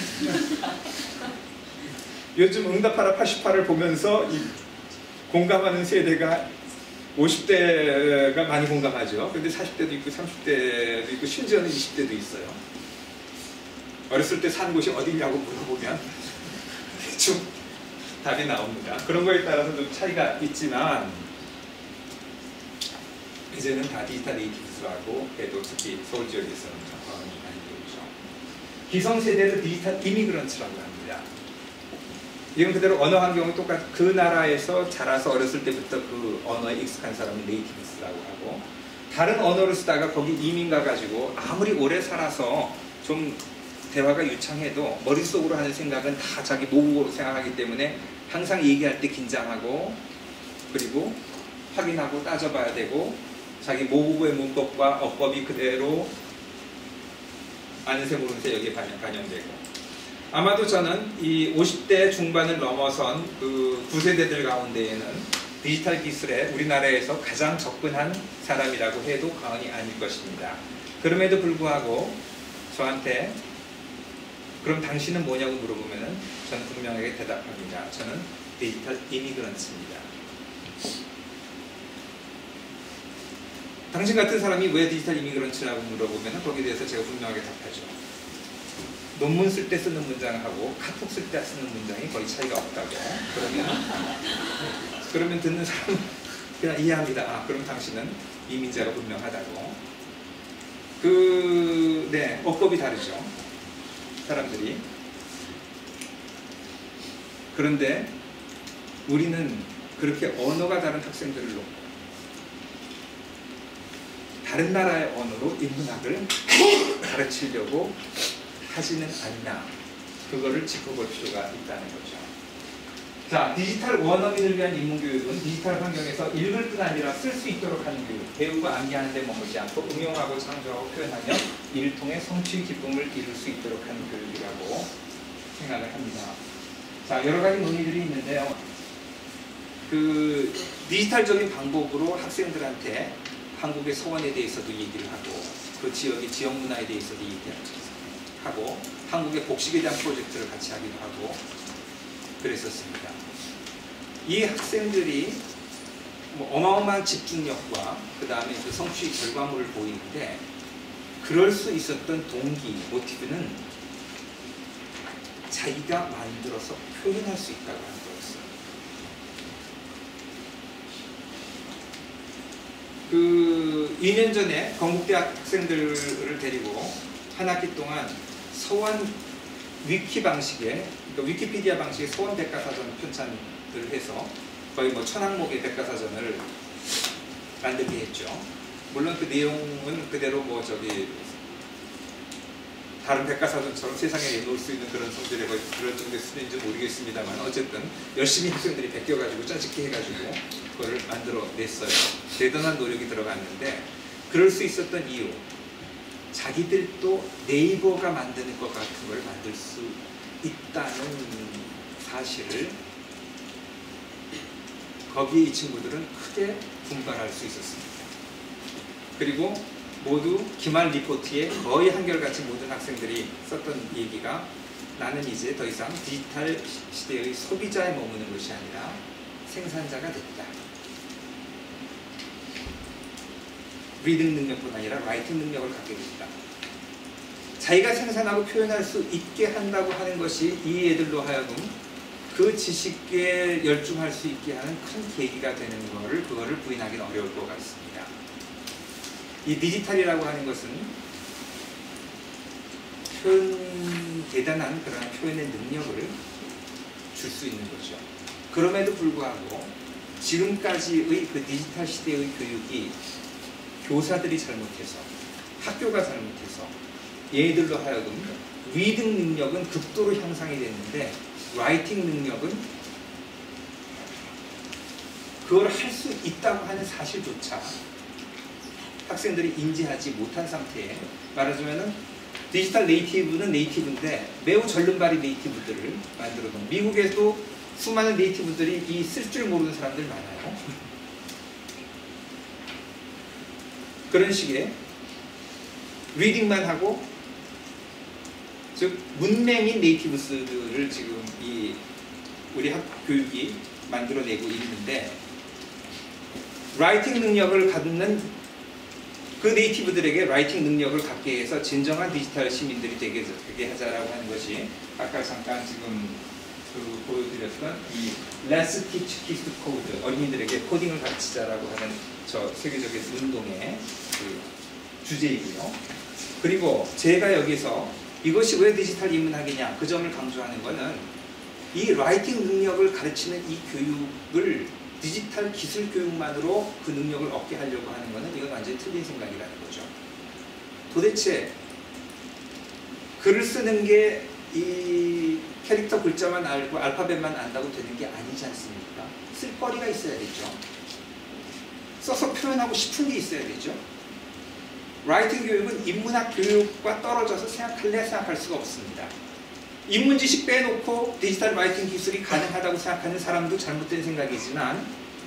요즘 응답하라 88을 보면서 이 공감하는 세대가 50대가 많이 공감하죠. 근데 40대도 있고 30대도 있고 심지어는 20대도 있어요. 어렸을 때 사는 곳이 어디냐고 물어보면 대충 답이 나옵니다. 그런 거에 따라서 좀 차이가 있지만 이제는 다 디지털 네이티브스라고 해도 특히 서울 지역에서는 좀 과언이 아니겠죠. 기성세대를 디지털 이미그런츠라고 합니다. 이건 그대로 언어 환경이 똑같, 그 나라에서 자라서 어렸을 때부터 그 언어에 익숙한 사람은 네이티브스라고 하고, 다른 언어를 쓰다가 거기 이민 가가지고 아무리 오래 살아서 좀 대화가 유창해도 머릿속으로 하는 생각은 다 자기 모국어로 생각하기 때문에 항상 얘기할 때 긴장하고, 그리고 확인하고 따져봐야 되고, 자기 모국어의 문법과 어법이 그대로 아는 새 모르는 새 여기에 반영되고, 아마도 저는 이 50대 중반을 넘어선 그 9세대들 가운데에는 디지털 기술에 우리나라에서 가장 접근한 사람이라고 해도 과언이 아닐 것입니다. 그럼에도 불구하고 저한테 그럼 당신은 뭐냐고 물어보면은 저는 분명하게 대답합니다. 저는 디지털 이미그런트입니다. 당신 같은 사람이 왜 디지털 이미그런트라고 물어보면은 거기에 대해서 제가 분명하게 답하죠. 논문 쓸 때 쓰는 문장하고 카톡 쓸 때 쓰는 문장이 거의 차이가 없다고. 그러면 듣는 사람은 그냥 이해합니다. 아, 그럼 당신은 이민자가 분명하다고. 네, 어법이 다르죠. 사람들이. 그런데 우리는 그렇게 언어가 다른 학생들을 놓고 다른 나라의 언어로 인문학을 가르치려고 하지는 않나, 그거를 짚어볼 필요가 있다는 거죠. 자, 디지털 원어민을 위한 인문교육은 디지털 환경에서 읽을 뿐 아니라 쓸 수 있도록 하는 교육, 배우고 암기하는 데 머물지 않고 응용하고 창조하고 표현하며 이를 통해 성취의 기쁨을 이룰 수 있도록 하는 교육이라고 생각을 합니다. 자, 여러 가지 논의들이 있는데요. 그 디지털적인 방법으로 학생들한테 한국의 서원에 대해서도 얘기를 하고, 그 지역의 지역 문화에 대해서도 얘기하고, 한국의 복식에 대한 프로젝트를 같이 하기도 하고 그랬었습니다. 이 학생들이 뭐 어마어마한 집중력과 그 다음에 그 성취 결과물을 보이는데, 그럴 수 있었던 동기, 모티브는 자기가 만들어서 표현할 수 있다고 하는 거였어요. 그 2년 전에 건국대학 학생들을 데리고 한 학기 동안 서원 위키 방식의, 그러니까 위키피디아 방식의 서원 백과사전 편찬을 해서 거의 뭐 1000항목의 백과사전을 만들게 했죠. 물론 그 내용은 그대로 뭐 저기 다른 백과사전처럼 세상에 내놓을 수 있는 그런 성질의 거의 그런 정도의 수준인지 모르겠습니다만, 어쨌든 열심히 학생들이 베껴가지고 짜집기 해가지고 그거를 만들어냈어요. 대단한 노력이 들어갔는데, 그럴 수 있었던 이유, 자기들도 네이버가 만드는 것 같은 걸 만들 수 있다는 사실을 거기에 이 친구들은 크게 분발할 수 있었습니다. 그리고 모두 기말 리포트에 거의 한결같이 모든 학생들이 썼던 얘기가, 나는 이제 더 이상 디지털 시대의 소비자에 머무는 것이 아니라 생산자가 됐다. 리딩 능력뿐 아니라 라이팅 능력을 갖게 됐다. 자기가 생산하고 표현할 수 있게 한다고 하는 것이 이 애들로 하여금 그 지식에 열중할 수 있게 하는 큰 계기가 되는 것을, 그거를 부인하기는 어려울 것 같습니다. 이 디지털이라고 하는 것은 대단한 그런 표현의 능력을 줄 수 있는 거죠. 그럼에도 불구하고 지금까지의 그 디지털 시대의 교육이 교사들이 잘못해서, 학교가 잘못해서 얘들로 하여금 리딩 능력은 극도로 향상이 됐는데 라이팅 능력은 그걸 할 수 있다고 하는 사실조차 학생들이 인지하지 못한 상태에, 말하자면은 디지털 네이티브는 네이티브인데 매우 절름발이 네이티브들을 만들어 놓은, 미국에도 수많은 네이티브들이 이 쓸 줄 모르는 사람들 많아요. 그런 식의 리딩만 하고, 즉 문맹인 네이티브스들을 지금 이 우리 교육이 만들어내고 있는데, 라이팅 능력을 갖는 그 네이티브들에게 라이팅 능력을 갖게 해서 진정한 디지털 시민들이 되게 하자라고 하는 것이 아까 잠깐 지금 보여드렸던 이 Let's Teach Kids to Code, 어린이들에게 코딩을 가르치자라고 하는 저 세계적인 운동의 그 주제이고요. 그리고 제가 여기서 이것이 왜 디지털 인문학이냐 그 점을 강조하는 것은 이 라이팅 능력을 가르치는 이 교육을 디지털 기술 교육만으로 그 능력을 얻게 하려고 하는 것은 이건 완전히 틀린 생각이라는 거죠. 도대체 글을 쓰는 게 이 캐릭터 글자만 알고 알파벳만 안다고 되는 게 아니지 않습니까? 쓸거리가 있어야 되죠. 써서 표현하고 싶은 게 있어야 되죠. 라이팅 교육은 인문학 교육과 떨어져서 생각할 수가 없습니다. 인문 지식 빼놓고 디지털 라이팅 기술이 가능하다고 생각하는 사람도 잘못된 생각이지만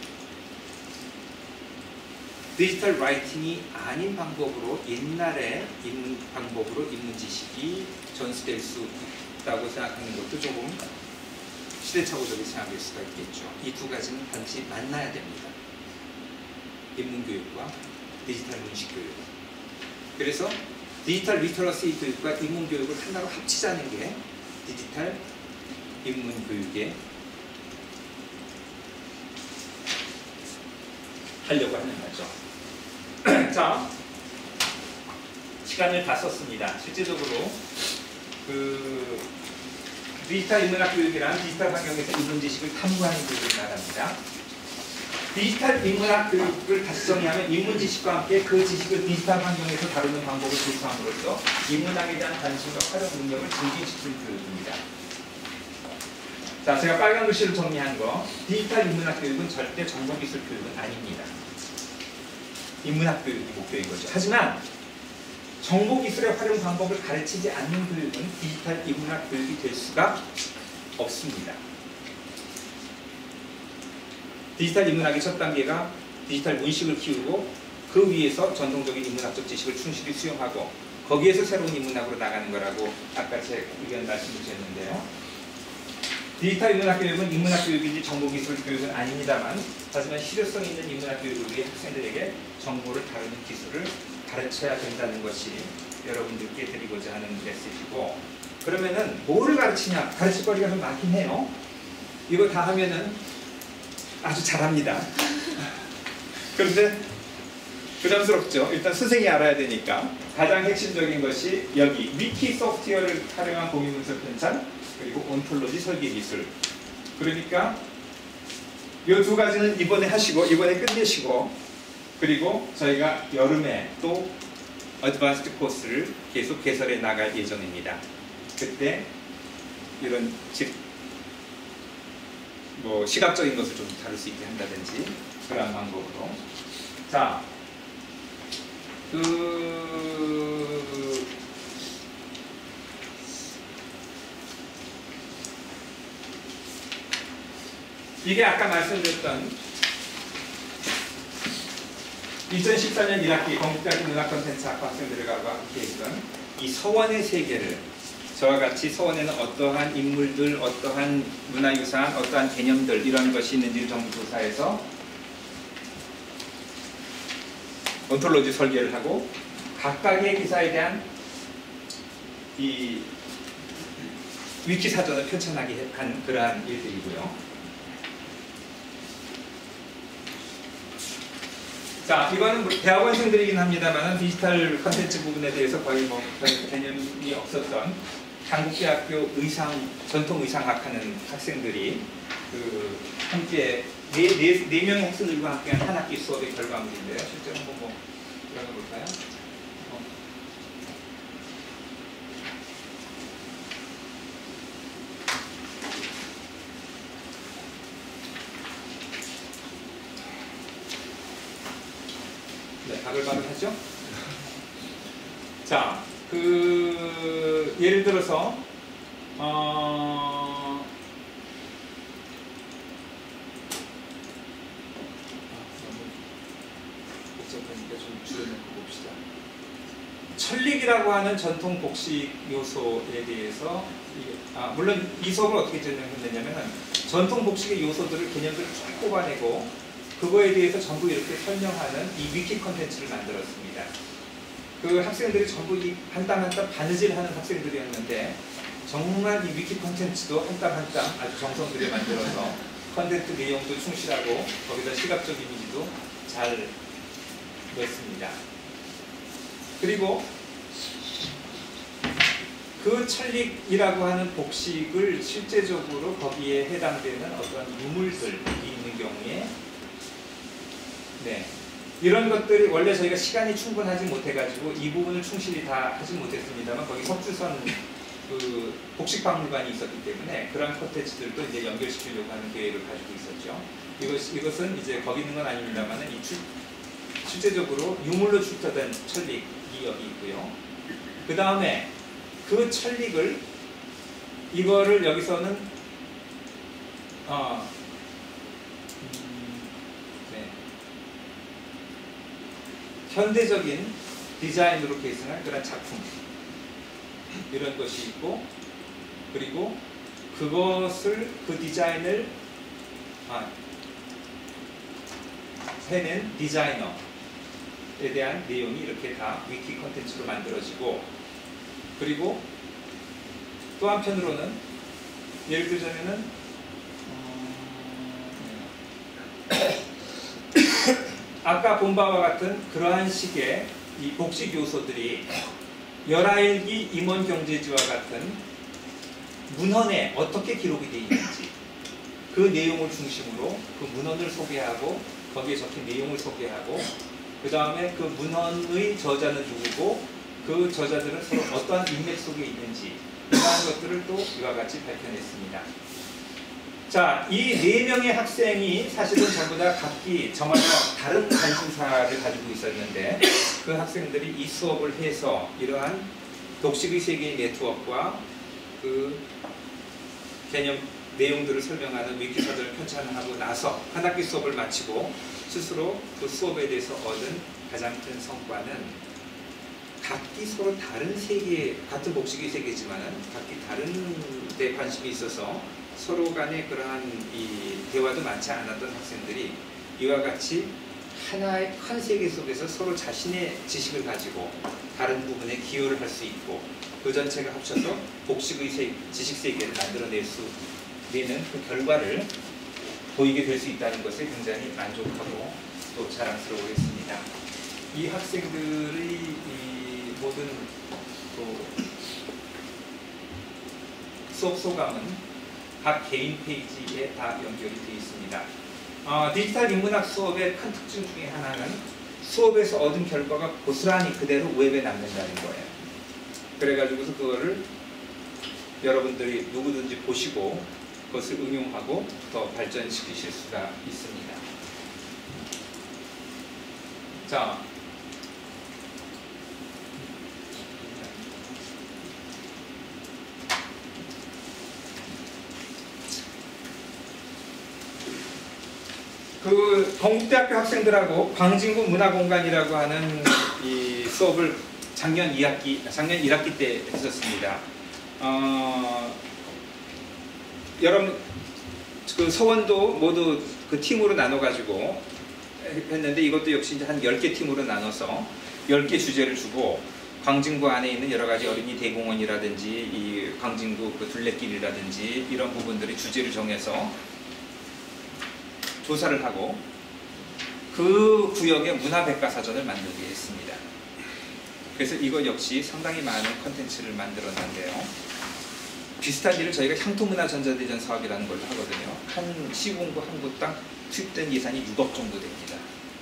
디지털 라이팅이 아닌 방법으로 옛날의 인문 방법으로 인문 지식이 전수될 수 있다고 생각하는 것도 조금 시대착오적인 생각일 수가 있겠죠. 이 두 가지는 반드시 만나야 됩니다. 인문 교육과 디지털 문식 교육. 그래서 디지털 리터러시 교육과 인문 교육을 하나로 합치자는 게 디지털 인문 교육에 하려고 하는 거죠. 자, 시간을 다 썼습니다. 실제적으로 그 디지털 인문학 교육이란 디지털 환경에서 인문 지식을 탐구하는 교육을 말합니다. 디지털 인문학 교육을 다시 정의하면 인문 지식과 함께 그 지식을 디지털 환경에서 다루는 방법을 교수함으로써 인문학에 대한 관심과 활용 능력을 증진시키는 교육입니다. 자, 제가 빨간 글씨로 정리한 거, 디지털 인문학 교육은 절대 정보기술 교육은 아닙니다. 인문학 교육이 목표인 거죠. 하지만 정보기술의 활용 방법을 가르치지 않는 교육은 디지털 인문학 교육이 될 수가 없습니다. 디지털 인문학의 첫 단계가 디지털 문식을 키우고 그 위에서 전통적인 인문학적 지식을 충실히 수용하고 거기에서 새로운 인문학으로 나가는 거라고 아까 제 의견 말씀드렸는데요. 디지털 인문학 교육은 인문학 교육인지 정보기술 교육은 아닙니다만 하지만 실효성 있는 인문학 교육을 위해 학생들에게 정보를 다루는 기술을 가르쳐야 된다는 것이 여러분들께 드리고자 하는 메시지고, 그러면은 뭐를 가르치냐? 가르칠 거리가 좀 많긴 해요. 이거 다 하면은 아주 잘합니다. 그런데 부담스럽죠. 일단 선생이 알아야 되니까 가장 핵심적인 것이 여기 위키 소프트웨어를 활용한 공유문서 편찬 그리고 온톨로지 설계 기술. 그러니까 이 두 가지는 이번에 하시고 이번에 끝내시고, 그리고 저희가 여름에 또 어드밴스드 코스를 계속 개설해 나갈 예정입니다. 그때 이런 뭐 시각적인 것을 좀 다룰 수 있게 한다든지 그런 방법으로. 자, 이게 아까 말씀드렸던 2014년 1학기 건국대학교 문학콘텐츠학과 학생들과 함께 했던 이 서원의 세계를, 저와 같이 서원에는 어떠한 인물들, 어떠한 문화유산, 어떠한 개념들 이런 것이 있는지를 전부 조사해서 온톨로지 설계를 하고 각각의 기사에 대한 이 위키 사전을 편찬하게 한 그러한 일들이고요. 자, 이거는 대학원생들이긴 합니다만 디지털 컨텐츠 부분에 대해서 거의 뭐 개념이 없었던 한국대학교 전통 의상학 하는 학생들이 함께 네 명의 학생들과 함께한 한 학기 수업의 결과물인데요. 실제로 한번 뭐 들어가 볼까요? 네, 바글바글 하죠? 자, 예를 들어서 복잡하니까 좀 줄여놓고 봅시다. 천릭이라고 하는 전통 복식 요소에 대해서 물론 이 수업을 어떻게 진행했냐면 전통 복식의 요소들을 개념들을 쭉 뽑아내고 그거에 대해서 전부 이렇게 설명하는 이 위키 컨텐츠를 만들었습니다. 그 학생들이 전부 이 한 땀 한 땀 바느질하는 학생들이었는데 정말 이 위키 콘텐츠도 한 땀 한 땀 아주 정성 들여 만들어서 컨텐츠 내용도 충실하고 거기다 시각적 이미지도 잘 넣습니다. 그리고 그 천릭이라고 하는 복식을 실제적으로 거기에 해당되는 어떤 유물들이 있는 경우에 네, 이런 것들이 원래 저희가 시간이 충분하지 못해가지고 이 부분을 충실히 다 하지 못했습니다만 거기 석주선 그 복식박물관이 있었기 때문에 그런 콘텐츠들도 이제 연결시키려고 하는 계획을 가지고 있었죠. 이것은 이제 거기 있는 건 아닙니다만 실제적으로 유물로 출토된 천릭이 여기 있고요. 그 다음에 그 천릭을 이거를 여기서는 네. 현대적인 디자인으로 계승한 그런 작품 이런 것이 있고 그리고 그것을 그 디자인을 해낸 디자이너에 대한 내용이 이렇게 다 위키 콘텐츠로 만들어지고 그리고 또 한편으로는 예를 들자면은 아까 본 바와 같은 그러한 식의 이 복식 요소들이 열하일기 임원경제지와 같은 문헌에 어떻게 기록이 되어 있는지 그 내용을 중심으로 그 문헌을 소개하고 거기에 적힌 내용을 소개하고 그 다음에 그 문헌의 저자는 누구고 그 저자들은 서로 어떠한 인맥 속에 있는지 이러한 것들을 또 이와 같이 밝혀냈습니다. 자, 이 4명의 학생이 사실은 전부 다 각기 저마다 다른 관심사를 가지고 있었는데 그 학생들이 이 수업을 해서 이러한 독식의 세계의 네트워크와 그 개념 내용들을 설명하는 위키 사전을 편찬하고 나서 한 학기 수업을 마치고 스스로 그 수업에 대해서 얻은 가장 큰 성과는 각기 서로 다른 세계, 같은 복식의 세계지만은 각기 다른 데 관심이 있어서 서로 간에 그러한 이 대화도 많지 않았던 학생들이 이와 같이 하나의 큰 세계 속에서 서로 자신의 지식을 가지고 다른 부분에 기여를 할 수 있고 그 전체가 합쳐서 복식의 지식 세계를 만들어낼 수 있는 그 결과를 보이게 될 수 있다는 것에 굉장히 만족하고 또 자랑스러워했습니다. 이 학생들의 이 모든 수업 소감은 각 개인 페이지에 다 연결이 되어 있습니다. 디지털 인문학 수업의 큰 특징 중에 하나는 수업에서 얻은 결과가 고스란히 그대로 웹에 남는다는 거예요. 그래가지고서 그거를 여러분들이 누구든지 보시고 그것을 응용하고 더 발전시키실 수가 있습니다. 자, 그 건국대학교 학생들하고 광진구 문화공간이라고 하는 이 수업을 작년 1학기 때 했었습니다. 여러분 그 서원도 모두 그 팀으로 나눠가지고 했는데 이것도 역시 이제 한 10개 팀으로 나눠서 10개 주제를 주고 광진구 안에 있는 여러 가지 어린이 대공원이라든지 이 광진구 그 둘레길이라든지 이런 부분들이 주제를 정해서 조사를 하고 그 구역의 문화백과사전을 만들게 했습니다. 그래서 이거 역시 상당히 많은 컨텐츠를 만들었는데요. 비슷한 일을 저희가 향토문화전자대전 사업이라는 걸로 하거든요. 한 시군구 한 곳당 투입된 예산이 6억 정도 됩니다.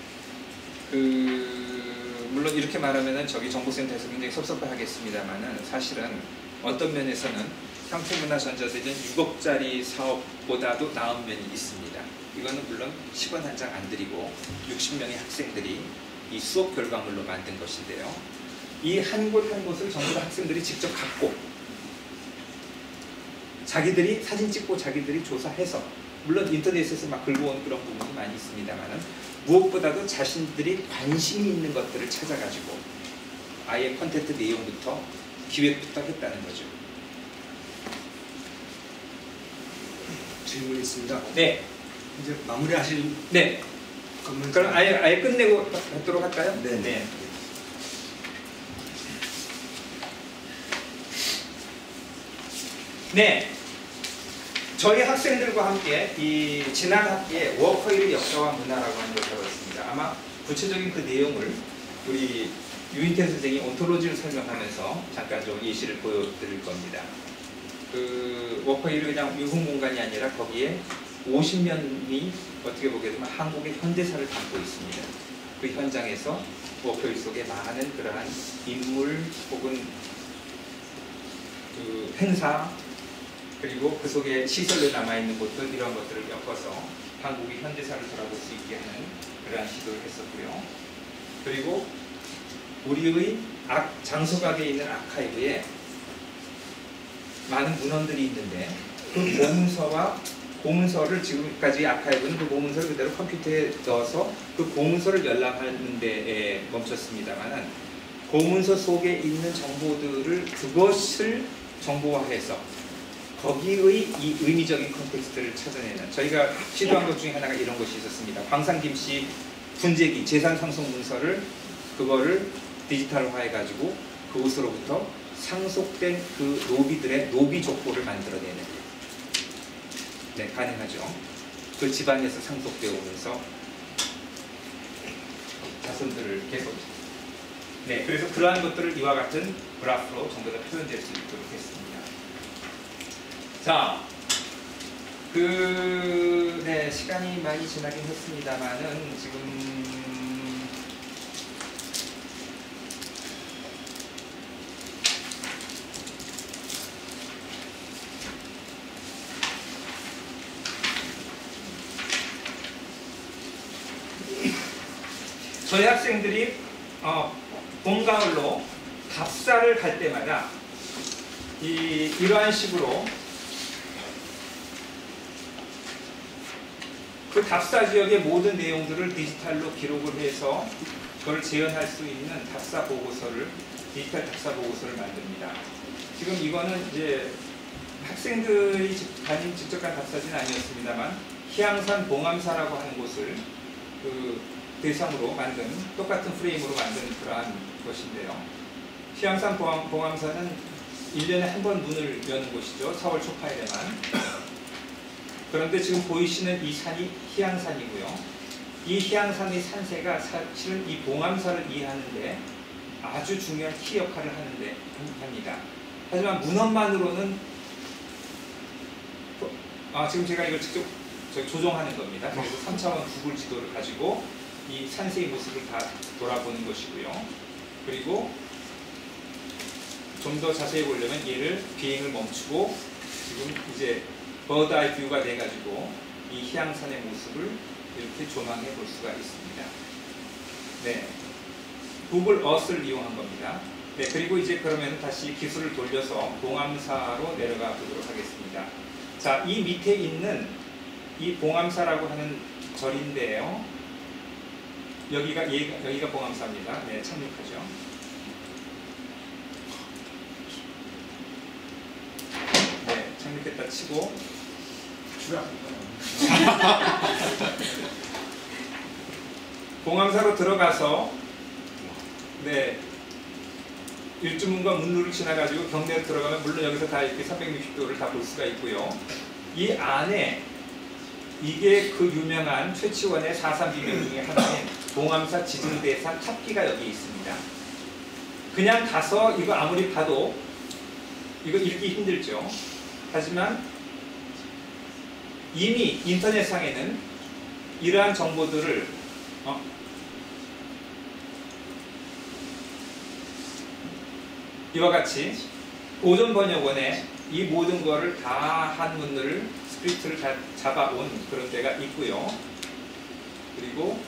물론 이렇게 말하면은 저기 정보센터에서 굉장히 섭섭해하겠습니다만은 사실은 어떤 면에서는 향토문화전자대전 6억짜리 사업보다도 나은 면이 있습니다. 이거는 물론 10원 한 장 안 드리고 60명의 학생들이 이 수업 결과물로 만든 것인데요. 이 한 곳 한 곳을 전부 다 학생들이 직접 갖고 자기들이 사진 찍고 자기들이 조사해서 물론 인터넷에서 막 긁어온 그런 부분이 많이 있습니다만은 무엇보다도 자신들이 관심이 있는 것들을 찾아가지고 아예 콘텐츠 내용부터 기획부터 했다는 거죠. 질문이 있습니다. 네. 이제 마무리하실 네. 건물. 그럼 아예 끝내고 하도록 할까요? 네. 네. 네, 저희 학생들과 함께 이 지난 학기에 워커힐의 역사와 문화라고 하는 걸 배웠습니다. 아마 구체적인 그 내용을 우리 유인태 선생이 온톨로지를 설명하면서 잠깐 좀 예시를 보여드릴 겁니다. 그 워커힐이 그냥 유흥 공간이 아니라 거기에 50년이 어떻게 보게 되면 한국의 현대사를 담고 있습니다. 그 현장에서 워커힐 속에 많은 그러한 인물 혹은 그 행사 그리고 그 속에 시설로 남아있는 곳들 이런 것들을 엮어서 한국의 현대사를 돌아볼 수 있게 하는 그러한 시도를 했었고요. 그리고 우리의 장소각에 있는 아카이브에 많은 문헌들이 있는데 그 고문서를 지금까지 아카이브는 그 고문서를 그대로 컴퓨터에 넣어서 그 고문서를 열람하는 데에 멈췄습니다만 고문서 속에 있는 정보들을 그것을 정보화해서 거기의 이 의미적인 컨텍스트를 찾아내는 저희가 시도한 것 중에 하나가 이런 것이 있었습니다. 광산김씨 분재기 재산상속 문서를 그거를 디지털화해 가지고 그곳으로부터 상속된 그 노비들의 노비 족보를 만들어내는 네, 가능하죠. 그 집안에서 상속되어 오면서 자손들을 계속 네, 그래서 그러한 것들을 이와 같은 그래프로 전부 다 표현될 수 있도록 했습니다. 자, 네, 시간이 많이 지나긴 했습니다만은 지금 저희 학생들이 봄, 가을로 답사를 갈 때마다 이러한 식으로 그 답사 지역의 모든 내용들을 디지털로 기록을 해서 그걸 재현할 수 있는 답사 보고서를 디지털 답사 보고서를 만듭니다. 지금 이거는 이제 학생들이 직접 간 답사지는 아니었습니다만 희양산 봉암사라고 하는 곳을 그 대상으로 만든 똑같은 프레임으로 만든 그러한 것인데요. 희양산 봉암사는 1년에 한 번 문을 여는 곳이죠. 4월 초파일에만. 그런데 지금 보이시는 이 산이 희양산이고요. 이 희양산의 산세가 사실은 이 봉암사를 이해하는데 아주 중요한 키 역할을 하는데 합니다. 하지만 문헌만으로는 지금 제가 이걸 직접 조정하는 겁니다. 그래서 3차원 구글 지도를 가지고 이 산세의 모습을 다 돌아보는 것이고요. 그리고 좀 더 자세히 보려면 얘를 비행을 멈추고 지금 이제 버드 아이 뷰가 돼가지고 이 희양산의 모습을 이렇게 조망해 볼 수가 있습니다. 네, 구글 어스를 이용한 겁니다. 네, 그리고 이제 그러면 다시 기술을 돌려서 봉암사로 내려가 보도록 하겠습니다. 자, 이 밑에 있는 이 봉암사라고 하는 절인데요. 여기가 봉암사입니다. 네, 착륙하죠. 네, 착륙했다 치고 봉암사로 들어가서 네, 일주문과 문루를 지나가지고 경내로 들어가면 물론 여기서 다 이렇게 360도를 다 볼 수가 있고요. 이 안에 이게 그 유명한 최치원의 4.3 비명 중에 하나인 봉암사 지증대산 탑기가 여기 있습니다. 그냥 가서 이거 아무리 봐도 이거 읽기 힘들죠. 하지만 이미 인터넷상에는 이러한 정보들을 이와 같이 오전 번역원에 이 모든 거를 다 한문을 스크립트를 다 잡아온 그런 데가 있고요. 그리고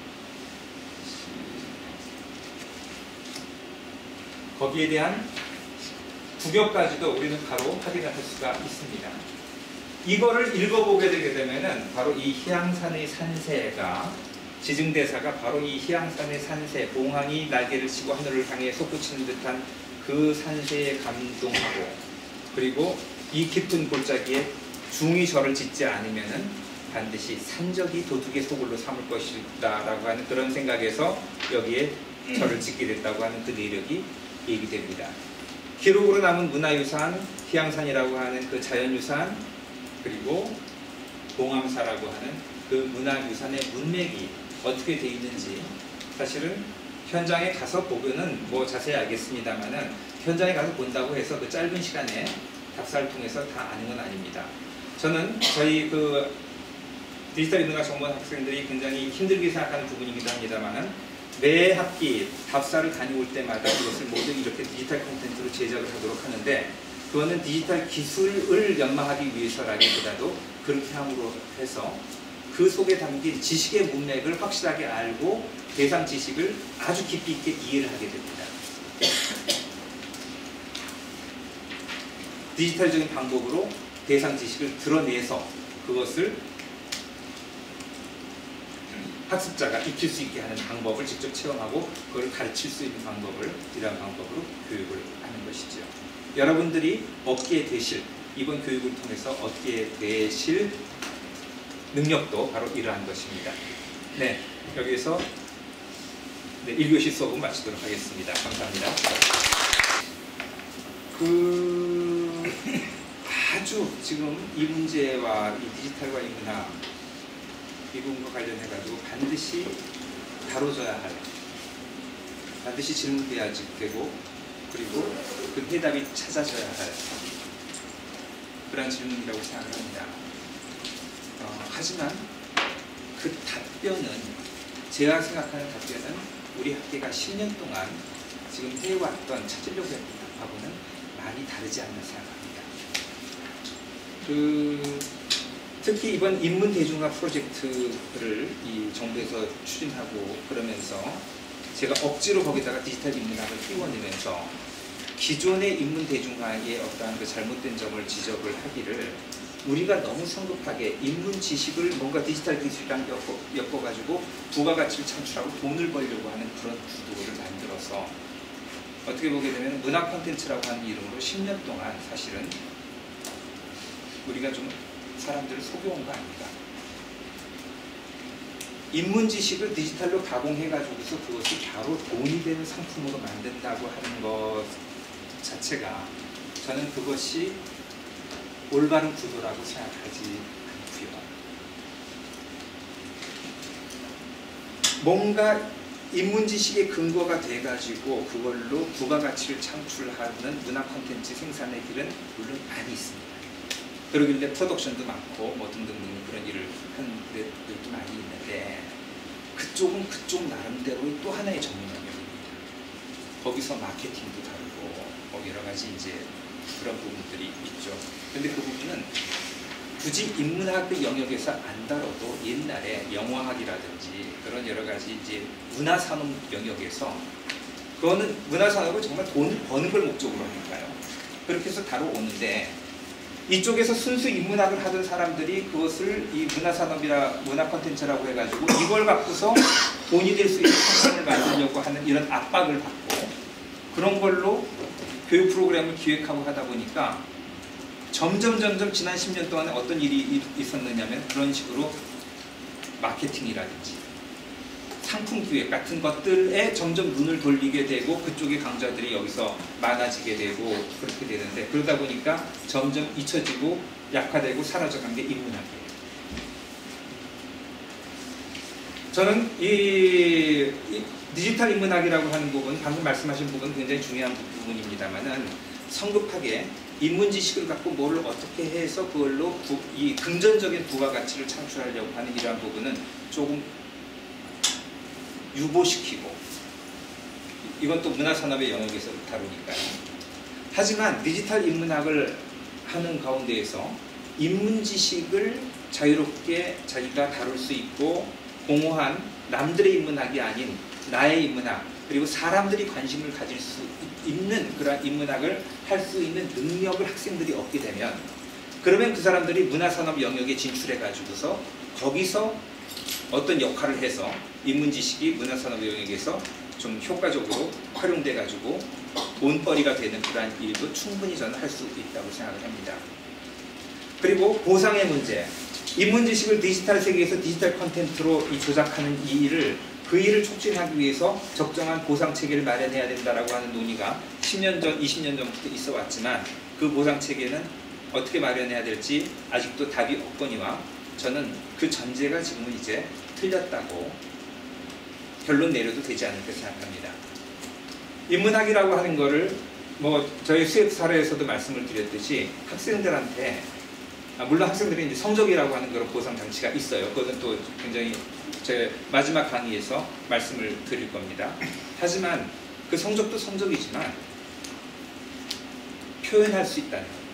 거기에 대한 구격까지도 우리는 바로 확인할 수가 있습니다. 이거를 읽어보게 되게 되면은 바로 이 희양산의 산세가 지증대사가 바로 이 희양산의 산세, 봉황이 날개를 치고 하늘을 향해 솟구치는 듯한 그 산세에 감동하고 그리고 이 깊은 골짜기에 중이 절을 짓지 않으면은 반드시 산적이 도둑의 소굴로 삼을 것이다 라고 하는 그런 생각에서 여기에 절을 짓게 됐다고 하는 그 내력이 얘기됩니다. 기록으로 남은 문화유산 희양산이라고 하는 그 자연유산, 그리고 봉암사라고 하는 그 문화유산의 문맥이 어떻게 돼 있는지 사실은 현장에 가서 보면은 뭐 자세히 알겠습니다만은 현장에 가서 본다고 해서 그 짧은 시간에 답사를 통해서 다 아는 건 아닙니다. 저는 저희 그 디지털 인문학 전문 학생들이 굉장히 힘들게 생각하는 부분이기도 합니다만은 매 학기 답사를 다녀올 때마다 이것을 모두 이렇게 디지털 콘텐츠로 제작을 하도록 하는데, 그거는 디지털 기술을 연마하기 위해서라기보다도 그렇게 함으로 해서 그 속에 담긴 지식의 문맥을 확실하게 알고 대상 지식을 아주 깊이 있게 이해를 하게 됩니다. 디지털적인 방법으로 대상 지식을 드러내서 그것을 학습자가 익힐 수 있게 하는 방법을 직접 체험하고 그걸 가르칠 수 있는 방법을 이러한 방법으로 교육을 하는 것이죠. 여러분들이 얻게 되실, 이번 교육을 통해서 얻게 되실 능력도 바로 이러한 것입니다. 네, 여기에서 1교시 수업은 마치도록 하겠습니다. 감사합니다. 아주 지금 이 문제와 이 디지털과 이 문화, 이 부분과 관련해가지고 반드시 다뤄져야 할, 반드시 질문돼야 되고, 그리고 그 해답이 찾아져야 할 그런 질문이라고 생각을 합니다. 하지만 그 답변은, 제가 생각하는 답변은 우리 학계가 10년 동안 지금 해왔던, 찾으려고 했던 답하고는 많이 다르지 않나 생각합니다. 특히 이번 인문대중화 프로젝트를 이 정부에서 추진하고 그러면서 제가 억지로 거기다가 디지털 인문학을 끼워내면서 기존의 인문대중화의 어떠한 그 잘못된 점을 지적을 하기를, 우리가 너무 성급하게 인문 지식을 뭔가 디지털 기술이랑 엮어가지고 부가가치를 창출하고 돈을 벌려고 하는 그런 구도를 만들어서 어떻게 보게 되면 문화 콘텐츠라고 하는 이름으로 10년 동안 사실은 우리가 좀 사람들을 속여온 거 아닙니까? 인문 지식을 디지털로 가공해가지고서 그것이 바로 돈이 되는 상품으로 만든다고 하는 것 자체가, 저는 그것이 올바른 구도라고 생각하지 않고요. 뭔가 인문 지식의 근거가 돼가지고 그걸로 부가가치를 창출하는 문화 콘텐츠 생산의 길은 물론 많이 있습니다. 그러길래 프로덕션도 많고 뭐 등등등 그런 일을 하는 데도 많이 있는데, 그쪽은 그쪽 나름대로의 또 하나의 전문 영역입니다. 거기서 마케팅도 다르고 뭐 여러 가지 이제 그런 부분들이 있죠. 근데 그 부분은 굳이 인문학 영역에서 안 다뤄도 옛날에 영화학이라든지 그런 여러 가지 이제 문화산업 영역에서, 그거는 문화산업을 정말 돈 버는 걸 목적으로 하니까요. 그렇게 해서 다뤄오는데, 이쪽에서 순수 인문학을 하던 사람들이 그것을 이 문화산업이라 문화 콘텐츠라고 해가지고 이걸 갖고서 돈이 될 수 있는 상품을 만들려고 하는 이런 압박을 받고, 그런 걸로 교육 프로그램을 기획하고 하다 보니까 점점 지난 10년 동안에 어떤 일이 있었느냐면, 그런 식으로 마케팅이라든지 상품 기획 같은 것들에 점점 눈을 돌리게 되고 그쪽의 강좌들이 여기서 많아지게 되고 그렇게 되는데, 그러다 보니까 점점 잊혀지고 약화되고 사라져간 게 인문학이에요. 저는 이 디지털 인문학이라고 하는 부분, 방금 말씀하신 부분 굉장히 중요한 부분입니다만은, 성급하게 인문 지식을 갖고 뭘 어떻게 해서 그걸로 이 금전적인 부가가치를 창출하려고 하는 이러한 부분은 조금 유보시키고, 이건 또 문화산업의 영역에서 다루니까요. 하지만 디지털 인문학을 하는 가운데에서 인문 지식을 자유롭게 자기가 다룰 수 있고, 공허한 남들의 인문학이 아닌 나의 인문학, 그리고 사람들이 관심을 가질 수 있는 그런 인문학을 할 수 있는 능력을 학생들이 얻게 되면, 그러면 그 사람들이 문화산업 영역에 진출해 가지고서 거기서 어떤 역할을 해서 인문 지식이 문화산업 영역에서 좀 효과적으로 활용돼 가지고 돈벌이가 되는 그러한 일도 충분히 저는 할 수 있다고 생각을 합니다. 그리고 보상의 문제, 인문 지식을 디지털 세계에서 디지털 콘텐츠로 조작하는 이 일을, 그 일을 촉진하기 위해서 적정한 보상 체계를 마련해야 된다라고 하는 논의가 10년 전, 20년 전부터 있어 왔지만, 그 보상 체계는 어떻게 마련해야 될지 아직도 답이 없거니와 저는 그 전제가 지금은 이제 틀렸다고 결론 내려도 되지 않을까 생각합니다. 인문학이라고 하는 거를 뭐 저희 수업 사례에서도 말씀을 드렸듯이 학생들한테 물론 학생들이 이제 성적이라고 하는 그런 보상 장치가 있어요. 그것은 또 굉장히 제 마지막 강의에서 말씀을 드릴 겁니다. 하지만 그 성적도 성적이지만 표현할 수 있다는 거예요.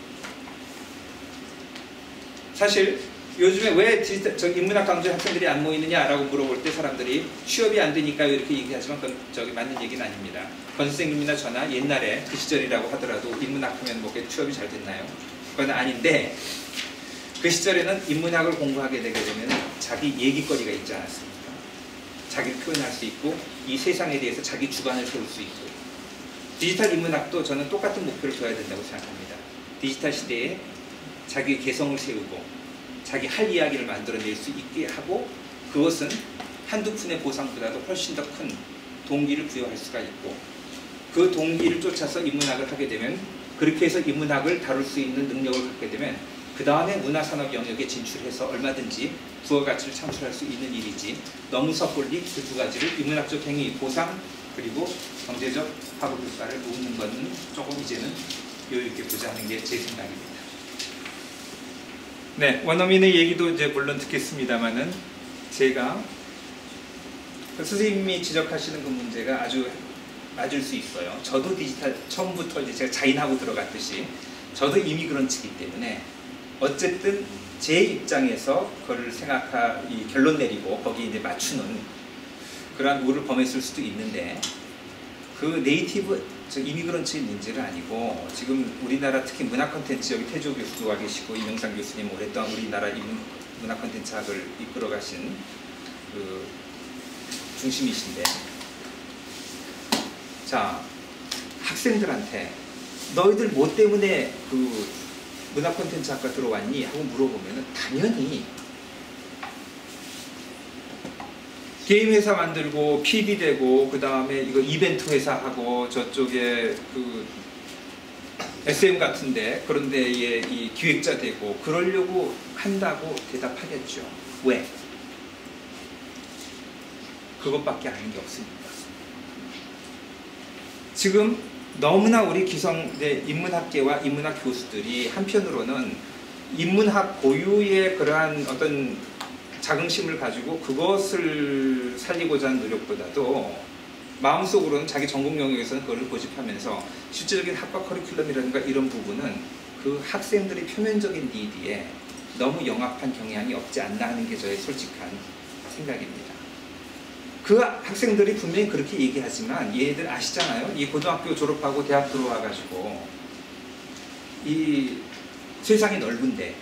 사실 요즘에 왜 인문학 강좌 학생들이 안 모이느냐라고 물어볼 때 사람들이 취업이 안 되니까 이렇게 얘기하지만 그건 맞는 얘기는 아닙니다. 권 선생님이나 저나 옛날에 그 시절이라고 하더라도 인문학 하면 뭐 취업이 잘 됐나요? 그건 아닌데 그 시절에는 인문학을 공부하게 되게 되면 자기 얘기거리가 있지 않았습니까? 자기를 표현할 수 있고 이 세상에 대해서 자기 주관을 세울 수 있고 디지털 인문학도 저는 똑같은 목표를 둬야 된다고 생각합니다. 디지털 시대에 자기의 개성을 세우고 자기 할 이야기를 만들어낼 수 있게 하고 그것은 한두 푼의 보상보다도 훨씬 더 큰 동기를 부여할 수가 있고 그 동기를 쫓아서 인문학을 하게 되면 그렇게 해서 인문학을 다룰 수 있는 능력을 갖게 되면 그 다음에 문화산업 영역에 진출해서 얼마든지 부가가치를 창출할 수 있는 일이지 너무 섣불리 그 두 가지를 인문학적 행위, 보상 그리고 경제적 파급 효과를 모으는 것은 조금 이제는 여유있게 보자는 게 제 생각입니다. 네, 원어민의 얘기도 이제 물론 듣겠습니다만은 제가 선생님이 지적하시는 그 문제가 아주 맞을 수 있어요. 저도 디지털 처음부터 이제 제가 자인하고 들어갔듯이 저도 이미그런트이기 때문에 어쨌든 제 입장에서 그걸 이 결론 내리고 거기에 이제 맞추는 그러한 우를 범했을 수도 있는데 그 네이티브 이미그런트의 문제가 아니고 지금 우리나라 특히 문화 콘텐츠 여기 태조 교수도 와 계시고 이명상 교수님 오랫동안 우리나라 문화 콘텐츠 학을 이끌어 가신 그 중심이신데 자 학생들한테 너희들 뭐 때문에 그 문화 콘텐츠 학과 들어왔니? 하고 물어보면 당연히 게임 회사 만들고 PD 되고 그 다음에 이거 이벤트 회사 하고 저쪽에 그 SM 같은데 그런 데에 이 기획자 되고 그러려고 한다고 대답하겠죠. 왜? 그것밖에 아는 게 없으니까. 지금 너무나 우리 기성대 인문학계와 인문학 교수들이 한편으로는 인문학 고유의 그러한 어떤 자긍심을 가지고 그것을 살리고자 하는 노력보다도 마음속으로는 자기 전공 영역에서는 그걸 고집하면서 실질적인 학과 커리큘럼이라든가 이런 부분은 그 학생들의 표면적인 니드에 너무 영합한 경향이 없지 않나 하는 게 저의 솔직한 생각입니다. 그 학생들이 분명히 그렇게 얘기하지만 얘들 아시잖아요. 이 고등학교 졸업하고 대학 들어와가지고 이 세상이 넓은데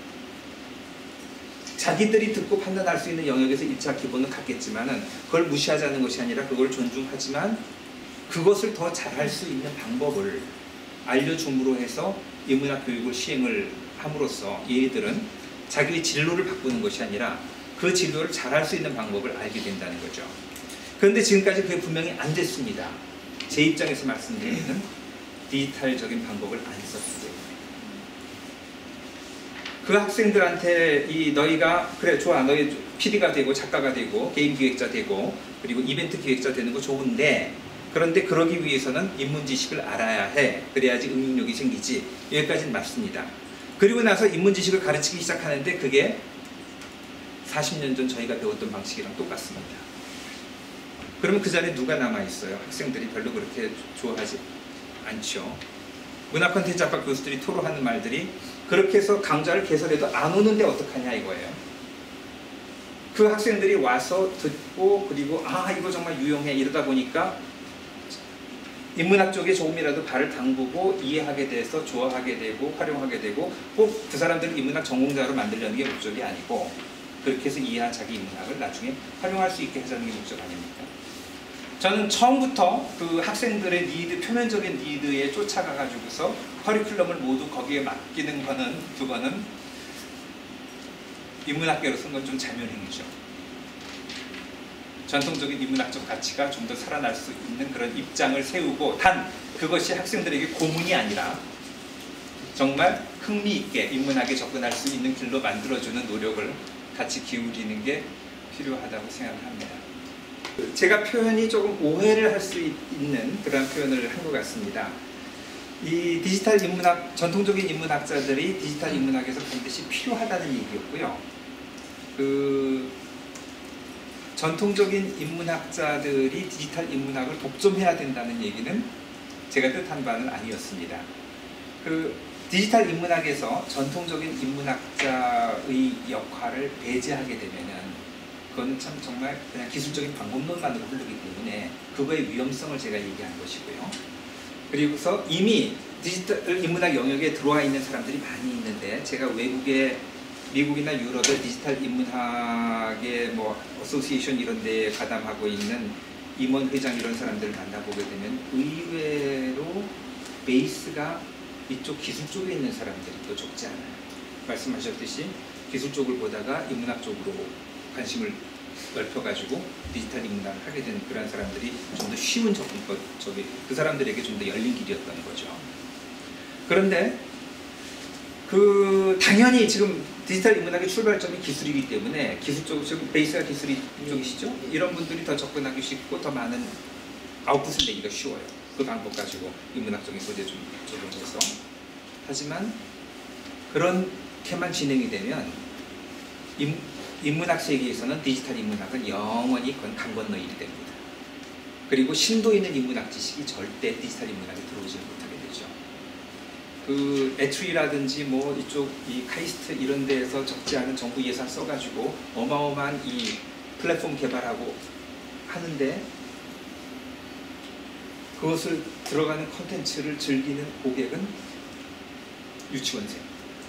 자기들이 듣고 판단할 수 있는 영역에서 1차 기본은 갖겠지만은 그걸 무시하자는 것이 아니라 그걸 존중하지만 그것을 더 잘할 수 있는 방법을 알려줌으로 해서 인문학 교육을 시행을 함으로써 얘들은 자기의 진로를 바꾸는 것이 아니라 그 진로를 잘할 수 있는 방법을 알게 된다는 거죠. 그런데 지금까지 그게 분명히 안 됐습니다. 제 입장에서 말씀드리는 디지털적인 방법을 안 썼기 때문에. 그 학생들한테 너희가 그래 좋아 너희 PD가 되고 작가가 되고 게임 기획자 되고 그리고 이벤트 기획자 되는 거 좋은데 그런데 그러기 위해서는 인문 지식을 알아야 해. 그래야지 응용력이 생기지. 여기까지는 맞습니다. 그리고 나서 인문 지식을 가르치기 시작하는데 그게 40년 전 저희가 배웠던 방식이랑 똑같습니다. 그러면 그 자리에 누가 남아있어요? 학생들이 별로 그렇게 좋아하지 않죠. 문화 콘텐츠 학과 교수들이 토로하는 말들이 그렇게 해서 강좌를 개설해도 안 오는데 어떡하냐 이거예요. 그 학생들이 와서 듣고 그리고 이거 정말 유용해 이러다 보니까 인문학 쪽에 조금이라도 발을 담그고 이해하게 돼서 좋아하게 되고 활용하게 되고 꼭 그 사람들을 인문학 전공자로 만들려는 게 목적이 아니고 그렇게 해서 이해한 자기 인문학을 나중에 활용할 수 있게 하자는 게 목적 아닙니까? 저는 처음부터 그 학생들의 니드, 표면적인 니드에 쫓아가가지고서 커리큘럼을 모두 거기에 맡기는 거는 그거는 인문학계로서는 건 좀 자멸행위죠. 전통적인 인문학적 가치가 좀 더 살아날 수 있는 그런 입장을 세우고 단 그것이 학생들에게 고문이 아니라 정말 흥미있게 인문학에 접근할 수 있는 길로 만들어주는 노력을 같이 기울이는 게 필요하다고 생각합니다. 제가 표현이 조금 오해를 할 수 있는 그런 표현을 한 것 같습니다. 이 디지털 인문학, 전통적인 인문학자들이 디지털 인문학에서 반드시 필요하다는 얘기였고요. 그 전통적인 인문학자들이 디지털 인문학을 독점해야 된다는 얘기는 제가 뜻한 바는 아니었습니다. 그 디지털 인문학에서 전통적인 인문학자의 역할을 배제하게 되면은 그거는 참 정말 그냥 기술적인 방법론만으로 흐르기 때문에 그거의 위험성을 제가 얘기한 것이고요. 그리고서 이미 디지털 인문학 영역에 들어와 있는 사람들이 많이 있는데 제가 외국에 미국이나 유럽의 디지털 인문학의 뭐 어소시에이션 이런 데에 가담하고 있는 임원 회장 이런 사람들을 만나보게 되면 의외로 베이스가 이쪽 기술 쪽에 있는 사람들이 또 적지 않아요. 말씀하셨듯이 기술 쪽을 보다가 인문학 쪽으로 관심을 넓혀가지고 디지털 인문학을 하게 된 그런 사람들이 좀 더 쉬운 접근법, 그 사람들에게 좀 더 열린 길이었던 거죠. 그런데 당연히 지금 디지털 인문학의 출발점이 기술이기 때문에 기술 쪽, 지금 베이스가 기술이 쪽이시죠? 이런 분들이 더 접근하기 쉽고 더 많은 아웃풋을 내기가 쉬워요. 그 방법 가지고 인문학적인 소재 좀 적용해서. 하지만 그렇게만 진행이 되면 인문학 세계에서는 디지털 인문학은 영원히 강 건너 일이 됩니다. 그리고 심도 있는 인문학 지식이 절대 디지털 인문학에 들어오지 못하게 되죠. 그 에트리라든지 뭐 이쪽 이 카이스트 이런 데에서 적지 않은 정부 예산 써가지고 어마어마한 이 플랫폼 개발하고 하는데 그것을 들어가는 콘텐츠를 즐기는 고객은 유치원생.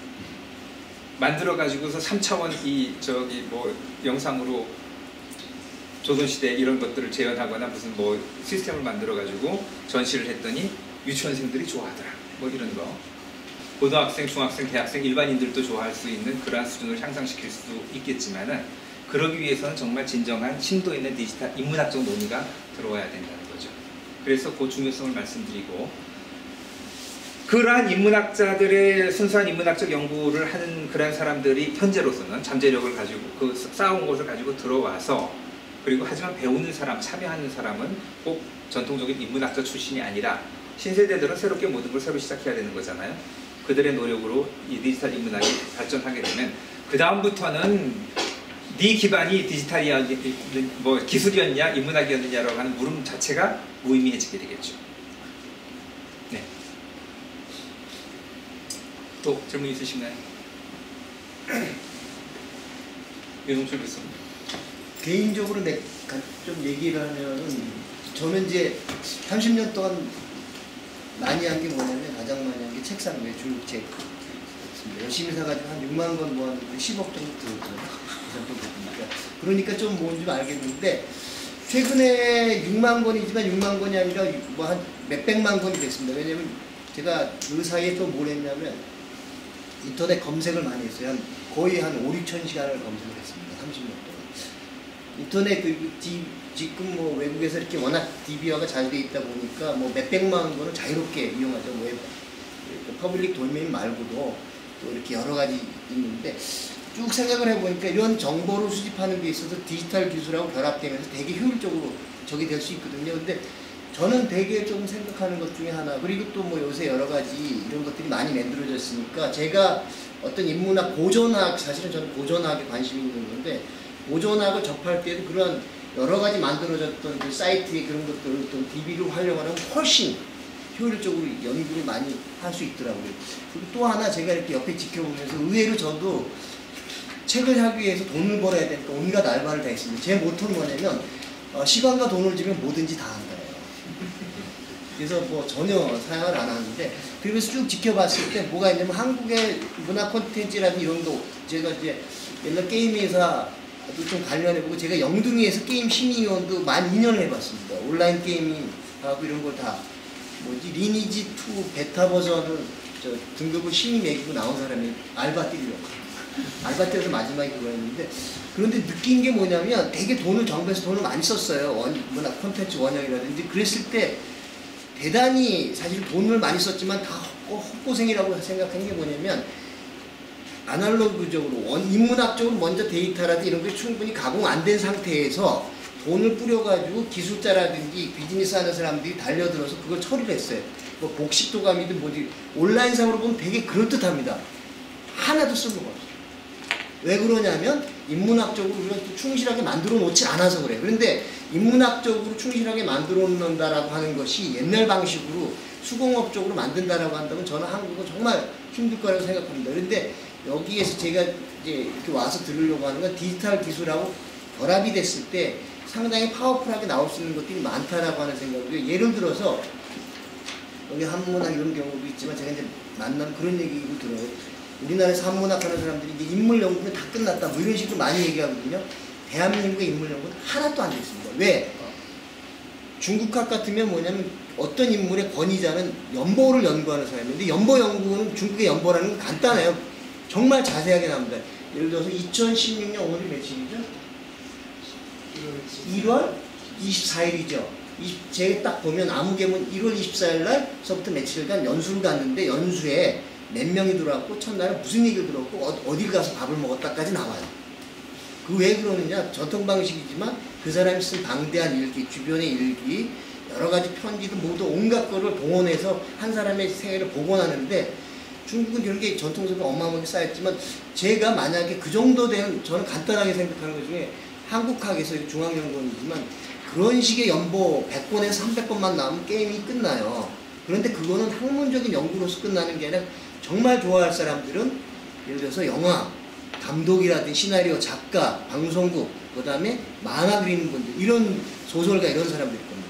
만들어가지고서 3차원 뭐 영상으로 조선시대 이런 것들을 재현하거나 무슨 뭐 시스템을 만들어가지고 전시를 했더니 유치원생들이 좋아하더라. 뭐 이런 거. 고등학생, 중학생, 대학생, 일반인들도 좋아할 수 있는 그러한 수준을 향상시킬 수 있겠지만은 그러기 위해서는 정말 진정한 심도 있는 디지털 인문학적 논의가 들어와야 된다는 거죠. 그래서 그 중요성을 말씀드리고 그러한 인문학자들의 순수한 인문학적 연구를 하는 그런 사람들이 현재로서는 잠재력을 가지고 그 쌓아온 것을 가지고 들어와서 그리고 하지만 배우는 사람, 참여하는 사람은 꼭 전통적인 인문학자 출신이 아니라 신세대들은 새롭게 모든 걸 새로 시작해야 되는 거잖아요. 그들의 노력으로 이 디지털 인문학이 발전하게 되면 그 다음부터는 네 기반이 디지털이야, 뭐 기술이었냐, 인문학이었느냐라고 하는 물음 자체가 무의미해지게 되겠죠. 네. 또 질문 있으신가요? 유동철 교수님. 개인적으로 좀 얘기를 하면은 저는 이제 30년 동안 많이 한 게 뭐냐면 가장 많이 한 게 책상 외출책 열심히 사가지고 한 6만 권 모았는데 10억 정도 들었죠. 그러니까 좀 뭔지 알겠는데 최근에 6만 권이지만 6만 권이 아니라 뭐 한 몇백만 권이 됐습니다. 왜냐면 제가 그 사이에 또 뭘 했냐면 인터넷 검색을 많이 했어요. 거의 한 5, 6천 시간을 검색을 했습니다. 30년 동안. 인터넷 지금 뭐 외국에서 이렇게 워낙 DB화가 잘 돼 있다 보니까 뭐 몇백만 권을 자유롭게 이용하죠. 뭐 퍼블릭 도메인 말고도 또 이렇게 여러 가지 있는데 쭉 생각을 해보니까 이런 정보를 수집하는 데 있어서 디지털 기술하고 결합되면서 되게 효율적으로 적이 될 수 있거든요. 근데 저는 되게 좀 생각하는 것 중에 하나, 그리고 또 뭐 요새 여러 가지 이런 것들이 많이 만들어졌으니까 제가 어떤 인문학, 고전학, 사실은 저는 고전학에 관심이 있는 건데 고전학을 접할 때도 그런 여러 가지 만들어졌던 그 사이트의 그런 것들을 또 DB를 활용하면 훨씬 효율적으로 연구를 많이 할 수 있더라고요. 그리고 또 하나 제가 이렇게 옆에 지켜보면서 의외로 저도 책을 하기 위해서 돈을 벌어야 되니까 온갖 알바를 다 했습니다. 제 모토는 뭐냐면 시간과 돈을 주면 뭐든지 다 한다예요. 그래서 뭐 전혀 사양을 안 하는데 그러면서 쭉 지켜봤을 때 뭐가 있냐면 한국의 문화 콘텐츠라든지 이런 거 제가 이제 옛날 게임 회사도 좀 관련해보고 제가 영등이에서 게임 심의위원도 만 2년을 해봤습니다. 온라인 게임하고 이런 걸 다 뭐지 리니지2 베타 버전을 등급을 심의 매기고 나온 사람이 알바 뛰려고. 알바 때도 마지막에 그거였는데 그런데 느낀 게 뭐냐면 되게 돈을 정부에서 돈을 많이 썼어요. 문화 콘텐츠 원형이라든지 그랬을 때 대단히 사실 돈을 많이 썼지만 다 헛고생이라고 생각한 게 뭐냐면 아날로그적으로 인문학적으로 먼저 데이터라든지 이런 게 충분히 가공 안 된 상태에서 돈을 뿌려가지고 기술자라든지 비즈니스 하는 사람들이 달려들어서 그걸 처리를 했어요. 뭐 복식도감이든 뭐지 온라인상으로 보면 되게 그럴듯합니다. 하나도 쓸모가 없어요. 왜 그러냐면 인문학적으로 우리가 충실하게 만들어 놓지 않아서 그래요. 그런데 인문학적으로 충실하게 만들어 놓는다라고 하는 것이 옛날 방식으로 수공업적으로 만든다라고 한다면 저는 한국은 정말 힘들 거라고 생각합니다. 그런데 여기에서 제가 이제 이렇게 와서 들으려고 하는 건 디지털 기술하고 결합이 됐을 때 상당히 파워풀하게 나올 수 있는 것들이 많다라고 하는 생각이고요. 예를 들어서 여기 한문학 이런 경우도 있지만 제가 이제 만난 그런 얘기도 들어요. 우리나라에서 한문학 하는 사람들이 이제 인물 연구는 다 끝났다 뭐 이런 식으로 많이 얘기하거든요. 대한민국의 인물 연구는 하나도 안 됐습니다. 왜? 중국학 같으면 뭐냐면 어떤 인물의 권위자는 연보를 연구하는 사람인데 연보 연구는 중국의 연보라는 건 간단해요. 정말 자세하게 나옵니다. 예를 들어서 2016년 오늘이 며칠이죠? 1월 24일이죠. 제가 딱 보면 아무개문 1월 24일 날서부터 며칠간 연수를 갔는데 연수에 몇 명이 들어왔고 첫날에 무슨 얘기를 들었고 어딜 가서 밥을 먹었다까지 나와요. 그 왜 그러느냐? 전통 방식이지만 그 사람이 쓴 방대한 일기, 주변의 일기, 여러 가지 편지도 모두 온갖 거를 동원해서 한 사람의 생애를 복원하는데 중국은 이런 게 전통적으로 어마어마하게 쌓였지만 제가 만약에 그 정도 되는 저는 간단하게 생각하는 것 중에 한국학에서 중앙연구원이지만 그런 식의 연보 100권에서 300권만 나오면 게임이 끝나요. 그런데 그거는 학문적인 연구로서 끝나는 게 아니라 정말 좋아할 사람들은 예를 들어서 영화, 감독이라든지 시나리오, 작가, 방송국, 그 다음에 만화 그리는 분들, 이런 소설가 이런 사람들이 겁니다.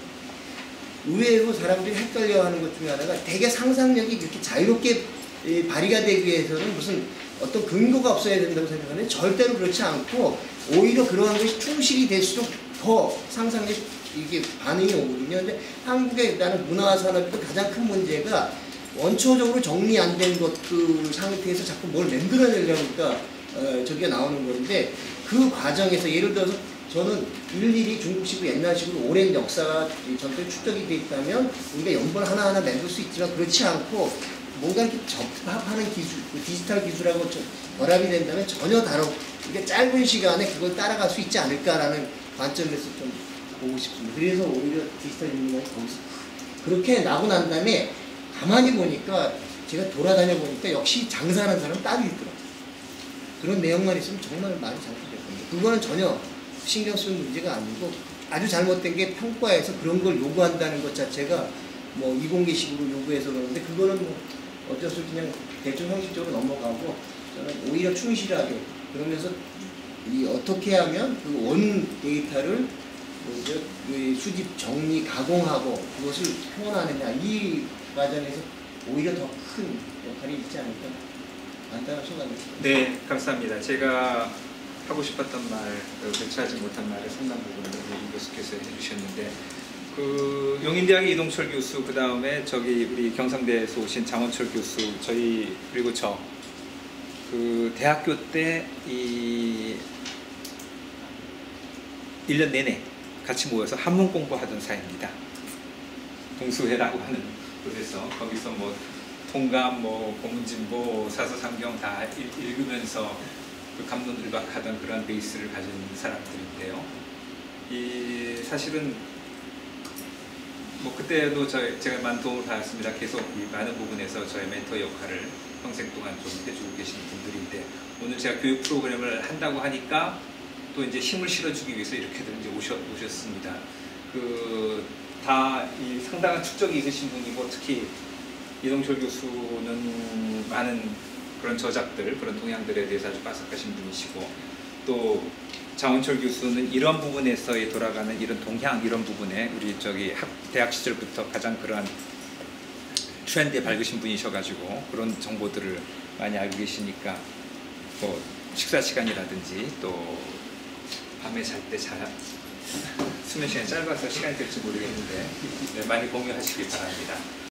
의외로 사람들이 헷갈려하는 것 중에 하나가 되게 상상력이 이렇게 자유롭게 발휘가 되기 위해서는 무슨 어떤 근거가 없어야 된다고 생각하는데 절대로 그렇지 않고 오히려 그러한 것이 충실이 될수록 더 상상력이 이게 반응이 오거든요. 근데 한국의 나는 문화 산업의 가장 큰 문제가 원초적으로 정리 안 된 것 그 상태에서 자꾸 뭘 만들어내려니까 저기가 나오는 건데 그 과정에서 예를 들어서 저는 일일이 중국식으로 옛날식으로 오랜 역사가 전통에 축적이 돼 있다면 우리가 연본 하나하나 만들 수 있지만 그렇지 않고 뭔가 이렇게 접합하는 기술, 디지털 기술하고 결합이 된다면 전혀 다르고 이게 짧은 시간에 그걸 따라갈 수 있지 않을까라는 관점에서 좀 보고 싶습니다. 그래서 오히려 디지털 인문학이 거기서 그렇게 나고 난 다음에 가만히 보니까 제가 돌아다녀 보니까 역시 장사하는 사람은 따로 있더라고요. 그런 내용만 있으면 정말 많이 잘못될 겁니다. 그거는 전혀 신경 쓰는 문제가 아니고 아주 잘못된 게 평가에서 그런 걸 요구한다는 것 자체가 뭐 이공계식으로 요구해서 그러는데 그거는 뭐 어쩔 수 없이 그냥 대충 형식적으로 넘어가고 저는 오히려 충실하게 그러면서 이 어떻게 하면 그 원 데이터를 뭐죠? 수집, 정리, 가공하고 그것을 표현하느냐 이 과정에서 오히려 더 큰 역할이 있지 않을까 간단한 소감입니다. 네, 감사합니다. 제가 하고 싶었던 말, 결치하지 못한 말을 상당 부분을 이 교수께서 해주셨는데 그 용인대학의 이동철 교수, 그 다음에 저기 우리 경상대에서 오신 장원철 교수, 저희 그리고 저 그 대학교 때 이 1년 내내 같이 모여서 한문 공부하던 사이입니다. 동수회라고 하는 곳에서 거기서 뭐 통감, 뭐 고문진보, 사서상경 다 읽으면서 그 감론을박하던 그런 베이스를 가진 사람들인데요. 이 사실은 뭐 그때도 제가 많은 도움을 받았습니다. 계속 이 많은 부분에서 저의 멘토 역할을 평생 동안 좀 해주고 계신 분들인데 오늘 제가 교육 프로그램을 한다고 하니까 또 이제 힘을 실어주기 위해서 이렇게들 이제 오셨습니다. 그 다 이 상당한 축적이 있으신 분이고 특히 이동철 교수는 많은 그런 저작들, 그런 동향들에 대해서 아주 빠삭하신 분이시고 또 장원철 교수는 이런 부분에서의 돌아가는 이런 동향, 이런 부분에 우리 저기 대학 시절부터 가장 그러한 트렌드에 밝으신 분이셔가지고 그런 정보들을 많이 알고 계시니까 뭐 식사 시간이라든지 또 밤에 잘 때 수면 시간이 짧아서 시간이 될지 모르겠는데 네, 많이 공유하시기 바랍니다.